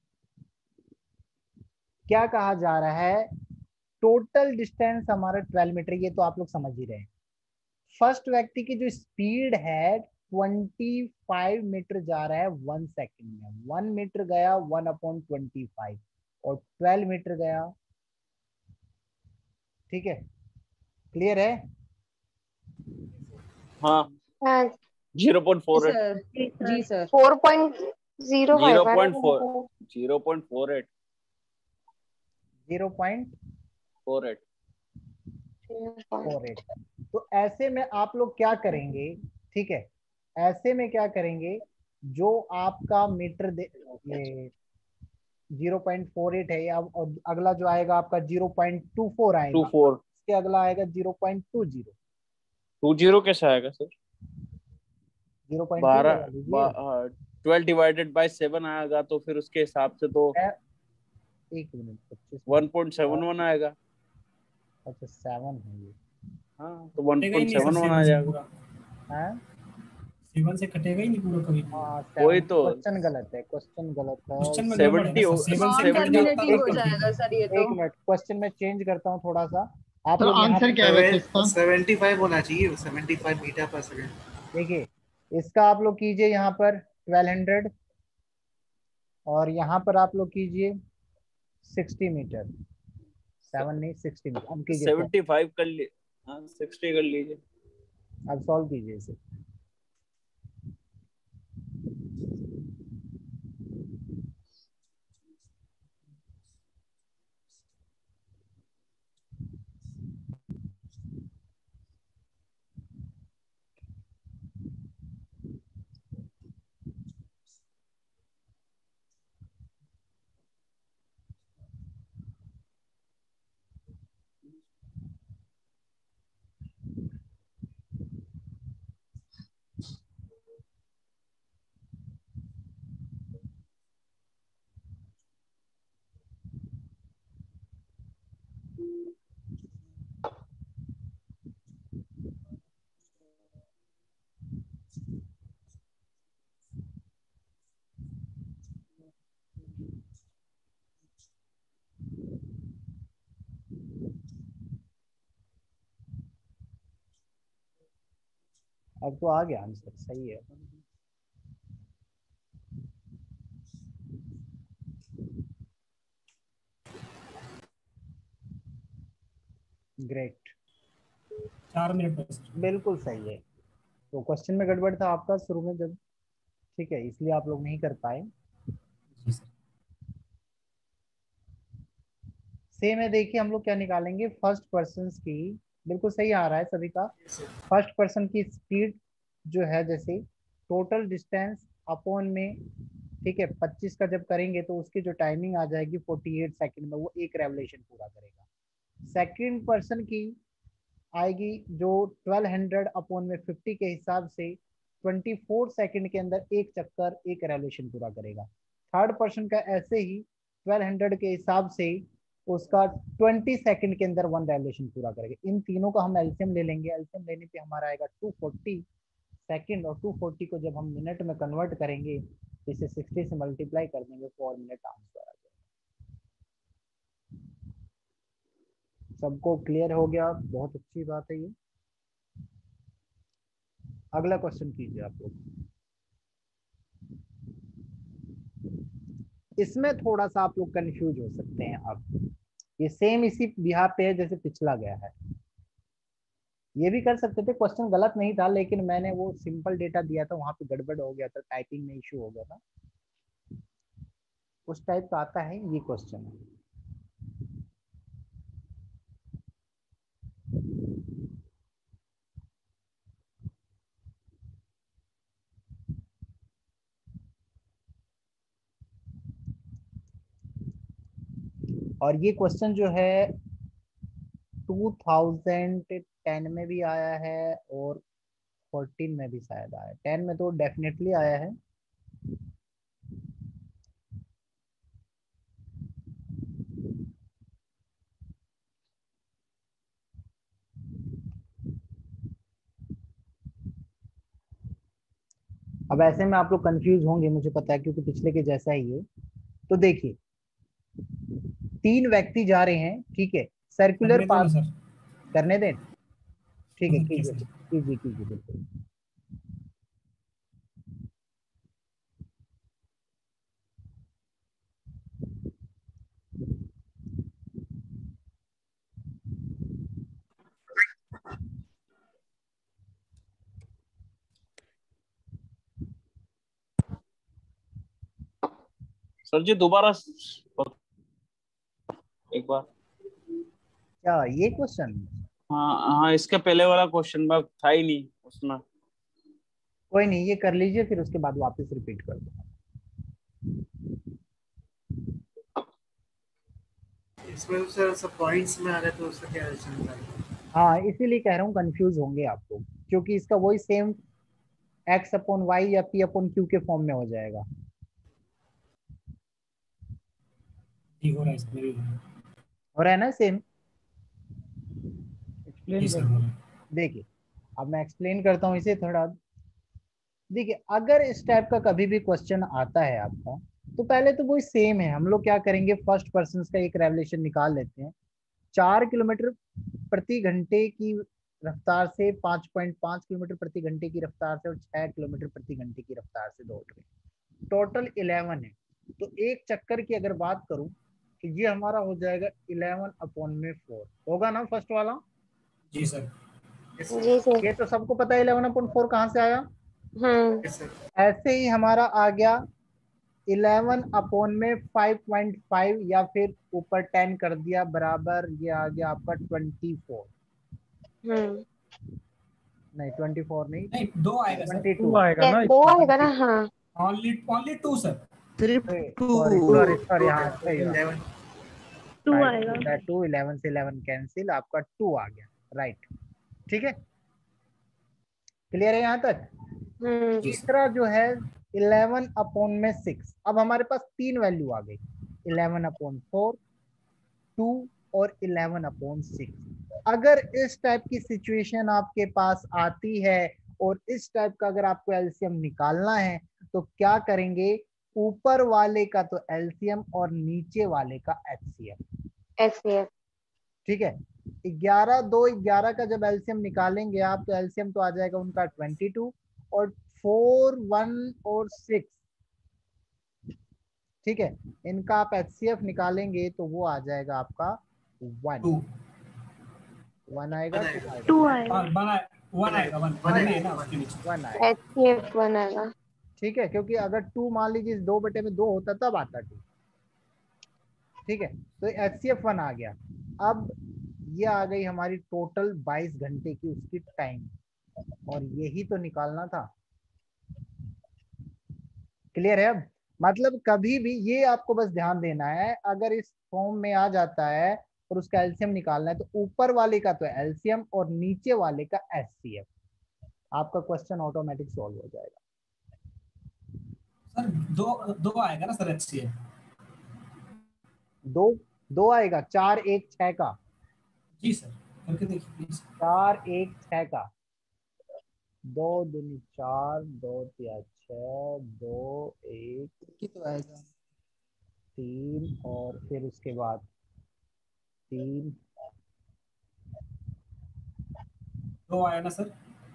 क्या कहा जा रहा है, टोटल डिस्टेंस हमारा ट्वेल्व मीटर, ये तो आप लोग समझ ही रहे हैं। फर्स्ट व्यक्ति की जो स्पीड है पच्चीस मीटर जा रहा है वन सेकंड में, वन मीटर गया वन अपॉन ट्वेंटी फाइव, और ट्वेल्व मीटर गया ठीक है, क्लियर है? हाँ zero point four eight sir जी sir four point zero zero five point four zero point four eight zero point four eight four eight. तो ऐसे में आप लोग क्या करेंगे, ठीक है, ऐसे में क्या करेंगे, जो आपका मीटर दे ये जीरो पॉइंट फोर एट है, अब और अगला जो आएगा आपका zero point two four two आएगा, फोर इसके अगला आएगा zero point two zero. Two zero कैसे आएगा सर? जीरो पॉइंट टू बारह लगा लीजिए। ट्वेल्व डिवाइडेड बाय सेवन आएगा तो फिर उसके हिसाब से तो एक मिनट पच्चीस वन पॉइंट सेवन वन आएगा। अच्छा सेवन है ये। हाँ तो वन कटेगा ही पॉइंट नहीं सर सेवन वन सेवन आ से जाएगा। पूरा, हाँ सेवन से कटेगा ही नहीं पूरा कभी भी। हाँ वही सेवन, तो क्वेश्चन गलत है, क्वेश्चन गलत है। क्वेश्चन में गड़बड़ है सेवेंटी ना सर, सेवन से नॉन कट जाता टर्मिनेटिव तो हो फिर ठीक जाएगा है। सर ये तो। एक मिनट, क्वेश्चन में चेंज करता हूँ थोड़ा सा। आप सर लोग यहाँ आंसर पे क्या है वैसे इसका? सेवेंटी फाइव होना चाहिए, सेवेंटी फाइव मीटर पर सेकेंड। देखिए, इसका आप लोग कीजिए यहाँ पर ट्वेल्व हंड्रेड, और यहाँ पर आप लोग कीजिए सिक्सटी मीटर, सेवन नहीं सिक्सटी मीटर। अब कीजिए solve। सेवेंटी फाइव कर लिए, हाँ सिक्सटी कर लीजिए। अब सॉल्व कीजिए इसे। अब तो आ गया आंसर, सही है। ग्रेट, चार मिनट बस। बिल्कुल सही है। तो क्वेश्चन में गड़बड़ था आपका शुरू में जब, ठीक है, इसलिए आप लोग नहीं कर पाए। जी सर। सेम है, देखिए हम लोग क्या निकालेंगे, फर्स्ट पर्सन की, बिल्कुल सही आ रहा है सभी का। फर्स्ट पर्सन की स्पीड जो है, जैसे टोटल डिस्टेंस अपॉन में, ठीक है, पच्चीस का जब करेंगे तो उसकी जो टाइमिंग आ जाएगी अड़तालीस सेकंड में, वो एक रेवोल्यूशन पूरा करेगा। सेकंड पर्सन की आएगी जो ट्वेल्व हंड्रेड अपॉन में फिफ्टी के हिसाब से चौबीस सेकंड के अंदर एक चक्कर एक रेवोल्यूशन पूरा करेगा। थर्ड पर्सन का ऐसे ही ट्वेल्व हंड्रेड के हिसाब से उसका बीस सेकंड के अंदर वन रेवोल्यूशन पूरा करेगा। इन तीनों का हम एलसीएम ले लेंगे, एलसीएम लेने पे हमारा आएगा दो सौ चालीस सेकंड, और दो सौ चालीस को जब हम मिनट में कन्वर्ट करेंगे, इसे साठ से मल्टीप्लाई कर देंगे, पर मिनट आंसर आ जाएगा। सबको क्लियर हो गया? बहुत अच्छी बात है ये। अगला क्वेश्चन कीजिए आप लोग। इसमें थोड़ा सा आप लोग कंफ्यूज हो सकते हैं। अब ये सेम इसी बिहार पे है जैसे पिछला गया है। ये भी कर सकते थे, क्वेश्चन गलत नहीं था, लेकिन मैंने वो सिंपल डेटा दिया था, वहां पे गड़बड़ हो गया था, टाइपिंग में इश्यू हो गया था। उस टाइप का आता है ये क्वेश्चन। और ये क्वेश्चन जो है टू थाउजेंड टेन में भी आया है और फोर्टीन में भी शायद आया है। टेन में तो डेफिनेटली आया है। अब ऐसे में आप लोग कंफ्यूज होंगे, मुझे पता है, क्योंकि पिछले के जैसा ही है। तो देखिए, तीन व्यक्ति जा रहे हैं, ठीक है, सर्कुलर करने दो ना पाथ। सर। करने दें, ठीक है, हाँ, कीजिए कैसे? कीजिए कीजिए बिल्कुल। सर जी दोबारा एक बार। क्या ये क्वेश्चन? हाँ हाँ, इसके पहले वाला क्वेश्चन मार्क था ही नहीं उसमें। कोई नहीं, ये कर लीजिए, फिर उसके बाद वापस रिपीट कर दो। इसमें तो सर सब पॉइंट्स में आ रहा है, तो उसका क्या रिलेशन था? हाँ, इसीलिए कह रहा हूँ कंफ्यूज होंगे आप लोग, क्योंकि इसका वही सेम एक्स अपॉन वाई या पी अपॉन क्यू के फॉर्म में हो जाएगा। ठीक हो रहा है इसमें भी। हो रहा है ना सेम? एक्सप्लेन जी सर, कर हो रहा है। देखिए, अब मैं एक्सप्लेन करता हूँ इसे थोड़ा। देखिए, अगर इस टाइप का कभी भी क्वेश्चन आता है आपका, तो पहले तो वही सेम है। हम लोग क्या करेंगे, फर्स्ट पर्सन का एक रेवलेशन निकाल लेते हैं। चार किलोमीटर प्रति घंटे की रफ्तार से पाँच पॉइंट पाँच किलोमीटर प्रति घंटे की रफ्तार से और छह किलोमीटर प्रति घंटे की रफ्तार से दौड़ रहे हैं, टोटल इलेवन है। तो एक चक्कर की अगर बात करूं तो ये हमारा हो जाएगा इलेवन अपॉन में फोर, होगा ना फर्स्ट वाला? जी सर। जी सर। ये तो सबको पता है इलेवन अपॉन फोर कहाँ से आया। हम्म। ऐसे ही हमारा आ गया इलेवन अपॉन में फाइव पॉइंट फाइव या फिर ऊपर टेन कर दिया बराबर, ये आ गया आपका ट्वेंटी फोर। हम्म। नहीं ट्वेंटी फोर नहीं, नहीं, दो आएगा सर। ट्वेंटी टू टू आएगा ना दो इसका। आएगा ना? हाँ। Only only two sir. सिर्फ टू। सॉरी सॉरी सॉरी, हाँ सही बात। इलेवन टू आएगा। टू इलेवन से इलेवन कैंसिल, आपका टू आ गया, राइट। ठीक है, क्लियर है यहाँ तक? हम्म। तीसरा जो है इलेवन अपॉन में सिक्स। अब हमारे पास तीन वैल्यू आ गई, इलेवन अपॉन फोर, टू और इलेवन अपॉन सिक्स। अगर इस टाइप की सिचुएशन आपके पास आती है और इस टाइप का अगर आपको एलसीएम निकालना है, तो क्या करेंगे, ऊपर वाले का तो एलसीएम और नीचे वाले का एचसीएफ। एचसीएफ। ठीक है, ग्यारह दो ग्यारह का जब एलसीएम निकालेंगे आप, तो एलसीएम तो आ जाएगा उनका ट्वेंटी टू, और फोर वन और सिक्स, ठीक है, इनका आप एचसीएफ निकालेंगे तो वो आ जाएगा आपका वन। टू वन आएगा, टू आएगा। बना वन आएगा। वन वन है ना उसके नीचे। वन आएगा। एचसीएफ वन आएगा। ठीक है, क्योंकि अगर टू मान लीजिए दो बटे में दो होता तब आता टू। ठीक है, तो एचसीएफ वन आ गया। अब ये आ गई हमारी टोटल बाईस घंटे की उसकी टाइम, और यही तो निकालना था। क्लियर है? अब मतलब कभी भी ये आपको बस ध्यान देना है, अगर इस फॉर्म में आ जाता है और उसका एलसीएम निकालना है, तो ऊपर वाले का तो एलसीएम और नीचे वाले का एचसीएफ, आपका क्वेश्चन ऑटोमेटिक सॉल्व हो जाएगा। सर दो दो आएगा ना सर एचसीएफ? दो दो आएगा, चार एक छह का। जी सर, करके देखिए प्लीज। चार एक छह का, दो दूनी चार, दो तिया छह, दो एक की तो आएगा तीन, और फिर उसके बाद तीन, दो आया ना सर?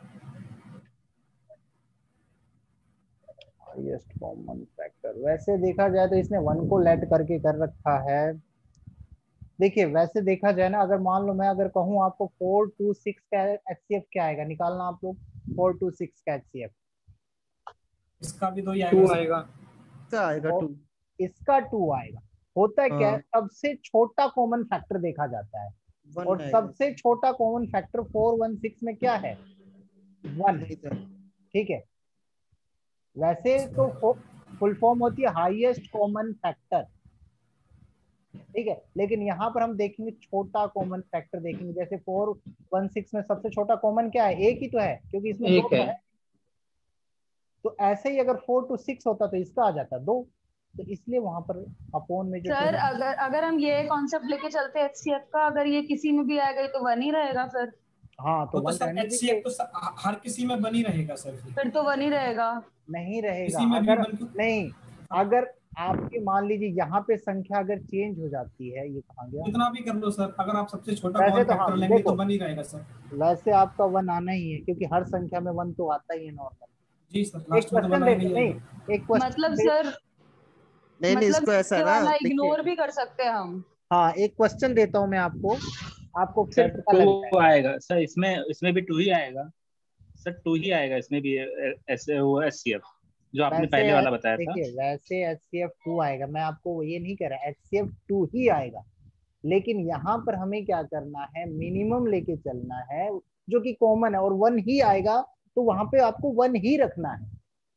Highest common factor. वैसे देखा जाए तो इसने वन को लेट करके कर रखा है। देखिए वैसे देखा जाए ना, अगर मान लो मैं अगर कहूँ आपको फोर टू सिक्स का एचसीएफ क्या आएगा, निकालना आप लोग फोर टू सिक्स का एचसीएफ। इसका भी दो ही टू आएगा। आएगा। इसका आएगा टू। इसका टू आएगा। होता है क्या, हाँ। सबसे छोटा कॉमन फैक्टर देखा जाता है, वन और आएगा। सबसे छोटा common factor four one six में क्या है, वन। यही था। ठीक है, वैसे तो फुल फॉर्म होती है हाईएस्ट कॉमन फैक्टर, ठीक है, लेकिन यहाँ पर हम देखेंगे छोटा कॉमन फैक्टर देखेंगे। जैसे फोर वन सिक्स में सबसे छोटा कॉमन क्या है, एक ही तो है, क्योंकि इसमें एक दो तो है। है। तो ऐसे ही अगर फोर टू सिक्स होता तो इसका आ जाता दो, तो इसलिए वहां पर अपोन में जो सर अगर अगर हम ये कॉन्सेप्ट लेके चलते हैं एचसीएफ का, अगर ये किसी में भी आएगा तो वन ही रहेगा फिर। हाँ तो तो, तो वन सर रहने दीजिए। एचसीएफ तो सर, हर किसी में बनी रहेगा सर। फिर फिर तो वन ही रहेगा। नहीं रहेगा, किसी में भी अगर बन क्यों? नहीं, अगर आपके मान लीजिए यहाँ पे संख्या अगर चेंज हो जाती है, ये कहाँ गया, कितना भी कर लो सर, अगर आप सबसे छोटा वैसे कॉमन तो हाँ फैक्टर लेंगे देखो, तो बन ही रहेगा सर। वैसे आपका वन आना ही है, क्योंकि हर संख्या में वन तो आता ही है नॉर्मल। जी सर, एक लास्ट में तो क्वेश्चन बनाया देते नहीं नहीं, जाएगा। एक क्वेश्चन मतलब सर नहीं नहीं, मतलब इसको ऐसा ये है ना, वाला देखिए इग्नोर भी कर सकते हैं हम। हाँ एक क्वेश्चन देता हूँ मैं आपको, आपको फिर सर पता लग जाएगा। टू आएगा सर, इसमें इसमें भी टू ही आएगा सर, टू ही आएगा इसमें भी, ऐसे वो एचसीएफ। जो आपने वैसे पहले वाला बताया था। देखिए वैसे एच सी एफ टू आएगा, मैं आपको ये नहीं कह रहा एच सी एफ टू ही आएगा, लेकिन यहाँ पर हमें क्या करना है, मिनिमम लेके चलना है जो कि कॉमन है, और वन ही आएगा तो वहां पे आपको वन ही रखना है।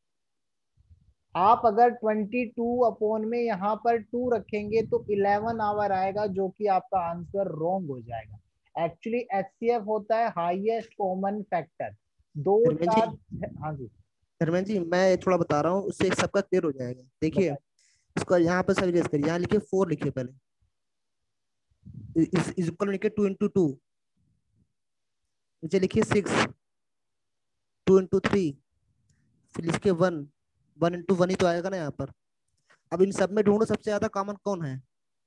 आप अगर ट्वेंटी टू अपॉन में यहाँ पर टू रखेंगे तो इलेवन आवर आएगा, जो कि आपका आंसर रॉन्ग हो जाएगा। एक्चुअली एच सी एफ होता है हाईएस्ट कॉमन फैक्टर। दो धर्मेंद्र चार, जी हाँ जी धर्मेंद्र जी मैं थोड़ा बता रहा हूँ, उससे सबका क्लियर हो जाएगा। देखिए बताइए। इसको यहाँ पर सजेस्ट करिए, यहाँ लिखिए फोर लिखिए पहले, इस इस इक्वल लिखिए टू इंटू टू, नीचे लिखिए सिक्स, टू इंटू थ्री, फिर लिखिए वन, वन इंटू वन ही तो आएगा ना यहाँ पर। अब इन सब में ढूंढो सबसे ज्यादा कॉमन कौन है,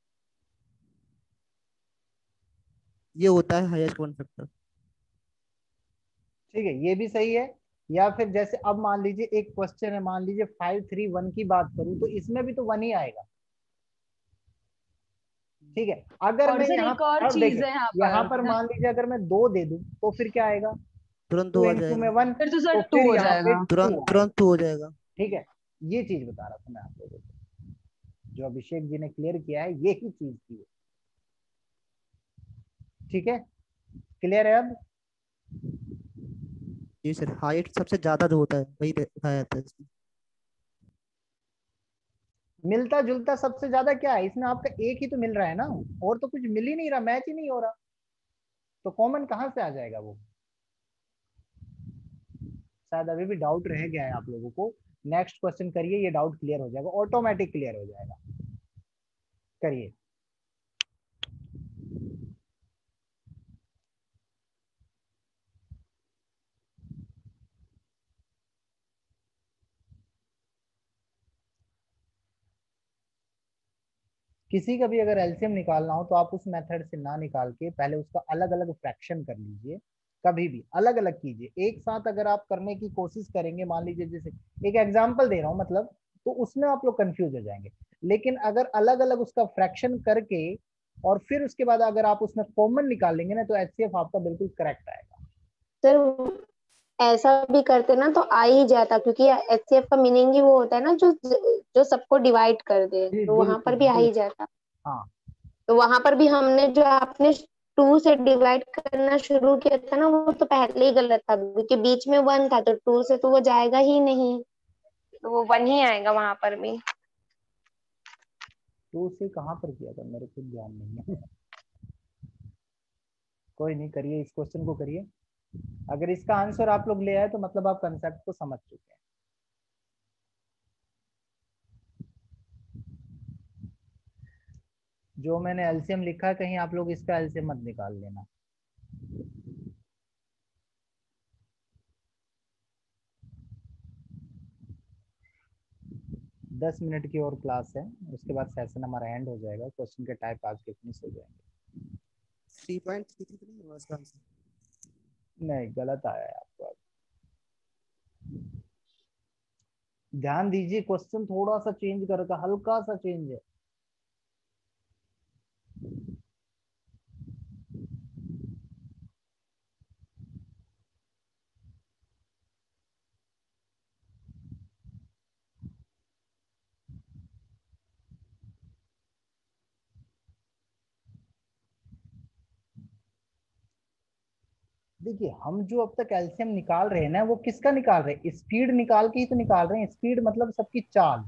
ये होता है हाईएस्ट कॉमन फैक्टर। ठीक है, ये भी सही है। या फिर जैसे अब मान लीजिए एक क्वेश्चन है, मान लीजिए फाइव थ्री वन की बात करूं तो इसमें भी तो वन ही आएगा। ठीक है, अगर और मैं सर यहाँ एक और अब चीज देखिए है यहाँ यहाँ पर पर मान लीजिए अगर मैं दो दे दूं तो फिर क्या आएगा, तुरंत टू दो आ इंटू में जाएगा, वन, फिर तो सर तो टू फिर हो यहाँ पे जाएगा। टू तुरंत आएगा। तुरंत टू हो जाएगा। ठीक है, ये चीज बता रहा था मैं आप लोगों को, जो अभिषेक जी ने क्लियर किया है यही चीज थी। ठीक है, क्लियर है अब। जी सर, हाइट सबसे ज्यादा जो होता है वही दिखाया जाता है इसमें। मिलता जुलता सबसे ज्यादा क्या है इसमें, आपका एक ही तो मिल रहा है ना, और तो कुछ मिल ही नहीं रहा, मैच ही नहीं हो रहा, तो कॉमन कहाँ से आ जाएगा वो। शायद अभी भी डाउट रह गया है आप लोगों को। नेक्स्ट क्वेश्चन करिए, ये डाउट क्लियर हो जाएगा, ऑटोमेटिक क्लियर हो जाएगा। करिए। किसी का भी अगर एलसीएम निकालना हो तो आप उस मेथड से ना निकाल के पहले उसका अलग अलग फ्रैक्शन कर लीजिए। कभी भी अलग अलग कीजिए, एक साथ अगर आप करने की कोशिश करेंगे, मान लीजिए जैसे एक एग्जांपल दे रहा हूं मतलब, तो उसमें आप लोग कंफ्यूज हो जाएंगे। लेकिन अगर अलग अलग उसका फ्रैक्शन करके और फिर उसके बाद अगर आप उसमें कॉमन निकाल लेंगे ना, तो एचसीएफ आपका बिल्कुल करेक्ट आएगा। सर ऐसा भी करते ना तो आ ही जाता, क्योंकि एचसीएफ का मीनिंग ही वो होता है ना जो जो सबको डिवाइड कर दे, जी तो वहां बिल्कुल पर भी आ ही बिल्कुल। जाता। हाँ तो वहां पर भी हमने जो आपने टू से डिवाइड करना शुरू किया था ना, वो तो पहले ही गलत था, क्योंकि बीच में वन था, तो टू से तो वो जाएगा ही नहीं, तो वो वन ही आएगा वहां पर भी। तो उसे कहाँ पर किया था मेरे को ध्यान नहीं है। कोई नहीं, करिए इस क्वेश्चन को करिए। अगर इसका आंसर आप लोग ले आए तो मतलब आप कंसेप्ट को समझ चुके हैं। जो मैंने एलसीएम लिखा है कहीं आप लोग इसका एलसीएम मत निकाल लेना। दस मिनट की और क्लास है, उसके बाद सेशन हमारा एंड हो जाएगा, क्वेश्चन के टाइप आज के फिनिश हो जाएंगे। थ्री पॉइंट थ्री थ्री नहीं होगा इसका आंसर। नहीं, गलत आया है आपको। ध्यान दीजिए, क्वेश्चन थोड़ा सा चेंज करके, हल्का सा चेंज है। देखिए हम जो अब तक एलसीएम निकाल रहे हैं ना, वो किसका निकाल रहे हैं, स्पीड निकाल के ही तो निकाल रहे हैं। स्पीड मतलब सबकी चाल।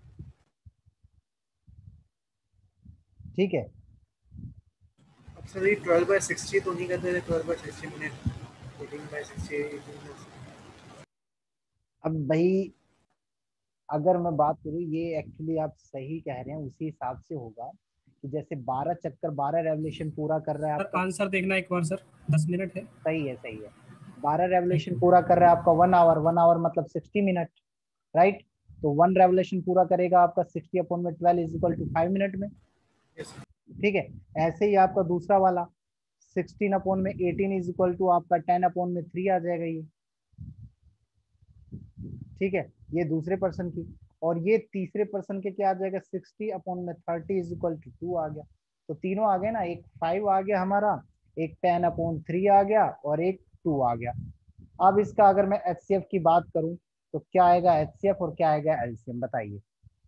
ठीक है, अब सर ये ट्वेल्व बाय सिक्सटी तो नहीं करते थे, twelve by sixty minute eighteen by sixty अब भाई अगर मैं बात करूँ, ये एक्चुअली आप सही कह रहे हैं, उसी हिसाब से होगा कि जैसे बारह चक्कर बारह रेवोल्यूशन पूरा कर रहा है सर आपका। आंसर देखना एक बार सर, दस मिनट है। सही है सही है, बारह रेवोल्यूशन पूरा कर रहा है आपका वन आवर, वन आवर मतलब सिक्सटी मिनट, राइट। तो वन रेवोल्यूशन पूरा करेगा आपका सिक्सटी अपॉन में twelve is equal to five minute में। ठीक है, ऐसे ही आपका दूसरा वाला सिक्सटीन अपॉन में एटीन इज इक्वल टू आपका टेन अपॉन में थ्री आ जाएगा ये। ठीक है, ये दूसरे पर्सन की, और ये तीसरे पर्सन के क्या आ जाएगा, सिक्सटी अपॉन में thirty is equal to two आ गया। तो तीनों आ गए ना, एक फाइव आ गया हमारा, एक टेन अपॉन थ्री आ गया, और एक टू आ गया। अब इसका अगर मैं एचसीएफ की बात करूं तो क्या आएगा एचसीएफ और क्या आएगा एलसीएम, बताइए।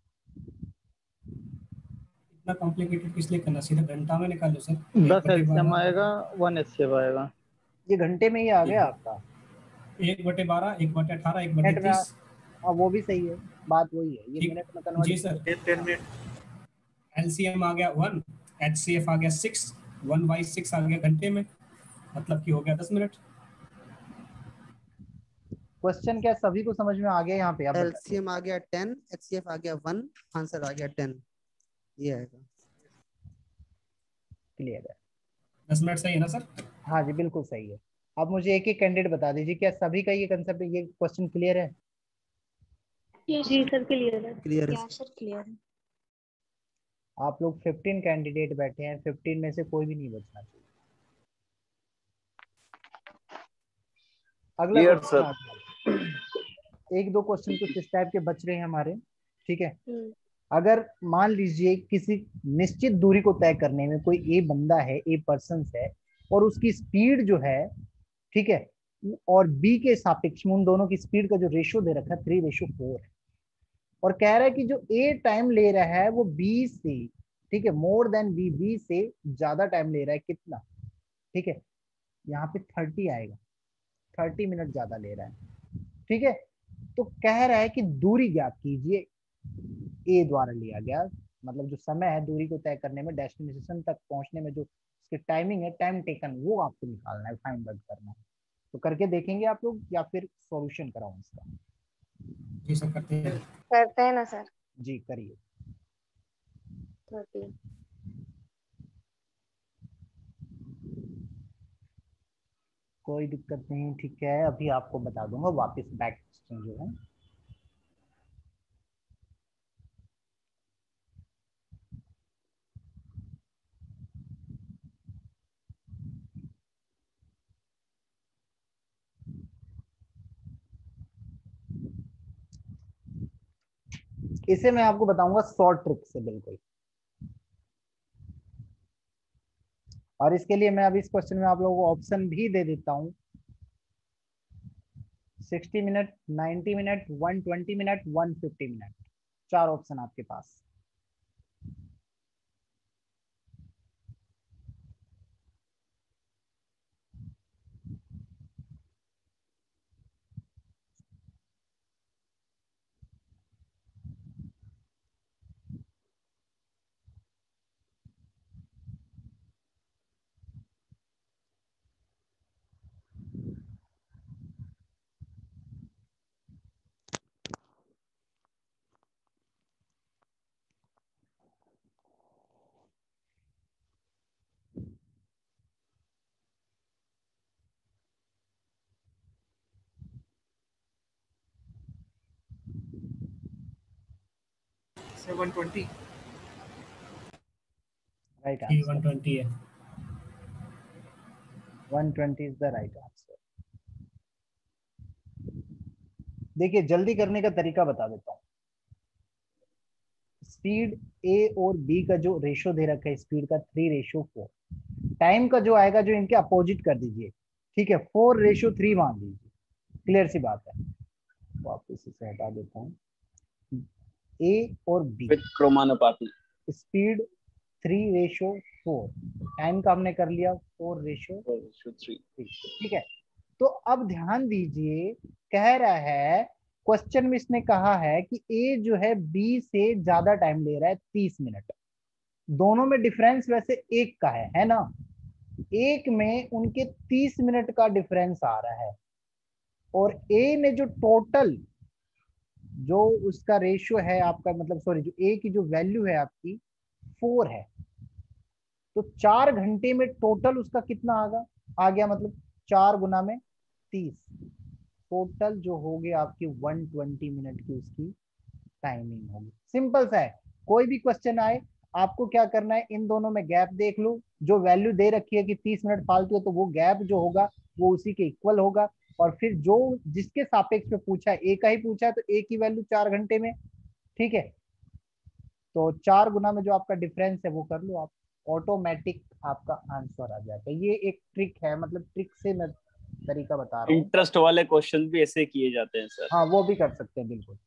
इतना कॉम्प्लिकेटेड किस लिए करना, सीधा घंटा में निकाल लो सर। दस एलसीएम आएगा, वन एचसीएफ आएगा। ये घंटे में ही आ गया आपका। एक बटे बारह, एक बटे अठारह, एक बटे मिनट में, तीस। हाँ वो भी सही है, बात वही है, ये ठीक। मिनट में कन्वर्ट। जी सर। Ten minute. एलसीएम आ गया वन, एचसीएफ आ गया सिक्स, वन बाई सिक्स आ गया घंटे में, मतलब कि हो गया दस मिनट। क्वेश्चन क्या सभी को समझ में आ गया यहाँ पे? आप बताइए। एलसीएम आ गया टेन, एचसीएफ आ गया वन, आंसर आ गया टेन, ये आएगा। क्लियर है? दस मिनट सही है ना सर? हाँ जी बिल्कुल सही है। अब मुझे एक एक कैंडिडेट बता दीजिए, क्या सभी का ये कंसेप्ट, ये क्वेश्चन क्लियर है? जी सर क्लियर है। क्लियर है या सर क्लियर है। आप लोग फिफ्टीन कैंडिडेट बैठे हैं, फिफ्टीन में से कोई भी नहीं बचना चाहिए। अगला Clear, क्वेश्चन आ गया। एक दो क्वेश्चन कुछ इस टाइप के बच रहे हैं हमारे, ठीक है। अगर मान लीजिए किसी निश्चित दूरी को तय करने में कोई ए बंदा है, ए पर्सन है, और उसकी स्पीड जो है, ठीक है, और बी के सापेक्ष में उन दोनों की स्पीड का जो रेशियो दे रखा है थ्री रेशियो फोर है, और कह रहा है कि जो ए टाइम ले रहा है वो बी से, ठीक है, मोर देन बी, बी से ज्यादा टाइम ले रहा है, कितना? ठीक है, यहाँ पे थर्टी आएगा, थर्टी मिनट ज्यादा ले रहा है, ठीक है। तो कह रहा है कि दूरी ज्ञात कीजिए, ए द्वारा लिया गया, मतलब जो समय है दूरी को तय करने में, डेस्टिनेशन तक पहुंचने में जो उसकी टाइमिंग है, टाइम टेकन, वो आपको निकालना है, फाइंड आउट करना है। तो करके देखेंगे आप लोग या फिर सॉल्यूशन कराऊं इसका? जी सर करते हैं। करते हैं ना सर। जी करिए। थर्टी। कोई दिक्कत नहीं, ठीक है, अभी आपको बता दूंगा वापस बैक क्वेश्चन जो है। इसे मैं आपको बताऊंगा शॉर्ट ट्रिक से बिल्कुल, और इसके लिए मैं अभी इस क्वेश्चन में आप लोगों को ऑप्शन भी दे देता हूं। Sixty minute, ninety minute, one twenty minute, one fifty minute, चार ऑप्शन आपके पास। वन ट्वेंटी राइट जी आंसर, वन ट्वेंटी है। One twenty is the right answer. देखिए जल्दी करने का तरीका बता देता हूँ। स्पीड ए और बी का जो रेशियो दे रखा है स्पीड का, थ्री रेशियो फोर, टाइम का जो आएगा जो इनके अपोजिट कर दीजिए, ठीक है, फोर रेशियो थ्री मान लीजिए, क्लियर सी बात है। वापस इसे हटा देता हूँ। ए और बी क्रमानुपाती, speed three ratio four, time का हमने कर लिया फोर रेशियो थ्री, ठीक है। तो अब ध्यान दीजिए, कह रहा है क्वेश्चन में इसने कहा है कि ए जो है बी से ज्यादा टाइम ले रहा है, तीस मिनट। दोनों में डिफरेंस वैसे एक का है है ना, एक में उनके तीस मिनट का डिफरेंस आ रहा है, और ए ने जो टोटल जो उसका रेशियो है आपका, मतलब सॉरी, जो ए की जो वैल्यू है आपकी फोर है, तो चार घंटे में टोटल उसका कितना आगा आ गया, मतलब चार गुना में तीस, टोटल जो हो गया आपकी वन ट्वेंटी मिनट की उसकी टाइमिंग होगी। सिंपल सा है, कोई भी क्वेश्चन आए आपको क्या करना है, इन दोनों में गैप देख लो, जो वैल्यू दे रखी है कि तीस मिनट फालतू है तो वो गैप जो होगा वो उसी के इक्वल होगा, और फिर जो जिसके सापेक्ष में पूछा है, ए का ही पूछा है तो ए की वैल्यू चार घंटे में, ठीक है, तो चार गुना में जो आपका डिफरेंस है वो कर लो आप, ऑटोमेटिक आपका आंसर आ जाएगा। ये एक ट्रिक है, मतलब ट्रिक से मैं तरीका बता रहा हूँ। इंटरेस्ट वाले क्वेश्चन भी ऐसे किए जाते हैं सर। हाँ वो भी कर सकते हैं बिल्कुल।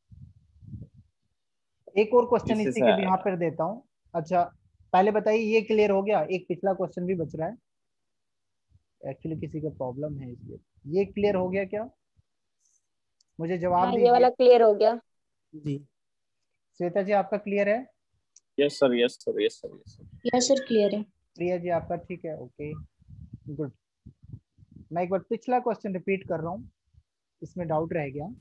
एक और क्वेश्चन इससे इसी के भी यहाँ सा- पर देता हूँ। अच्छा पहले बताइए, ये क्लियर हो गया? एक पिछला क्वेश्चन भी बच रहा है, एक्चुअली किसी का प्रॉब्लम है इसलिए। ये क्लियर हो गया क्या? मुझे जवाब हाँ ये दीजिए। वाला क्लियर हो गया। जी श्वेता जी आपका क्लियर है? Yes sir, yes sir, yes sir, yes sir. Yes sir clear है। प्रिया जी आपका ठीक है? Okay good. मैं एक बार पिछला क्वेश्चन रिपीट कर रहा हूँ, इसमें डाउट रह गया।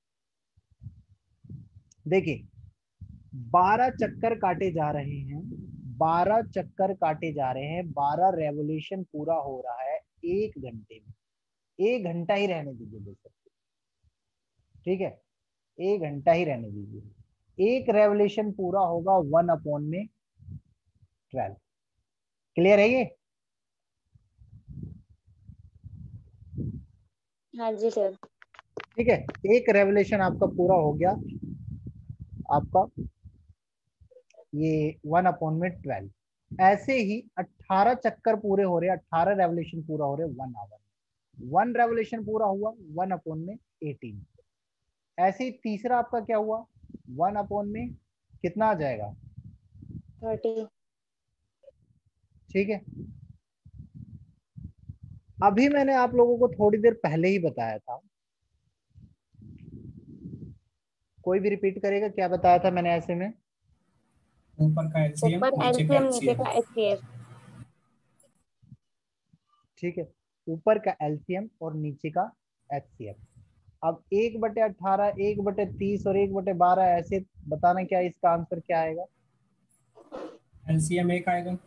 देखिए बारह चक्कर काटे जा रहे हैं, बारह चक्कर काटे जा रहे हैं, बारह रेवोल्यूशन पूरा हो रहा है एक घंटे में। एक घंटा ही रहने दीजिए बेशक, ठीक है, एक घंटा ही रहने दीजिए। एक रेवोल्यूशन पूरा होगा वन अपॉन में ट्वेल्व। क्लियर है ये? हाँ जी सर। ठीक है, एक रेवोल्यूशन आपका पूरा हो गया, आपका ये वन अपॉन में ट्वेल्व। ऐसे ही अट्ठारह चक्कर पूरे हो रहे, अट्ठारह रेवोल्यूशन पूरा हो रहे वन आवर। वन रेवोल्यूशन पूरा हुआ वन अपॉन में एटीन। ऐसे ही तीसरा आपका क्या हुआ, वन अपॉन में कितना आ जाएगा, थर्टी। ठीक है। अभी मैंने आप लोगों को थोड़ी देर पहले ही बताया था, कोई भी रिपीट करेगा क्या बताया था मैंने ऐसे में? ऊपर का एलसीएम ऊपर नीचे का एलसीएम नीचे एचसीएफ। का एचसीएफ। ठीक है, ऊपर का एलसीएम और नीचे का एचसीएफ। अब एक बटे अट्ठारह, एक बटे तीस और एक बटे बारह, ऐसे बताना क्या इसका आंसर क्या आएगा? एलसीएम एक आएगा।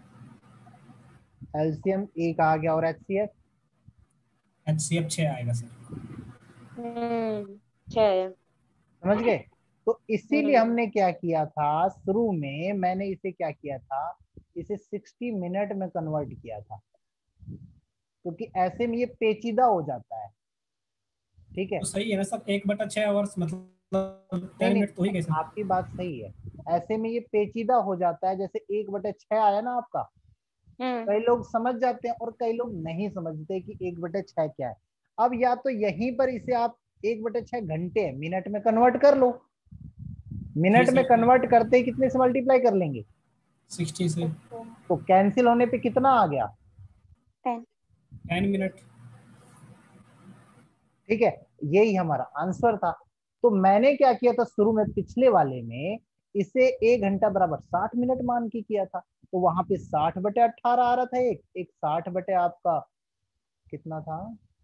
एलसीएम एक आ गया और एचसीएफ एचसीएफ छह आएगा सर। हम्म छह। समझ गए? तो इसीलिए हम्म हमने क्या किया था शुरू में, मैंने इसे क्या किया था, इसे साठ मिनट में कन्वर्ट किया था, क्योंकि ऐसे में ये पेचीदा हो जाता है। ठीक है, तो सही है ना सर, एक बटा छह आवर्स मतलब नहीं टेन नहीं, मिनट तो ही गए सर। आपकी बात सही है। ऐसे में ये पेचीदा हो जाता है, जैसे एक बटे छह आया ना आपका, हम्म कई लोग समझ जाते हैं और कई लोग नहीं समझते कि एक बटे छह क्या है। अब या तो यहीं पर इसे आप एक बटे छह घंटे मिनट में कन्वर्ट कर लो, जी मिनट में सर। कन्वर्ट करते ही कितने से मल्टीप्लाई कर लेंगे? सिक्सटी से। तो कैंसिल होने पे कितना आ गया? टेन। Ten minute. ठीक है, यही हमारा आंसर था। तो मैंने क्या किया था शुरू में पिछले वाले में, इसे एक घंटा बराबर साठ मिनट मान के किया था। तो वहां पे साठ बटे अट्ठारह आ रहा था, एक एक साठ बटे आपका कितना था,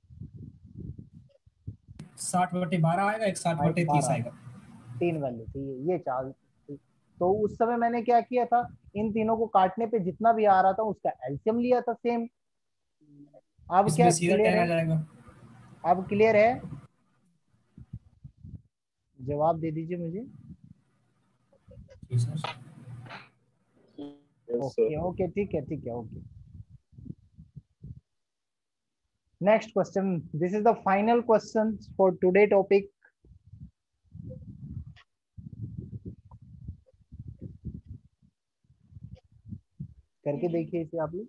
साठ बटे बारह आएगा, एक साठ हाँ, एक बटे तीस बारह, आएगा। तीन वैल्यू थी ये, ये चार थी। तो उस समय मैंने क्या किया था, इन तीनों को काटने पे जितना भी आ रहा था उसका एलसीएम लिया था सेम। अब इसमें क्या सीधा क्लियर टेन आ है? जाएगा। अब क्लियर है? जवाब दे दीजिए मुझे। जी sir. Yes sir. Okay okay ठीक है ठीक है okay. Next question, this is the final question for today topic. करके देखिए इसे आप लोग।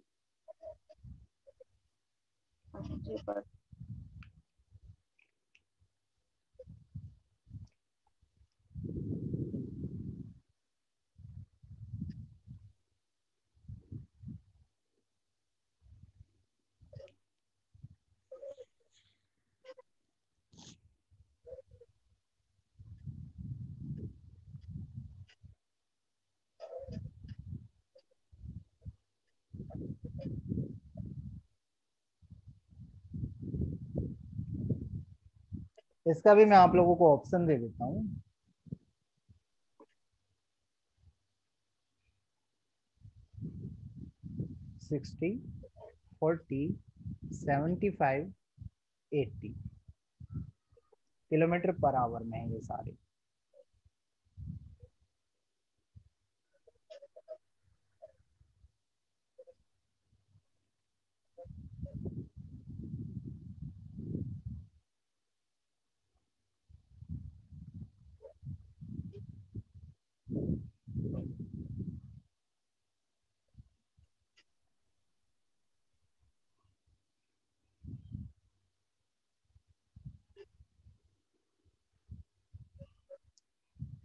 इसका भी मैं आप लोगों को ऑप्शन दे देता हूँ। Sixty, forty, seventy five, eighty kilometre पर आवर में है ये सारे।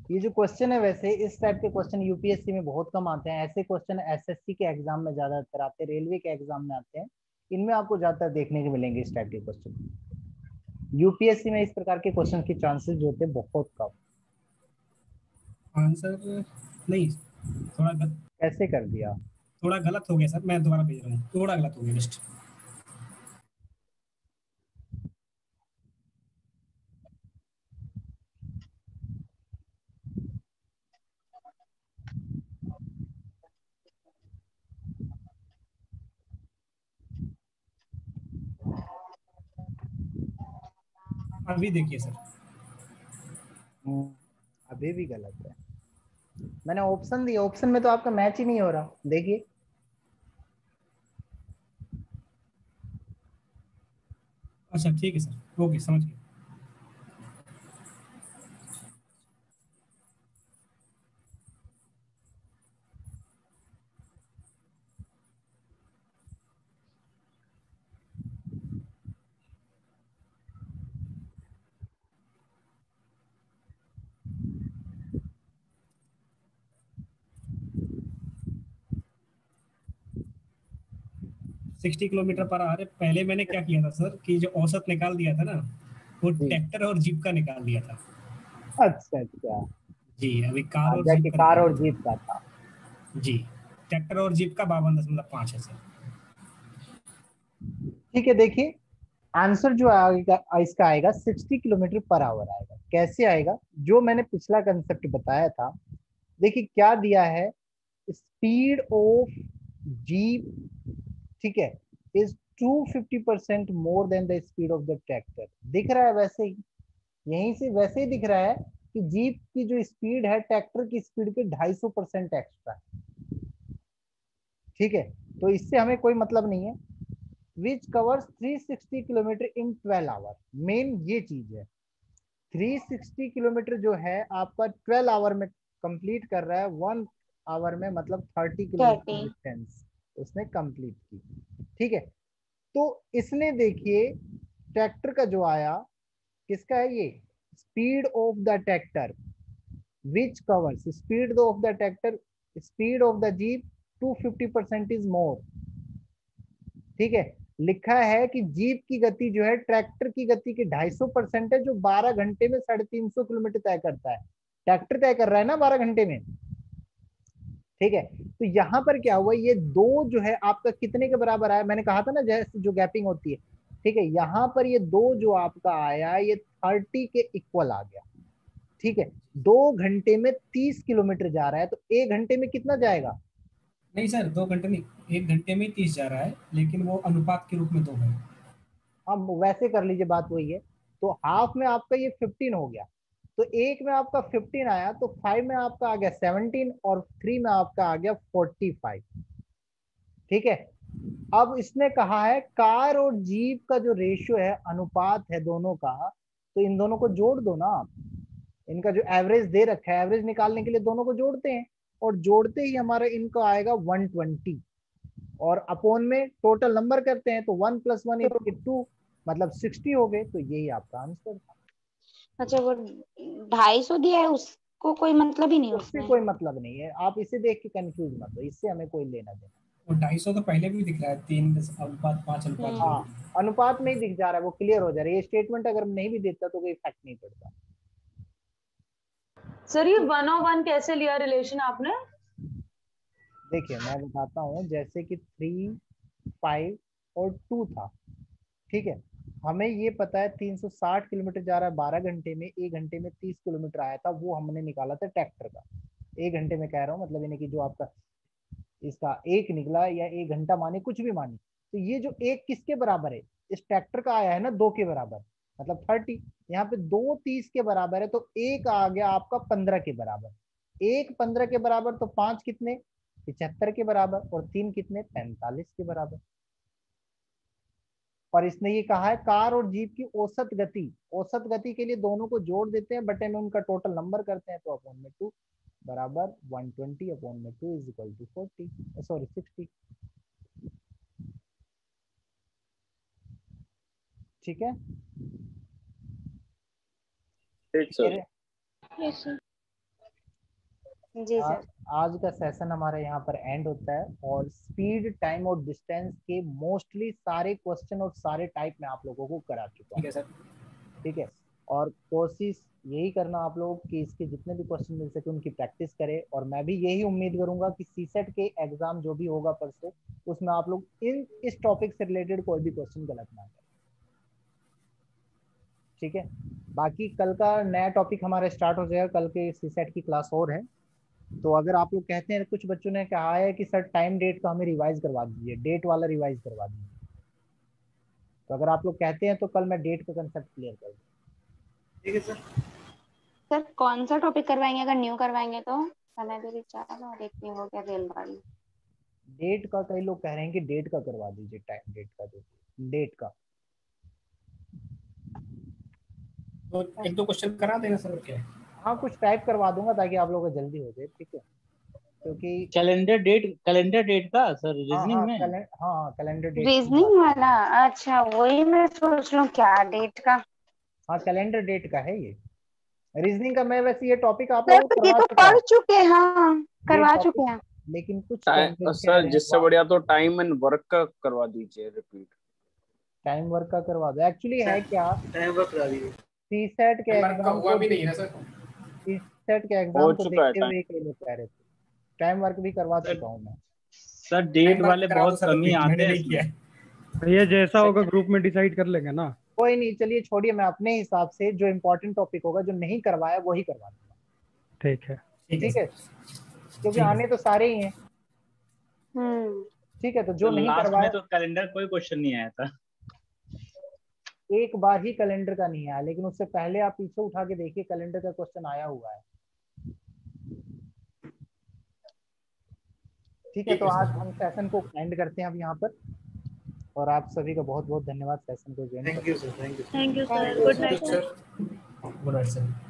ये जो क्वेश्चन है वैसे इस टाइप के क्वेश्चन यूपीएससी में बहुत कम आते हैं। ऐसे क्वेश्चन एसएससी के एग्जाम में ज्यादातर आते हैं, रेलवे के एग्जाम में आते हैं। इनमें आपको ज्यादातर देखने को मिलेंगे इस टाइप के क्वेश्चन। यूपीएससी में इस प्रकार के क्वेश्चन के चांसेस जो होते हैं बहुत कम। आंसर नहीं, थोड़ा गल, कैसे कर दिया? थोड़ा गलत हो गया सर, मैं दोबारा भेज रहा हूँ, थोड़ा गलत हो गया जस्ट। अभी देखिए सर। अभी भी गलत है। मैंने ऑप्शन दिया, ऑप्शन में तो आपका मैच ही नहीं हो रहा। देखिए अच्छा ठीक है सर, ओके समझ गया। सिक्सटी किलोमीटर पर आवर है। पहले मैंने क्या किया था सर कि जो औसत निकाल दिया था ना, वो ट्रैक्टर और जीप का निकाल दिया था। अच्छा अच्छा जी, अभी कार और जाके जीप का कार निकाल और जीप का था। जी, ट्रैक्टर और जीप का बावन दशमलव पांच है सर। ठीक है, देखिए आंसर जो आएगा इसका आएगा सिक्सटी किलोमीटर पर आवर आएगा। कैसे आएगा? जो मैंने पिछला कंसेप्ट बताया था, देखिए क्या दिया है, स्पीड ऑफ जीप, ठीक है, is two fifty percent more than the speed of the tractor. दिख रहा है वैसे ही, यहीं से वैसे ही दिख रहा है कि जीप की जो स्पीड है ट्रैक्टर की स्पीड के ढाई सौ परसेंट एक्स्ट्रा है। ठीक है, तो इससे हमें कोई मतलब नहीं है। Which covers three sixty kilometre in twelve hour, main ये चीज है। थ्री सिक्सटी किलोमीटर जो है आपका ट्वेल्व आवर में कंप्लीट कर रहा है। वन आवर में मतलब थर्टी किलोमीटर थर्टी। डिस्टेंस उसने कंप्लीट की। ठीक है, तो इसने देखिए ट्रैक्टर का जो आया, किसका है ये, speed of the tractor which covers speed of the tractor speed of the jeep two fifty percent is more. ठीक है, लिखा है कि जीप की गति जो है ट्रैक्टर की गति के ढाई सौ परसेंट है, जो बारह घंटे में साढ़े तीन सौ किलोमीटर तय करता है। ट्रैक्टर तय कर रहा है ना बारह घंटे में। ठीक है, तो यहां पर क्या हुआ, ये दो जो है आपका कितने के बराबर आया, मैंने कहा था ना जैसे जो गैपिंग होती है। ठीक है, यहां पर ये दो जो आपका आया ये थर्टी के इक्वल आ गया। ठीक है, दो घंटे में तीस किलोमीटर जा रहा है, तो एक घंटे में कितना जाएगा? नहीं सर, दो घंटे नहीं, एक घंटे में तीस जा रहा है, लेकिन वो अनुपात के रूप में दो है। अब वैसे कर लीजिए, बात वही है। तो हाफ में आपका ये फिफ्टीन हो गया, तो एक में आपका फिफ्टीन आया, तो फाइव में आपका आ गया सेवनटीन, और थ्री में आपका आ गया फोर्टी फाइव। ठीक है, अब इसने कहा है कार और जीप का जो रेशियो है, अनुपात है दोनों का, तो इन दोनों को जोड़ दो ना आप। इनका जो एवरेज दे रखा है, एवरेज निकालने के लिए दोनों को जोड़ते हैं, और जोड़ते ही हमारा इनका आएगा वन ट्वेंटी, और अपोन में टोटल नंबर करते हैं, तो one plus one equal two, मतलब सिक्सटी हो गए। तो यही आपका आंसर था। अच्छा, वो ढाई सौ दिया है, उसको कोई मतलब ही नहीं उससे उसमें। कोई मतलब नहीं है, आप इसे देख के कंफ्यूज मत हो, इससे हमें कोई लेना देना। और ढाई सौ तो पहले भी दिख रहा है, तीन अनुपात पांच अनुपात दो। हाँ, अनुपात में ही दिख जा रहा है, वो क्लियर हो जा रहा है। ये स्टेटमेंट अगर नहीं भी देता तो कोई इफेक्ट नहीं पड़ता। सर ये वन और वन कैसे लिया रिलेशन आपने? देखिए मैं बताता हूँ, जैसे कि थ्री फाइव और टू था। ठीक है, हमें ये पता है तीन सौ साठ किलोमीटर जा रहा है बारह घंटे में, एक घंटे में तीस किलोमीटर आया था, वो हमने निकाला था ट्रैक्टर का। एक घंटे में कह रहा हूँ, मतलब यानी कि जो आपका इसका एक निकला, या एक घंटा माने, कुछ भी माने, तो ये जो एक किसके बराबर है, इस ट्रैक्टर का आया है ना दो के बराबर, मतलब थर्टी। यहाँ पे दो तीस के बराबर है, तो एक आ गया आपका पंद्रह के बराबर। एक पंद्रह के बराबर, तो पांच कितने, पिछहत्तर के बराबर, और तीन कितने, पैंतालीस के बराबर। और इसने ये कहा है कार और जीप की औसत गति, औसत गति के लिए दोनों को जोड़ देते हैं, बटे में उनका टोटल नंबर करते हैं, तो अपॉन में टू बराबर वन ट्वेंटी अपॉन में two is equal to forty, sorry sixty. ठीक है, ठीक सर। Yes sir. जी आ, सर। आज का सेशन हमारा यहाँ पर एंड होता है और स्पीड, टाइम और डिस्टेंस के मोस्टली सारे क्वेश्चन और सारे टाइप में आप लोगों को करा चुका हूँ। ठीक है सर। ठीक है, और कोशिश यही करना आप लोग कि इसके जितने भी क्वेश्चन मिल सके उनकी प्रैक्टिस करें, और मैं भी यही उम्मीद करूंगा कि सीसेट के एग्जाम जो भी होगा परसों उसमें आप लोग इन इस टॉपिक से रिलेटेड कोई भी क्वेश्चन गलत ना करें। ठीक है, बाकी कल का नया टॉपिक हमारा स्टार्ट हो जाएगा, कल के सीसेट की क्लास और है। तो अगर आप लोग कहते हैं, कुछ बच्चों ने कहा है कि सर टाइम डेट का हमें रिवाइज करवा दीजिए, डेट वाला रिवाइज करवा दीजिए, तो अगर आप लोग कहते हैं तो कल मैं डेट का कंसेप्ट क्लियर कर दूँ। ठीक है सर। सर कौन सा टॉपिक करवाएंगे? अगर न्यू करवाएंगे तो समय भी विचार और एक न्यू हो गया रेलगाड़ी। डेट का कई लोग कह रहे हैं कि डेट का करवा दीजिए, टाइम डेट का, जो डेट का। तो एक दो क्वेश्चन करा देना सर, क्या है? हाँ, कुछ टाइप करवा दूंगा ताकि आप लोगों को जल्दी हो जाए। ठीक है, क्योंकि कैलेंडर डेट, कैलेंडर डेट का सर हाँ रीजनिंग हाँ में। कैलें, हाँ कैलेंडर डेट। रीजनिंग वाला? अच्छा, वही मैं सोच लूं क्या डेट का। हाँ कैलेंडर डेट का है ये। रीजनिंग का मैं वैसे ये टॉपिक आप सर लोगों को ये करवा तो चुका पढ़ हूँ, चुके हैं, हाँ ये करवा टॉपिक, चुके हैं। लेकिन कुछ टाइम कैंडिडेट कह सर रहे हैं जिससे बढ़िया तो टाइम एंड वर्क का करवा दीजिए रिपीट। टाइम वर्क का करवा दो। एक्चुअली है क्या, टाइम वर्क करा दीजिए। सीसेट के टाइम वर्क का एग्जाम हुआ को भी नहीं है ना सर। सीसेट के हो एग्जाम को चुका है देखते टाइम। हुए कई लोग कह रहे थे, टाइम वर्क भी करवा सर, चुका हूँ मैं। सर डेट टाइम वर्क वाले करा दो बहुत सर, कम ही repeat, आते मैंने हैं नहीं इसमें। किया है। ये जैसा होगा ग्रुप में डिसाइड कर लेंगे ना। कोई नहीं, चलिए छोड़िए, मैं अपने हिसाब से जो इम्पोर्टेंट टॉपिक होगा, जो नहीं करवाया वही करवा दूंगा। ठीक है। ठीक है ठीक है, सर। क्योंकि ठीक है आने तो सारे ही हैं। हम्म। ठीक है, तो जो सर नहीं लास्ट में करवाया, तो कैलेंडर कोई क्वेश्चन नहीं आया था। एक बार ही कैलेंडर का नहीं आया, लेकिन उससे पहले आप पीछे उठा के देखिए कैलेंडर का क्वेश्चन आया हुआ है। ठीक है, ठीक तो है आज सर। हम सेशन को एंड करते हैं अब यहाँ पर, और आप सभी का बहुत बहुत धन्यवाद सेशन को ज्वाइन थैंक करने you sir, thank you. Thank you thank sir, you good sir. Night sir. Good night sir.